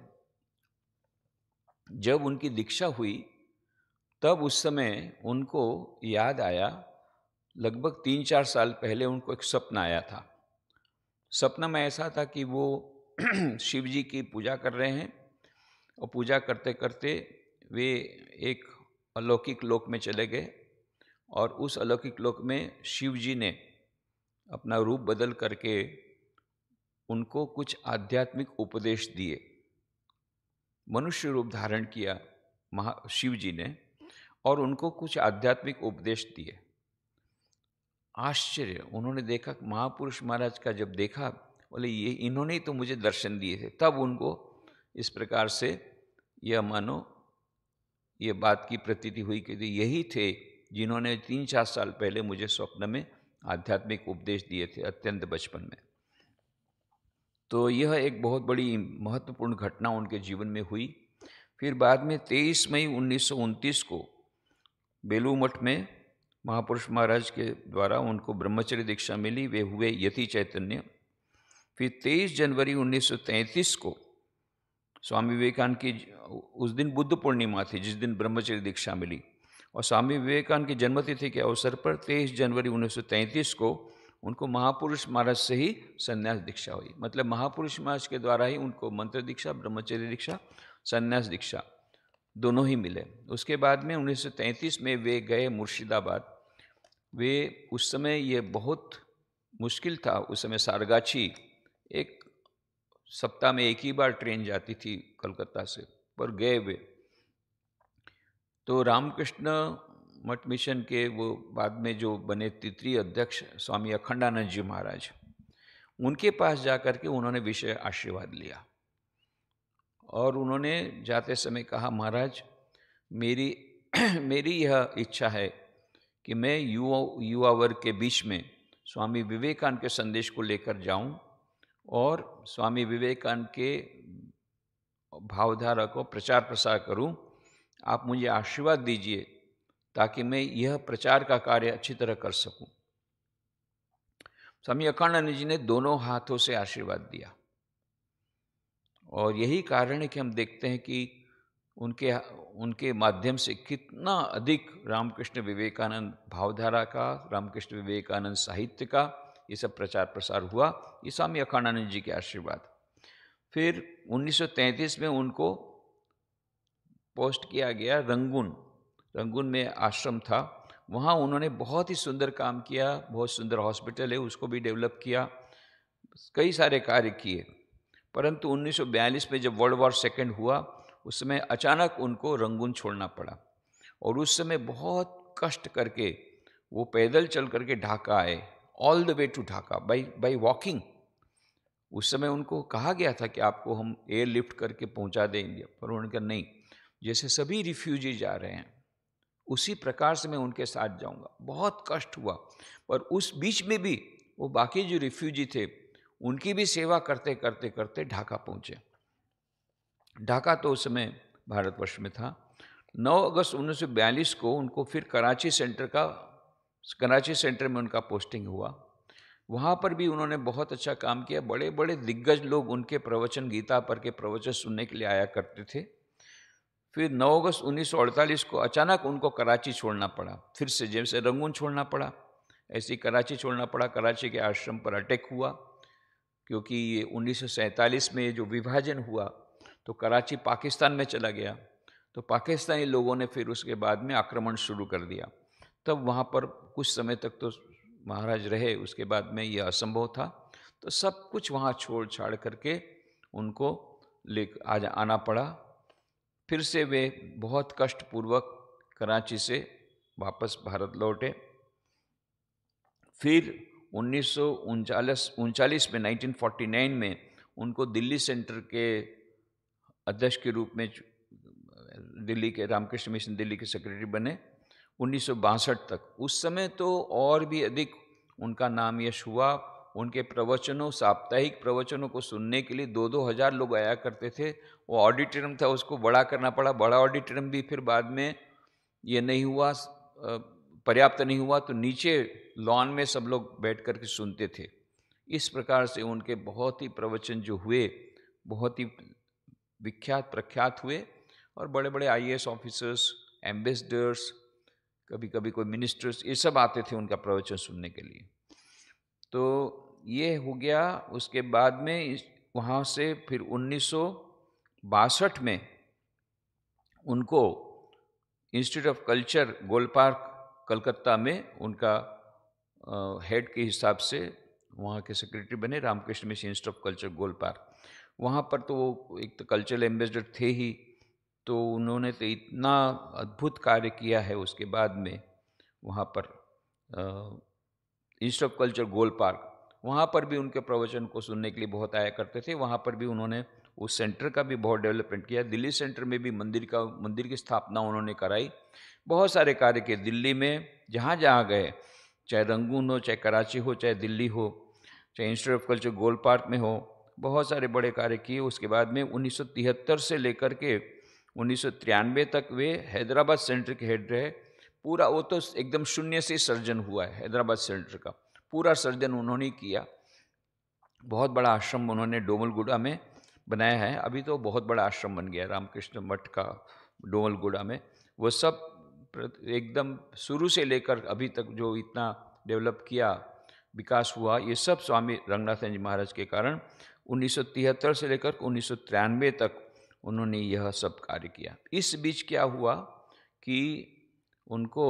जब उनकी दीक्षा हुई तब उस समय उनको याद आया, लगभग तीन चार साल पहले उनको एक सपना आया था। सपना में ऐसा था कि वो शिव जी की पूजा कर रहे हैं और पूजा करते करते वे एक अलौकिक लोक में चले गए, और उस अलौकिक लोक में शिव जी ने अपना रूप बदल करके उनको कुछ आध्यात्मिक उपदेश दिए। मनुष्य रूप धारण किया महा शिव जी ने और उनको कुछ आध्यात्मिक उपदेश दिए। आश्चर्य, उन्होंने देखा, महापुरुष महाराज का जब देखा, बोले ये इन्होंने ही तो मुझे दर्शन दिए थे। तब उनको इस प्रकार से यह मानो ये बात की प्रतीति हुई कि यही थे जिन्होंने तीन चार साल पहले मुझे स्वप्न में आध्यात्मिक उपदेश दिए थे, अत्यंत बचपन में। तो यह एक बहुत बड़ी महत्वपूर्ण घटना उनके जीवन में हुई। फिर बाद में तेईस मई उन्नीस सौ उनतीस को बेलू मठ में महापुरुष महाराज के द्वारा उनको ब्रह्मचर्य दीक्षा मिली, वे हुए यति चैतन्य। फिर तेईस जनवरी उन्नीस सौ तैंतीस को स्वामी विवेकानंद की, उस दिन बुद्ध पूर्णिमा थी जिस दिन ब्रह्मचर्य दीक्षा मिली, और स्वामी विवेकानंद की जन्मतिथि के अवसर पर तेईस जनवरी उन्नीस सौ तैंतीस को उनको महापुरुष महाराज से ही संन्यास दीक्षा हुई। मतलब महापुरुष महाराज के द्वारा ही उनको मंत्र दीक्षा, ब्रह्मचर्य दीक्षा, संन्यास दीक्षा दोनों ही मिले। उसके बाद में उन्नीस सौ तैंतीस में वे गए मुर्शिदाबाद। वे उस समय ये बहुत मुश्किल था, उस समय सारगाछी एक सप्ताह में एक ही बार ट्रेन जाती थी कलकत्ता से, पर गए वे। तो रामकृष्ण मठ मिशन के वो बाद में जो बने तृतीय अध्यक्ष स्वामी अखंडानंद जी महाराज, उनके पास जाकर के उन्होंने विषय आशीर्वाद लिया, और उन्होंने जाते समय कहा, महाराज मेरी मेरी यह इच्छा है कि मैं युवा युवा वर्ग के बीच में स्वामी विवेकानंद के संदेश को लेकर जाऊं और स्वामी विवेकानंद के भावधारा को प्रचार प्रसार करूं। आप मुझे आशीर्वाद दीजिए ताकि मैं यह प्रचार का कार्य अच्छी तरह कर सकूं। स्वामी अखंडानंद जी ने दोनों हाथों से आशीर्वाद दिया और यही कारण है कि हम देखते हैं कि उनके उनके माध्यम से कितना अधिक रामकृष्ण विवेकानंद भावधारा का, रामकृष्ण विवेकानंद साहित्य का ये सब प्रचार प्रसार हुआ, ये स्वामी अखंडानंद जी के आशीर्वाद। फिर उन्नीस सौ तैंतीस में उनको पोस्ट किया गया रंगून। रंगून में आश्रम था, वहाँ उन्होंने बहुत ही सुंदर काम किया, बहुत सुंदर हॉस्पिटल है उसको भी डेवलप किया, कई सारे कार्य किए। परंतु उन्नीस सौ बयालीस में जब वर्ल्ड वॉर सेकेंड हुआ उस समय अचानक उनको रंगून छोड़ना पड़ा और उस समय बहुत कष्ट करके वो पैदल चल करके ढाका आए, all the way to Dhaka by by walking. उस समय उनको कहा गया था कि आपको हम एयर लिफ्ट करके पहुंचा देंगे, पर उन्होंने कहा नहीं, जैसे सभी रिफ्यूजी जा रहे हैं उसी प्रकार से मैं उनके साथ जाऊंगा। बहुत कष्ट हुआ, पर उस बीच में भी वो बाकी जो रिफ्यूजी थे उनकी भी सेवा करते करते करते ढाका पहुंचे। ढाका तो उस समय भारतवर्ष में था। नौ अगस्त उन्नीस सौ बयालीस को उनको फिर कराची सेंटर का कराची सेंटर में उनका पोस्टिंग हुआ। वहाँ पर भी उन्होंने बहुत अच्छा काम किया। बड़े बड़े दिग्गज लोग उनके प्रवचन, गीता पर के प्रवचन सुनने के लिए आया करते थे। फिर नौ अगस्त उन्नीस सौ अड़तालीस को अचानक उनको कराची छोड़ना पड़ा, फिर से जैसे रंगून छोड़ना पड़ा ऐसे ही कराची छोड़ना पड़ा। कराची के आश्रम पर अटैक हुआ क्योंकि ये उन्नीस सौ सैंतालीस में जो विभाजन हुआ तो कराची पाकिस्तान में चला गया, तो पाकिस्तानी लोगों ने फिर उसके बाद में आक्रमण शुरू कर दिया। तब वहाँ पर कुछ समय तक तो महाराज रहे, उसके बाद में ये असंभव था, तो सब कुछ वहाँ छोड़ छाड़ करके उनको ले आज आना पड़ा। फिर से वे बहुत कष्टपूर्वक कराची से वापस भारत लौटे। फिर उन्नीस सौ उनचालीस उनचालीस में उन्नीस सौ उनचास में उनको दिल्ली सेंटर के अध्यक्ष के रूप में, दिल्ली के रामकृष्ण मिशन दिल्ली के सेक्रेटरी बने उन्नीस सौ बासठ तक। उस समय तो और भी अधिक उनका नाम यश हुआ। उनके प्रवचनों, साप्ताहिक प्रवचनों को सुनने के लिए दो दो हज़ार लोग आया करते थे। वो ऑडिटोरियम था, उसको बड़ा करना पड़ा। बड़ा ऑडिटोरियम भी फिर बाद में ये नहीं हुआ, पर्याप्त नहीं हुआ, तो नीचे लॉन में सब लोग बैठ कर के सुनते थे। इस प्रकार से उनके बहुत ही प्रवचन जो हुए बहुत ही विख्यात प्रख्यात हुए और बड़े बड़े I A S officers, ambassadors, कभी कभी कोई मिनिस्टर्स, ये सब आते थे उनका प्रवचन सुनने के लिए। तो ये हो गया। उसके बाद में वहाँ से फिर उन्नीस सौ बासठ में उनको institute of culture Golpark Calcutta में उनका हेड के हिसाब से वहाँ के सेक्रेटरी बने, Ramakrishna mission institute of culture Golpark. वहाँ पर तो वो एक तो कल्चरल एम्बेसडर थे ही, तो उन्होंने तो इतना अद्भुत कार्य किया है। उसके बाद में वहाँ पर इंस्टीट्यूट ऑफ कल्चर गोलपार्क, वहाँ पर भी उनके प्रवचन को सुनने के लिए बहुत आया करते थे। वहाँ पर भी उन्होंने उस सेंटर का भी बहुत डेवलपमेंट किया। दिल्ली सेंटर में भी मंदिर का मंदिर की स्थापना उन्होंने कराई। बहुत सारे कार्य किए दिल्ली में, जहाँ जहाँ गए, चाहे रंगून हो, चाहे कराची हो, चाहे दिल्ली हो, चाहे इंस्टीट्यूट ऑफ कल्चर गोलपार्क में हो, बहुत सारे बड़े कार्य किए। उसके बाद में उन्नीस सौ तिहत्तर से लेकर के उन्नीस सौ तिरानवे तक वे हैदराबाद सेंटर के हेड रहे। पूरा वो तो एकदम शून्य से सर्जन हुआ है, हैदराबाद सेंटर का पूरा सर्जन उन्होंने किया। बहुत बड़ा आश्रम उन्होंने डोमलगुड़ा में बनाया है। अभी तो बहुत बड़ा आश्रम बन गया रामकृष्ण मठ का डोमलगुड़ा में। वो सब एकदम शुरू से लेकर अभी तक जो इतना डेवलप किया, विकास हुआ, ये सब स्वामी रंगनाथन जी महाराज के कारण उन्नीस सौ तिहत्तर से लेकर उन्नीस सौ तिरानवे तक उन्होंने यह सब कार्य किया। इस बीच क्या हुआ कि उनको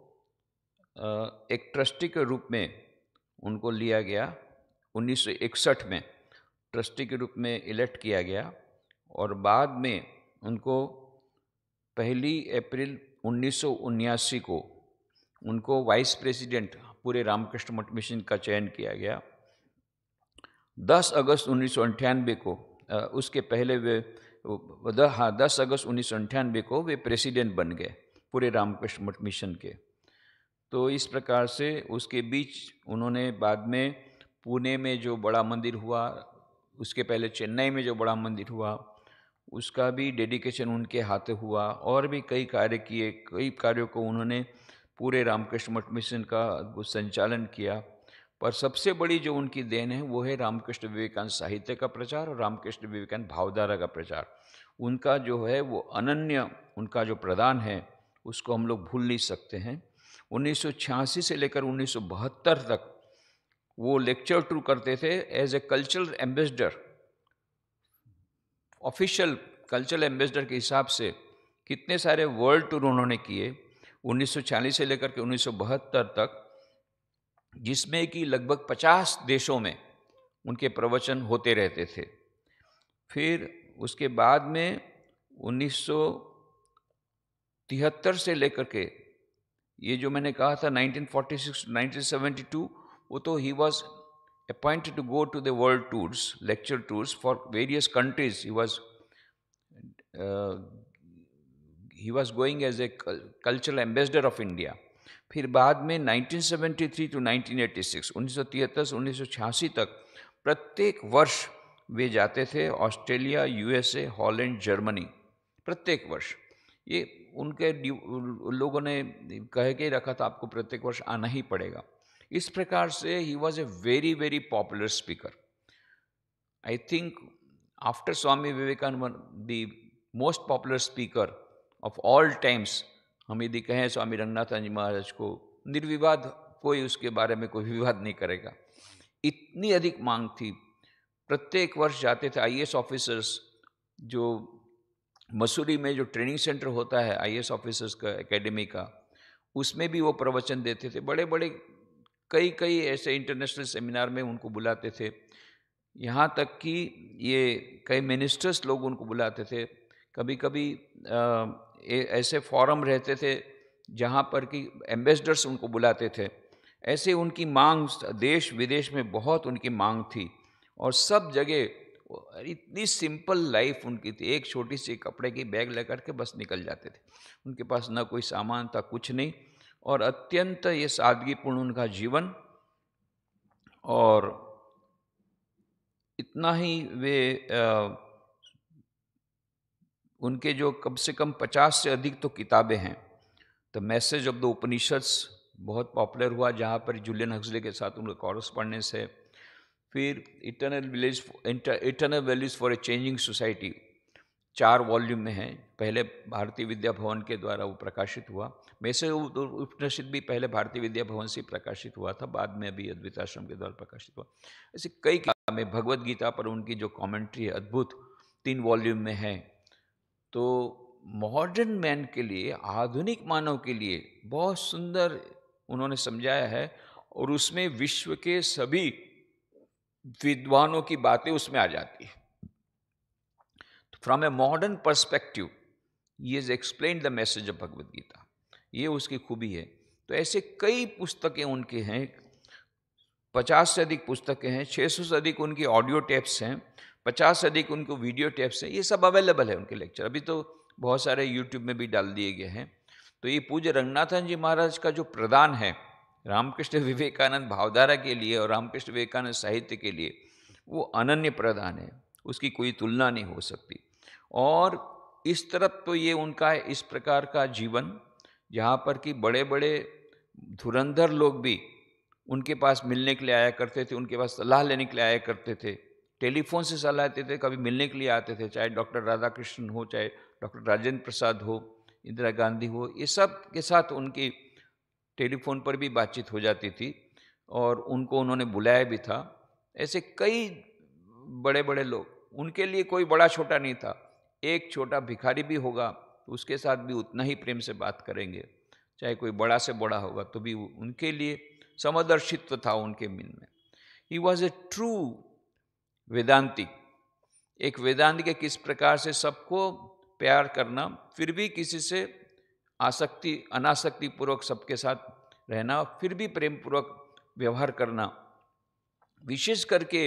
एक ट्रस्टी के रूप में उनको लिया गया। उन्नीस सौ इकसठ में ट्रस्टी के रूप में इलेक्ट किया गया और बाद में उनको पहली अप्रैल उन्नीस सौ उन्यासी को उनको वाइस प्रेसिडेंट पूरे रामकृष्ण मठ मिशन का चयन किया गया। दस अगस्त उन्नीस सौ अट्ठानवे को, उसके पहले वे हाँ दस अगस्त उन्नीस सौ अट्ठानवे को वे प्रेसिडेंट बन गए पूरे रामकृष्ण मठ मिशन के। तो इस प्रकार से उसके बीच उन्होंने बाद में पुणे में जो बड़ा मंदिर हुआ, उसके पहले चेन्नई में जो बड़ा मंदिर हुआ, उसका भी डेडिकेशन उनके हाथों हुआ। और भी कई कार्य किए, कई कार्यों को उन्होंने पूरे रामकृष्ण मठ मिशन का संचालन किया। पर सबसे बड़ी जो उनकी देन है वो है रामकृष्ण विवेकानंद साहित्य का प्रचार और रामकृष्ण विवेकानंद भावधारा का प्रचार। उनका जो है वो अनन्य, उनका जो प्रदान है उसको हम लोग भूल नहीं सकते हैं। उन्नीस सौ छियासी से लेकर उन्नीस सौ बहत्तर तक वो लेक्चर टूर करते थे as a cultural ambassador, official cultural ambassador के हिसाब से कितने सारे वर्ल्ड टूर उन्होंने किए उन्नीस सौ छियालीस से लेकर के उन्नीस सौ बहत्तर तक, जिसमें कि लगभग पचास देशों में उनके प्रवचन होते रहते थे। फिर उसके बाद में उन्नीस सौ तिहत्तर से लेकर के ये जो मैंने कहा था nineteen forty six to nineteen seventy two, वो तो he was appointed to go to the world tours, lecture tours for various countries. He was he was going as a cultural ambassador of India. फिर बाद में nineteen seventy three to nineteen eighty six, उन्नीस सौ तिहत्तर से उन्नीस सौ छियासी तक प्रत्येक वर्ष वे जाते थे ऑस्ट्रेलिया, यूएसए, हॉलैंड, जर्मनी, प्रत्येक वर्ष। ये उनके लोगों ने कह के रखा था आपको प्रत्येक वर्ष आना ही पड़ेगा। इस प्रकार से he was a very very popular speaker. I think after Swami Vivekananda the most popular speaker of all times, हम यदि कहें स्वामी रंगनाथन जी महाराज को, निर्विवाद कोई उसके बारे में कोई विवाद नहीं करेगा। इतनी अधिक मांग थी, प्रत्येक वर्ष जाते थे। आईएएस ऑफिसर्स, जो मसूरी में जो ट्रेनिंग सेंटर होता है आईएएस ऑफिसर्स का एकेडमी का, उसमें भी वो प्रवचन देते थे। बड़े बड़े कई कई ऐसे इंटरनेशनल सेमिनार में उनको बुलाते थे। यहाँ तक कि ये कई मिनिस्टर्स लोग उनको बुलाते थे। कभी कभी आ, ऐसे फॉरम रहते थे जहाँ पर कि एम्बेसडर्स उनको बुलाते थे। ऐसे उनकी मांग देश विदेश में बहुत उनकी मांग थी और सब जगह इतनी सिंपल लाइफ उनकी थी। एक छोटी सी कपड़े की बैग लेकर के बस निकल जाते थे। उनके पास ना कोई सामान था, कुछ नहीं, और अत्यंत ये सादगीपूर्ण उनका जीवन। और इतना ही वे आ, उनके जो कम से कम पचास से अधिक तो किताबें हैं। The message of the Upanishads बहुत पॉपुलर हुआ, जहाँ पर जूलियन हक्सले के साथ उनका कॉरेस्पॉन्डेंस है। फिर eternal village eternal values for a changing society चार वॉल्यूम में है। पहले भारतीय विद्या भवन के द्वारा वो प्रकाशित हुआ। मैसेज उपनिषद भी पहले भारतीय विद्या भवन से प्रकाशित हुआ था, बाद में अभी अद्वैत आश्रम के द्वारा प्रकाशित हुआ। ऐसे कई किताबें, भगवद गीता पर उनकी जो कॉमेंट्री है अद्भुत, तीन वॉल्यूम में है। तो मॉडर्न मैन के लिए, आधुनिक मानव के लिए बहुत सुंदर उन्होंने समझाया है, और उसमें विश्व के सभी विद्वानों की बातें उसमें आ जाती है। From a modern perspective he has explained the message of Bhagavad Gita. ये उसकी खूबी है। तो ऐसे कई पुस्तकें उनके हैं, पचास से अधिक पुस्तकें हैं, छः सौ से अधिक उनकी ऑडियो टेप्स हैं, पचास से अधिक उनको वीडियो टेप्स हैं। ये सब अवेलेबल है उनके लेक्चर, अभी तो बहुत सारे यूट्यूब में भी डाल दिए गए हैं। तो ये पूज्य रंगनाथन जी महाराज का जो प्रदान है रामकृष्ण विवेकानंद भावधारा के लिए और रामकृष्ण विवेकानंद साहित्य के लिए, वो अनन्य प्रदान है, उसकी कोई तुलना नहीं हो सकती। और इस तरफ तो ये उनका इस प्रकार का जीवन, जहाँ पर कि बड़े बड़े धुरंधर लोग भी उनके पास मिलने के लिए आया करते थे, उनके पास सलाह लेने के लिए आया करते थे, टेलीफोन से सलाह देते थे, कभी मिलने के लिए आते थे, चाहे डॉक्टर राधाकृष्णन हो, चाहे डॉक्टर राजेंद्र प्रसाद हो, इंदिरा गांधी हो, ये सब के साथ उनकी टेलीफोन पर भी बातचीत हो जाती थी और उनको उन्होंने बुलाया भी था। ऐसे कई बड़े बड़े लोग, उनके लिए कोई बड़ा छोटा नहीं था। एक छोटा भिखारी भी होगा तो उसके साथ भी उतना ही प्रेम से बात करेंगे, चाहे कोई बड़ा से बड़ा होगा तो भी उनके लिए समदर्शित्व था उनके मन में। He was a true Vedanti. एक वेदांत के किस प्रकार से सबको प्यार करना, फिर भी किसी से आसक्ति अनासक्ति पूर्वक सबके साथ रहना, फिर भी प्रेम पूर्वक व्यवहार करना। विशेष करके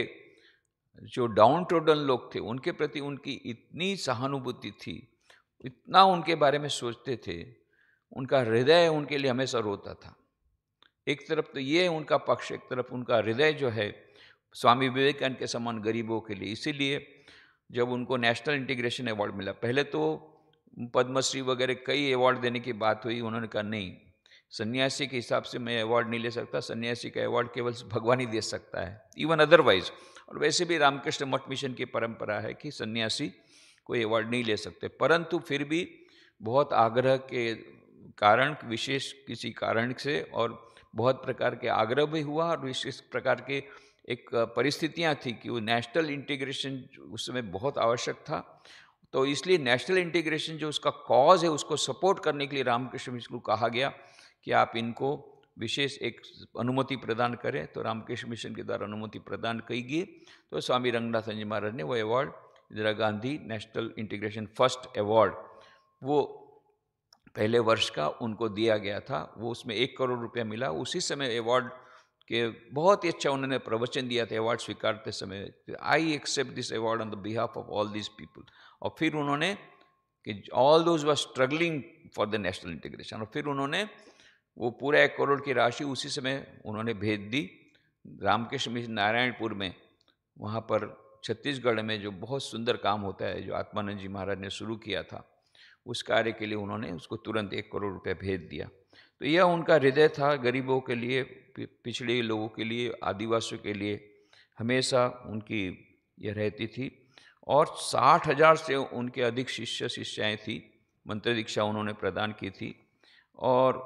जो डाउन ट्रोडन लोग थे उनके प्रति उनकी इतनी सहानुभूति थी, इतना उनके बारे में सोचते थे, उनका हृदय उनके लिए हमेशा रोता था। एक तरफ तो ये उनका पक्ष, एक तरफ उनका हृदय जो है स्वामी विवेकानंद के समान गरीबों के लिए। इसीलिए जब उनको नेशनल इंटीग्रेशन अवार्ड मिला, पहले तो पद्मश्री वगैरह कई अवार्ड देने की बात हुई, उन्होंने कहा नहीं, सन्यासी के हिसाब से मैं अवार्ड नहीं ले सकता, सन्यासी का अवार्ड केवल भगवान ही दे सकता है, इवन अदरवाइज। और वैसे भी रामकृष्ण मठ मिशन की परंपरा है कि सन्यासी कोई अवार्ड नहीं ले सकते, परंतु फिर भी बहुत आग्रह के कारण, विशेष किसी कारण से, और बहुत प्रकार के आग्रह भी हुआ, और विशेष प्रकार के एक परिस्थितियां थी कि वो नेशनल इंटीग्रेशन उस समय बहुत आवश्यक था। तो इसलिए नेशनल इंटीग्रेशन जो उसका कॉज है उसको सपोर्ट करने के लिए रामकृष्ण मिशन को कहा गया कि आप इनको विशेष एक अनुमति प्रदान करें। तो रामकृष्ण मिशन के द्वारा अनुमति प्रदान की गई। तो स्वामी रंगनाथन जी महाराज ने वो award, Indira Gandhi national integration first award, वो पहले वर्ष का उनको दिया गया था। वो उसमें एक करोड़ रुपया मिला। उसी समय अवार्ड के बहुत ही अच्छा उन्होंने प्रवचन दिया था अवार्ड स्वीकारते समय, I accept this award on the behalf of all this people. और फिर उन्होंने कि all those were struggling for the national integration, और फिर उन्होंने वो पूरा एक करोड़ की राशि उसी समय उन्होंने भेज दी रामकृष्ण मिशन नारायणपुर में। वहाँ पर छत्तीसगढ़ में जो बहुत सुंदर काम होता है, जो आत्मानंद जी महाराज ने शुरू किया था, उस कार्य के लिए उन्होंने उसको तुरंत एक करोड़ रुपये भेज दिया। तो यह उनका हृदय था गरीबों के लिए, पिछड़े लोगों के लिए, आदिवासियों के लिए, हमेशा उनकी यह रहती थी। और साठ हजार से उनके अधिक शिष्य शिष्याएँ थी, मंत्र दीक्षा उन्होंने प्रदान की थी। और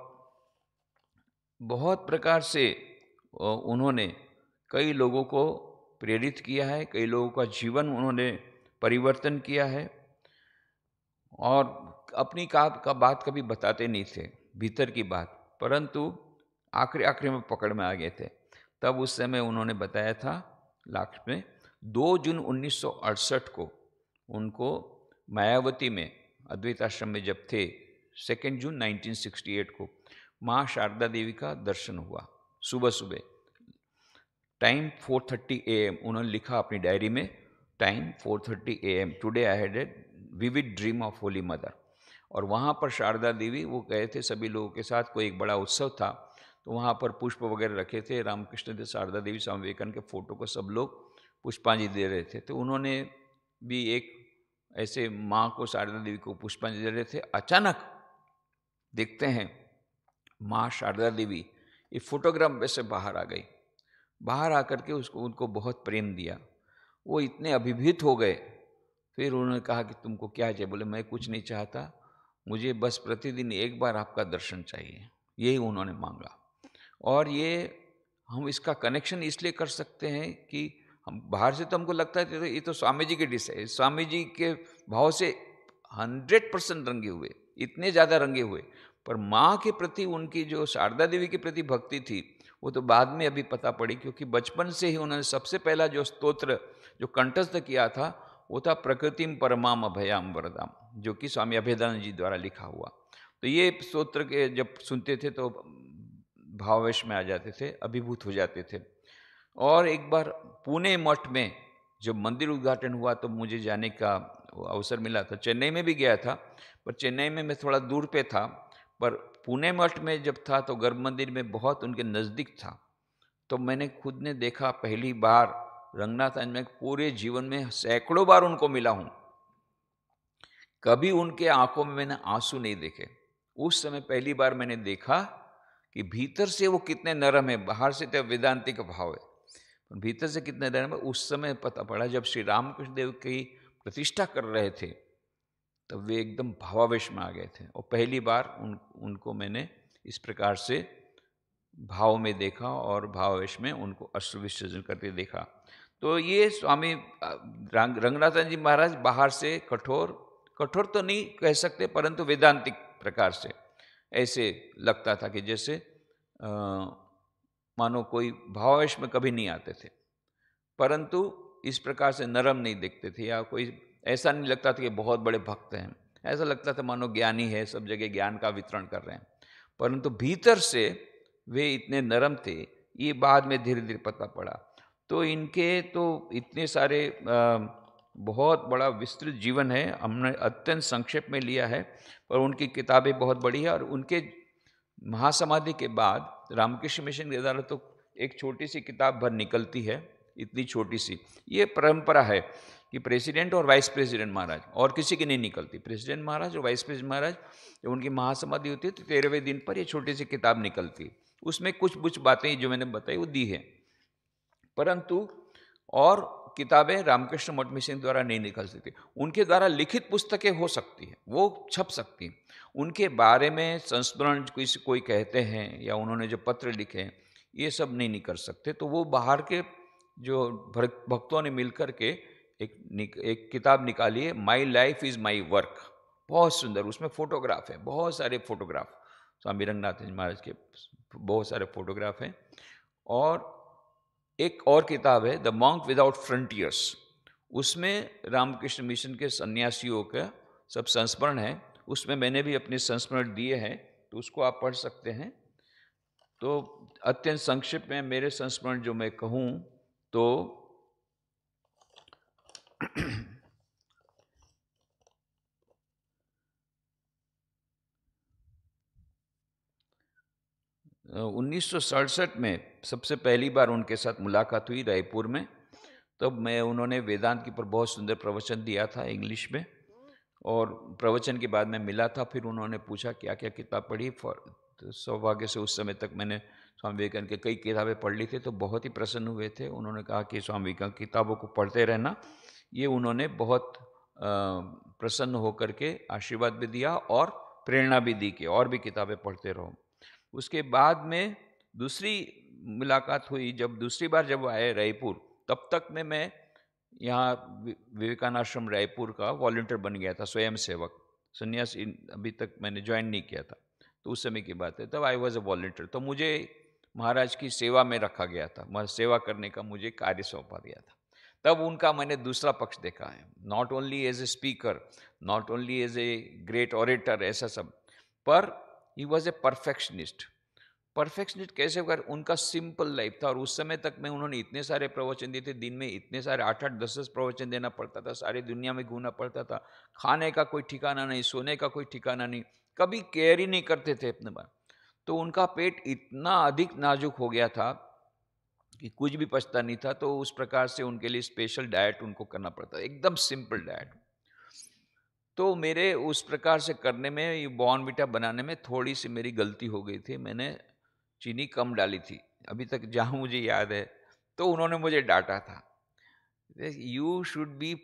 बहुत प्रकार से उन्होंने कई लोगों को प्रेरित किया है, कई लोगों का जीवन उन्होंने परिवर्तन किया है। और अपनी का, का बात कभी बताते नहीं थे, भीतर की बात, परंतु आखिरी आखिरी में पकड़ में आ गए थे। तब उस समय उन्होंने बताया था लास्ट में, दो जून उन्नीस सौ अड़सठ को उनको मायावती में अद्वैत आश्रम में जब थे, second June nineteen sixty eight को माँ शारदा देवी का दर्शन हुआ सुबह सुबह। Time four thirty A M उन्होंने लिखा अपनी डायरी में, time four thirty A M today I had a vivid dream of holy mother. और वहाँ पर शारदा देवी वो गए थे सभी लोगों के साथ, कोई एक बड़ा उत्सव था, तो वहाँ पर पुष्प वगैरह रखे थे। रामकृष्ण देव, शारदा देवी, स्वामी विवेकानंद के फोटो को सब लोग पुष्पांजलि दे रहे थे। तो उन्होंने भी एक ऐसे माँ को, शारदा देवी को पुष्पांजलि दे रहे थे। अचानक देखते हैं माँ शारदा देवी एक फोटोग्राफ में से बाहर आ गई। बाहर आकर के उसको उनको बहुत प्रेम दिया। वो इतने अभिभूत हो गए। फिर उन्होंने कहा कि तुमको क्या चाहिए? बोले मैं कुछ नहीं चाहता, मुझे बस प्रतिदिन एक बार आपका दर्शन चाहिए। यही उन्होंने मांगा। और ये हम इसका कनेक्शन इसलिए कर सकते हैं कि हम बाहर से तो हमको लगता है तो ये तो स्वामी जी की डिश है, स्वामी जी के भाव से हंड्रेड परसेंट रंगे हुए, इतने ज़्यादा रंगे हुए, पर माँ के प्रति उनकी जो शारदा देवी के प्रति भक्ति थी वो तो बाद में अभी पता पड़ी, क्योंकि बचपन से ही उन्होंने सबसे पहला जो स्तोत्र जो कंठस्थ किया था वो था प्रकृतिम परमाम अभयाम वरदाम, जो कि स्वामी अभेदानंद जी द्वारा लिखा हुआ। तो ये स्तोत्र के जब सुनते थे तो भावावेश में आ जाते थे, अभिभूत हो जाते थे। और एक बार पुणे मठ में जब मंदिर उद्घाटन हुआ तो मुझे जाने का अवसर मिला था। चेन्नई में भी गया था, पर चेन्नई में मैं थोड़ा दूर पे था, पर पुणे मठ में जब था तो गर्भ मंदिर में बहुत उनके नज़दीक था। तो मैंने खुद ने देखा पहली बार रंगनाथन में, पूरे जीवन में सैकड़ों बार उनको मिला हूँ, कभी उनके आंखों में मैंने आंसू नहीं देखे। उस समय पहली बार मैंने देखा कि भीतर से वो कितने नरम है। बाहर से तो वेदांतिक भाव है, भीतर से कितने नरम है उस समय पता पड़ा। जब श्री रामकृष्ण देव की प्रतिष्ठा कर रहे थे तब वे एकदम भावावेश में आ गए थे। और पहली बार उन उनको मैंने इस प्रकार से भाव में देखा और भावावेश में उनको अश्रु विसर्जन करते देखा। तो ये स्वामी रंग, रंगनाथन जी महाराज बाहर से कठोर कठोर तो नहीं कह सकते, परंतु वेदांतिक प्रकार से ऐसे लगता था कि जैसे आ, मानो कोई भावावेश में कभी नहीं आते थे, परंतु इस प्रकार से नरम नहीं दिखते थे, या कोई ऐसा नहीं लगता था कि बहुत बड़े भक्त हैं। ऐसा लगता था मानो ज्ञानी है, सब जगह ज्ञान का वितरण कर रहे हैं, परंतु भीतर से वे इतने नरम थे, ये बाद में धीरे धीरे पता पड़ा। तो इनके तो इतने सारे आ, बहुत बड़ा विस्तृत जीवन है, हमने अत्यंत संक्षेप में लिया है, पर उनकी किताबें बहुत बड़ी है। और उनके महासमाधि के बाद रामकृष्ण मिशन के द्वारा तो एक छोटी सी किताब भर निकलती है, इतनी छोटी सी। ये परंपरा है कि प्रेसिडेंट और वाइस प्रेसिडेंट महाराज, और किसी की नहीं निकलती। प्रेसिडेंट महाराज और वाइस प्रेसिडेंट महाराज जब उनकी महासमाधि होती है तो तेरहवें दिन पर ये छोटी सी किताब निकलती है। उसमें कुछ कुछ बातें जो मैंने बताई वो दी है, परंतु और किताबें रामकृष्ण मठ मिशन द्वारा नहीं निकल सकती। उनके द्वारा लिखित पुस्तकें हो सकती हैं, वो छप सकती हैं। उनके बारे में संस्मरण कोई कोई कहते हैं या उन्होंने जो पत्र लिखे हैं, ये सब नहीं निकल सकते। तो वो बाहर के जो भक्तों ने मिलकर के एक एक किताब निकाली है, my life is my work. बहुत सुंदर, उसमें फोटोग्राफ है, बहुत सारे फोटोग्राफ, स्वामी रंगनाथ जी महाराज के बहुत सारे फोटोग्राफ हैं। और एक और किताब है द मॉन्क विदाउट फ्रंटियर्स, उसमें रामकृष्ण मिशन के सन्यासियों का सब संस्मरण है। उसमें मैंने भी अपने संस्मरण दिए हैं, तो उसको आप पढ़ सकते हैं। तो अत्यंत संक्षिप्त में मेरे संस्मरण जो मैं कहूँ तो उन्नीस सौ सड़सठ में सबसे पहली बार उनके साथ मुलाकात हुई रायपुर में। तब मैं उन्होंने वेदांत के ऊपर बहुत सुंदर प्रवचन दिया था इंग्लिश में, और प्रवचन के बाद मैं मिला था। फिर उन्होंने पूछा क्या क्या किताब पढ़ी। तो सौभाग्य से उस समय तक मैंने स्वामी विवेकानंद के कई किताबें पढ़ ली थी, तो बहुत ही प्रसन्न हुए थे। उन्होंने कहा कि स्वामी विवेकानंद किताबों को पढ़ते रहना। ये उन्होंने बहुत प्रसन्न होकर के आशीर्वाद भी दिया और प्रेरणा भी दी कि और भी किताबें पढ़ते रहो। उसके बाद में दूसरी मुलाकात हुई, जब दूसरी बार जब आए रायपुर, तब तक में मैं यहाँ विवेकानंद आश्रम रायपुर का वॉलंटियर बन गया था, स्वयं सेवक। संन्यास अभी तक मैंने ज्वाइन नहीं किया था, तो उस समय की बात है। तब आई वॉज अ वॉलंटियर। तो मुझे महाराज की सेवा में रखा गया था, सेवा करने का मुझे कार्य सौंपा गया था। तब उनका मैंने दूसरा पक्ष देखा है, not only as a speaker, not only as a great orator, ऐसा सब, पर he was a perfectionist. Perfectionist कैसे कर, उनका सिंपल लाइफ था। और उस समय तक में उन्होंने इतने सारे प्रवचन दिए थे, दिन में इतने सारे आठ आठ दस दस प्रवचन देना पड़ता था, सारी दुनिया में घूमना पड़ता था, खाने का कोई ठिकाना नहीं, सोने का कोई ठिकाना नहीं, कभी केयर ही नहीं करते थे अपने बारे। तो उनका पेट इतना अधिक नाजुक हो गया था कि कुछ भी पचता नहीं था। तो उस प्रकार से उनके लिए स्पेशल डाइट उनको करना पड़ता, एकदम सिंपल डाइट। तो मेरे उस प्रकार से करने में, ये बॉर्नविटा बनाने में थोड़ी सी मेरी गलती हो गई थी, मैंने चीनी कम डाली थी, अभी तक जहाँ मुझे याद है। तो उन्होंने मुझे डांटा था, you should be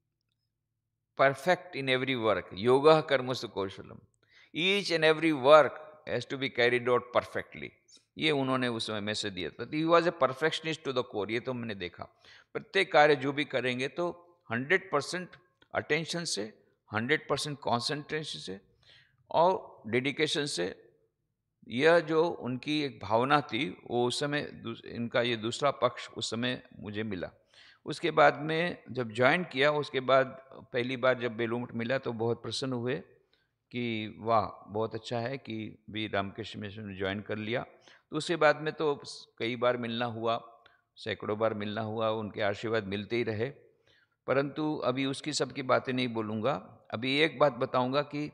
perfect in every work, योगा कर्मसु कौशलम, each and every work has to be carried out perfectly. ये उन्होंने उस समय मैसेज दिया था। He was a perfectionist to the core. ये तो मैंने देखा, प्रत्येक कार्य जो भी करेंगे तो हंड्रेड परसेंट अटेंशन से, हंड्रेड परसेंट कॉन्सेंट्रेशन से और डेडिकेशन से। यह जो उनकी एक भावना थी, वो उस समय इनका ये दूसरा पक्ष उस समय मुझे मिला। उसके बाद में जब ज्वाइन किया, उसके बाद पहली बार जब बेलूमठ मिला तो बहुत प्रसन्न हुए कि वाह बहुत अच्छा है कि भी रामकृष्ण मिशन में ज्वाइन कर लिया। तो उसके बाद में तो कई बार मिलना हुआ, सैकड़ों बार मिलना हुआ, उनके आशीर्वाद मिलते ही रहे। परंतु अभी उसकी सबकी बातें नहीं बोलूँगा। अभी एक बात बताऊँगा कि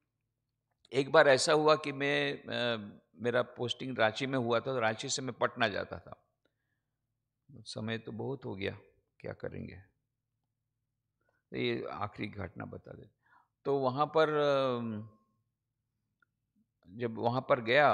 एक बार ऐसा हुआ कि मैं आ, मेरा पोस्टिंग रांची में हुआ था, तो रांची से मैं पटना जाता था। समय तो बहुत हो गया, क्या करेंगे, ये आखिरी घटना बता दे। तो वहाँ पर जब वहाँ पर गया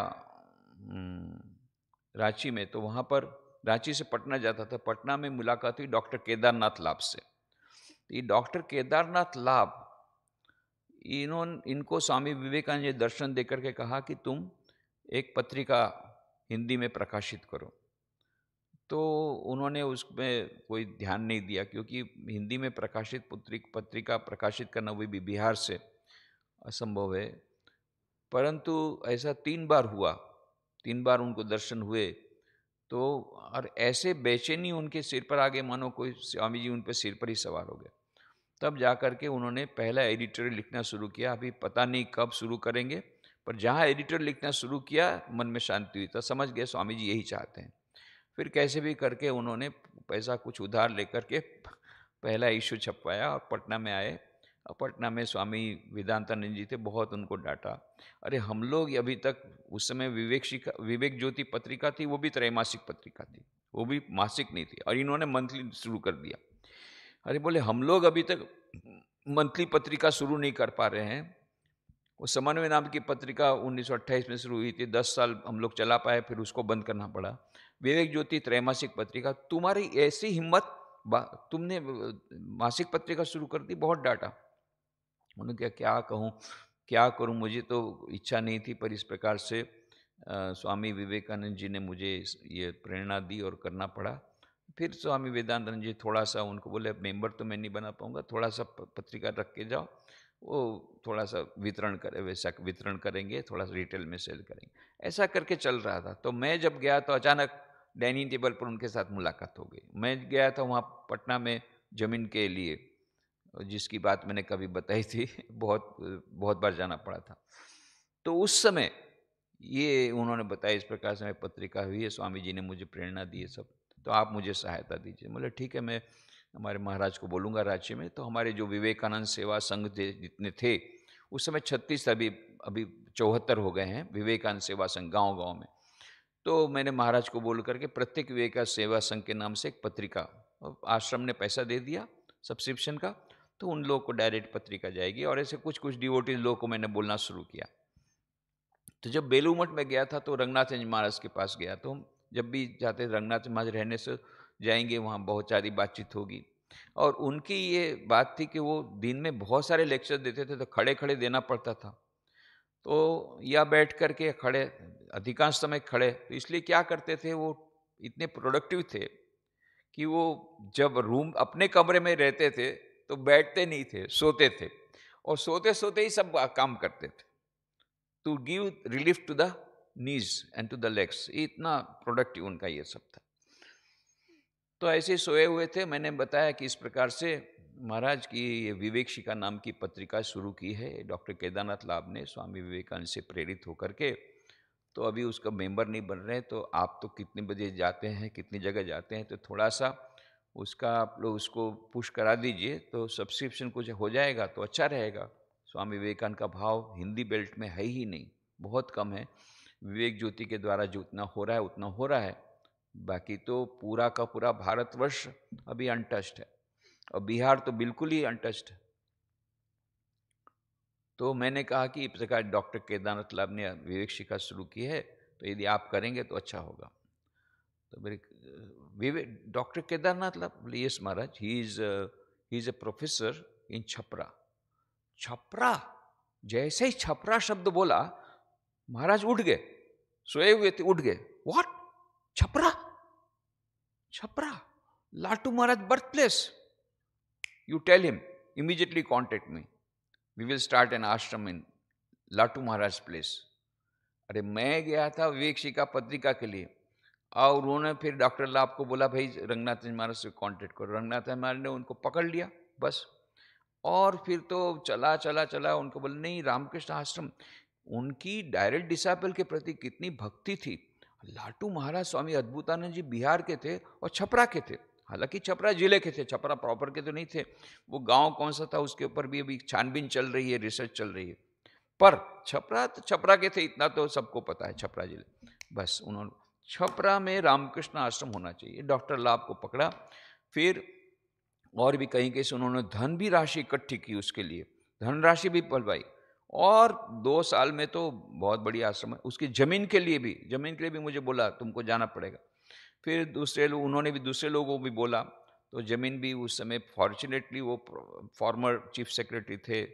रांची में, तो वहाँ पर रांची से पटना जाता था। पटना में मुलाकात हुई डॉक्टर केदारनाथ लाभ से। ये डॉक्टर केदारनाथ लाभ, इन्होंने इनको स्वामी विवेकानंद जी दर्शन देकर के कहा कि तुम एक पत्रिका हिंदी में प्रकाशित करो। तो उन्होंने उसमें कोई ध्यान नहीं दिया, क्योंकि हिंदी में प्रकाशित पत्रिका प्रकाशित करना वो भी बिहार से असंभव है। परंतु ऐसा तीन बार हुआ, तीन बार उनको दर्शन हुए। तो और ऐसे बेचैनी उनके सिर पर आ गए मानो कोई स्वामी जी उन पर सिर पर ही सवार हो गए। तब जा कर के उन्होंने पहला एडिटर लिखना शुरू किया। अभी पता नहीं कब शुरू करेंगे, पर जहाँ एडिटर लिखना शुरू किया मन में शांति हुई, तो समझ गए स्वामी जी यही चाहते हैं। फिर कैसे भी करके उन्होंने पैसा कुछ उधार लेकर के पहला इशू छपवाया और पटना में आए। पटना में स्वामी वेदांतानंद जी थे, बहुत उनको डांटा। अरे हम लोग अभी तक, उस समय विवेक शिखा विवेक ज्योति पत्रिका थी, वो भी त्रैमासिक पत्रिका थी, वो भी मासिक नहीं थी, और इन्होंने मंथली शुरू कर दिया। अरे बोले हम लोग अभी तक मंथली पत्रिका शुरू नहीं कर पा रहे हैं। वो समन्वय नाम की पत्रिका उन्नीस सौ अट्ठाईस में शुरू हुई थी, दस साल हम लोग चला पाए, फिर उसको बंद करना पड़ा। विवेक ज्योति त्रैमासिक पत्रिका, तुम्हारी ऐसी हिम्मत, तुमने मासिक पत्रिका शुरू कर दी, बहुत डांटा। उन्होंने क्या क्या कहूँ, क्या करूँ, मुझे तो इच्छा नहीं थी, पर इस प्रकार से आ, स्वामी विवेकानंद जी ने मुझे ये प्रेरणा दी और करना पड़ा। फिर स्वामी वेदांतानंद जी थोड़ा सा, उनको बोले मेंबर तो मैं नहीं बना पाऊँगा, थोड़ा सा पत्रिका रख के जाओ, वो थोड़ा सा वितरण करे, वैसा वितरण करेंगे, थोड़ा सा रिटेल में सेल करेंगे, ऐसा करके चल रहा था। तो मैं जब गया तो अचानक डाइनिंग टेबल पर उनके साथ मुलाकात हो गई। मैं गया था वहाँ पटना में ज़मीन के लिए, जिसकी बात मैंने कभी बताई थी, बहुत बहुत बार जाना पड़ा था। तो उस समय ये उन्होंने बताया, इस प्रकार से मैं पत्रिका हुई है, स्वामी जी ने मुझे प्रेरणा दी है सब, तो आप मुझे सहायता दीजिए। बोले ठीक है, मैं हमारे महाराज को बोलूँगा राज्य में। तो हमारे जो विवेकानंद सेवा संघ जितने थे उस समय छत्तीस, अभी अभी चौहत्तर हो गए हैं विवेकानंद सेवा संघ गांव गांव में। तो मैंने महाराज को बोल करके प्रत्येक विवेकानंद सेवा संघ के नाम से एक पत्रिका, आश्रम ने पैसा दे दिया सब्सक्रिप्शन का, तो उन लोगों को डायरेक्ट पत्रिका जाएगी। और ऐसे कुछ कुछ डिवोटीज लोगों को मैंने बोलना शुरू किया। तो जब बेलू मठ में गया था तो रंगनाथ जी महाराज के पास गया, तो हम जब भी जाते रंगनाथ महाराज रहने से जाएंगे, वहाँ बहुत सारी बातचीत होगी। और उनकी ये बात थी कि वो दिन में बहुत सारे लेक्चर देते थे, तो खड़े खड़े देना पड़ता था, तो या बैठ करके खड़े, अधिकांश समय खड़े। तो इसलिए क्या करते थे, वो इतने प्रोडक्टिव थे कि वो जब रूम अपने कमरे में रहते थे तो बैठते नहीं थे, सोते थे, और सोते सोते ही सब काम करते थे, to give relief to the knees and to the legs. इतना प्रोडक्टिव उनका ये सब था। तो ऐसे सोए हुए थे। मैंने बताया कि इस प्रकार से महाराज की ये विवेक शिखा नाम की पत्रिका शुरू की है डॉक्टर केदारनाथ लाभ ने, स्वामी विवेकानंद से प्रेरित होकर के। तो अभी उसका मेंबर नहीं बन रहे, तो आप तो कितने बजे जाते हैं, कितनी जगह जाते हैं, तो थोड़ा सा उसका आप लोग उसको पुश करा दीजिए, तो सब्सक्रिप्शन कुछ हो जाएगा तो अच्छा रहेगा। स्वामी विवेकानंद का भाव हिंदी बेल्ट में है ही नहीं, बहुत कम है। विवेक ज्योति के द्वारा जो उतना हो रहा है उतना हो रहा है, बाकी तो पूरा का पूरा भारतवर्ष अभी अनटच्ड है, और बिहार तो बिल्कुल ही अनटच्ड है। तो मैंने कहा कि इस प्रकार डॉक्टर केदारनाथ लाभ ने विवेक शिखा शुरू की है, तो यदि आप करेंगे तो अच्छा होगा। तो मेरे विवेक doctor Kedarnath Labh, yes Maharaj, he is he is a professor in Chhapra. Chhapra, जैसे ही छपरा शब्द बोला महाराज उठ गए, सोए हुए थे उठ गए। What? Chhapra? Chhapra, Latu Maharaj birth place. You tell him immediately contact me, we will start an ashram in Latu Maharaj place. अरे मैं गया था विवेक शिखा पत्रिका के लिए, और उन्होंने फिर डॉक्टर लाभ को बोला भाई रंगनाथ महाराज से कांटेक्ट करो। रंगनाथ महाराज ने उनको पकड़ लिया बस, और फिर तो चला चला चला। उनको बोले नहीं, रामकृष्ण आश्रम, उनकी डायरेक्ट डिसाइपल के प्रति कितनी भक्ति थी। लाटू महाराज स्वामी अद्भुतानंद जी बिहार के थे और छपरा के थे, हालांकि छपरा जिले के थे, छपरा प्रॉपर के तो नहीं थे। वो गांव कौन सा था उसके ऊपर भी अभी छानबीन चल रही है, रिसर्च चल रही है, पर छपरा तो छपरा के थे, इतना तो सबको पता है, छपरा जिले। बस उन्होंने छपरा में रामकृष्ण आश्रम होना चाहिए, डॉक्टर लाभ को पकड़ा। फिर और भी कहीं कहीं से उन्होंने धन भी राशि इकट्ठी की, उसके लिए धनराशि भी पलवाई, और दो साल में तो बहुत बड़ी आश्रम है। उसकी ज़मीन के लिए भी ज़मीन के लिए भी मुझे बोला तुमको जाना पड़ेगा। फिर दूसरे लोग, उन्होंने भी दूसरे लोगों को भी बोला, तो ज़मीन भी उस समय फॉर्चुनेटली वो फॉर्मर चीफ सेक्रेटरी थे,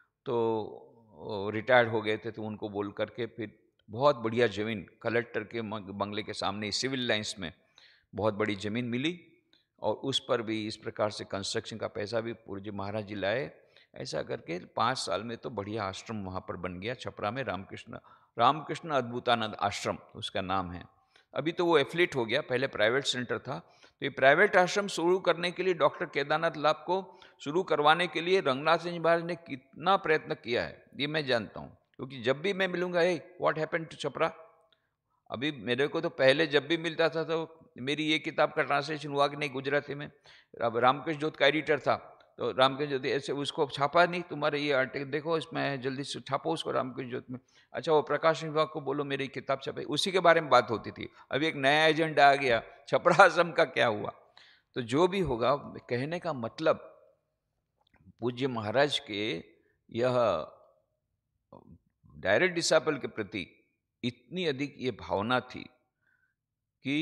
तो रिटायर्ड हो गए थे, तो उनको बोल करके फिर बहुत बढ़िया ज़मीन कलेक्टर के बंगले के सामने सिविल लाइंस में बहुत बड़ी ज़मीन मिली, और उस पर भी इस प्रकार से कंस्ट्रक्शन का पैसा भी पूज्य महाराज जी लाए। ऐसा करके पाँच साल में तो बढ़िया आश्रम वहाँ पर बन गया छपरा में, रामकृष्ण रामकृष्ण अद्भुतानंद आश्रम उसका नाम है। अभी तो वो एफिलिएट हो गया, पहले प्राइवेट सेंटर था। तो ये प्राइवेट आश्रम शुरू करने के लिए डॉक्टर केदारनाथ लाभ को शुरू करवाने के लिए रंगनाथ जी महाराज ने कितना प्रयत्न किया है ये मैं जानता हूँ, क्योंकि जब भी मैं मिलूंगा, hey what happened to Chhapra, अभी मेरे को तो पहले जब भी मिलता था तो मेरी ये किताब का ट्रांसलेशन हुआ कि नहीं गुजराती में, अब रामकृष्ण जोत का एडिटर था, तो रामकृष्ण ज्योति ऐसे उसको छापा नहीं, तुम्हारे ये आर्टिकल देखो इसमें है, जल्दी से छापो उसको रामकृष्ण ज्योति में। अच्छा वो प्रकाशन विभाग को बोलो मेरी किताब छपे, उसी के बारे में बात होती थी। अभी एक नया एजेंडा आ गया, छपरा आश्रम का क्या हुआ। तो जो भी होगा, कहने का मतलब पूज्य महाराज के यह डायरेक्ट डिसाइपल के प्रति इतनी अधिक ये भावना थी कि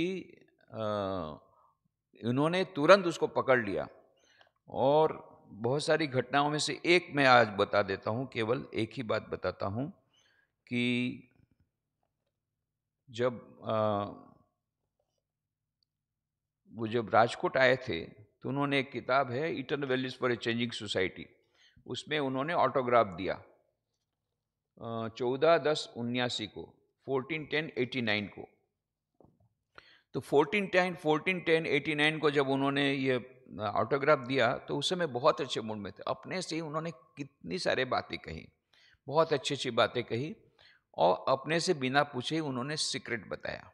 इन्होंने तुरंत उसको पकड़ लिया। और बहुत सारी घटनाओं में से एक मैं आज बता देता हूँ, केवल एक ही बात बताता हूँ कि जब आ, वो जब राजकोट आए थे तो उन्होंने एक किताब है eternal values for a changing society, उसमें उन्होंने ऑटोग्राफ दिया चौदह दस उन्यासी को, फोर्टीन टेन एटी नाइन को। तो fourteen ten fourteen ten eighty nine को जब उन्होंने ये ऑटोग्राफ दिया तो उस समय बहुत अच्छे मूड में थे, अपने से ही उन्होंने कितनी सारी बातें कही, बहुत अच्छी अच्छी बातें कही, और अपने से बिना पूछे ही उन्होंने सीक्रेट बताया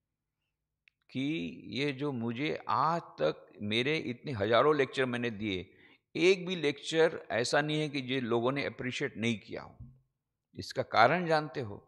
कि ये जो मुझे आज तक मेरे इतने हजारों लेक्चर मैंने दिए, एक भी लेक्चर ऐसा नहीं है कि जो लोगों ने अप्रिशिएट नहीं किया हो। इसका कारण जानते हो,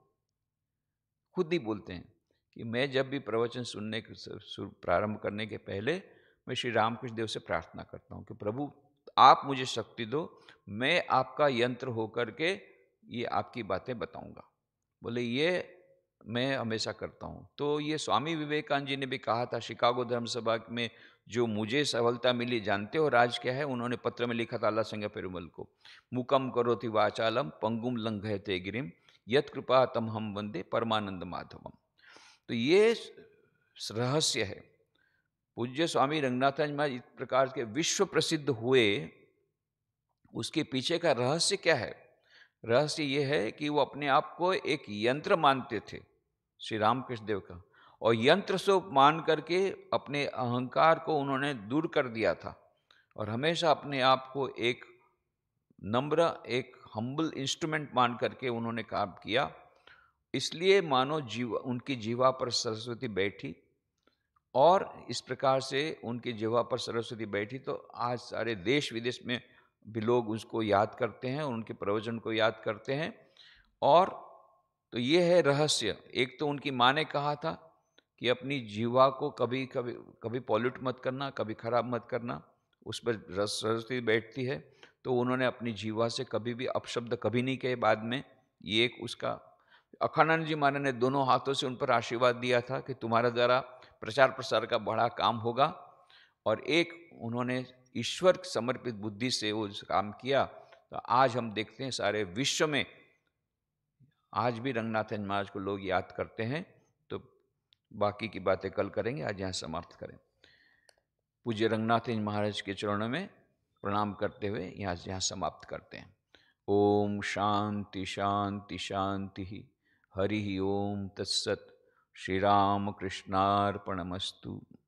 खुद ही बोलते हैं कि मैं जब भी प्रवचन सुनने प्रारंभ करने के पहले मैं श्री रामकृष्ण देव से प्रार्थना करता हूँ कि प्रभु आप मुझे शक्ति दो, मैं आपका यंत्र होकर के ये आपकी बातें बताऊंगा। बोले ये मैं हमेशा करता हूँ। तो ये स्वामी विवेकानंद जी ने भी कहा था शिकागो धर्म सभा में, जो मुझे सफलता मिली जानते हो राज क्या है, उन्होंने पत्र में लिखा था अल्लाह संग पेरुमल को, मुकम करोति वाचालम पंगुम लंघयते गिरिम यत कृपा तम हम वंदे परमानंद माधवम। तो ये रहस्य है। पूज्य स्वामी रंगनाथन महाराज इस प्रकार के विश्व प्रसिद्ध हुए, उसके पीछे का रहस्य क्या है? रहस्य ये है कि वो अपने आप को एक यंत्र मानते थे श्री रामकृष्ण देव का, और यंत्र से मान करके अपने अहंकार को उन्होंने दूर कर दिया था, और हमेशा अपने आप को एक नम्र, एक हम्बल इंस्ट्रूमेंट मान करके उन्होंने काम किया। इसलिए मानो जीव उनकी जीवा पर सरस्वती बैठी, और इस प्रकार से उनकी जीवा पर सरस्वती बैठी तो आज सारे देश विदेश में भी लोग उसको याद करते हैं, उनके प्रवचन को याद करते हैं। और तो ये है रहस्य। एक तो उनकी माँ ने कहा था कि अपनी जीवा को कभी कभी कभी पॉल्यूट मत करना, कभी खराब मत करना, उस पर सरस्वती बैठती है। तो उन्होंने अपनी जीवा से कभी भी अपशब्द कभी नहीं कहे बाद में। ये एक उसका अखंडानंद जी महाराज ने दोनों हाथों से उन पर आशीर्वाद दिया था कि तुम्हारे द्वारा प्रचार प्रसार का बड़ा काम होगा, और एक उन्होंने ईश्वर समर्पित बुद्धि से वो काम किया। तो आज हम देखते हैं सारे विश्व में आज भी रंगनाथन महाराज को लोग याद करते हैं। तो बाकी की बातें कल करेंगे, आज यहाँ समाप्त करें। पूज्य रंगनाथन महाराज के चरणों में प्रणाम करते हुए यहाँ यहाँ समाप्त करते हैं। ओम शांति शांति शांति। हरि ओम तत्सत। श्री राम कृष्णार्पणमस्तु।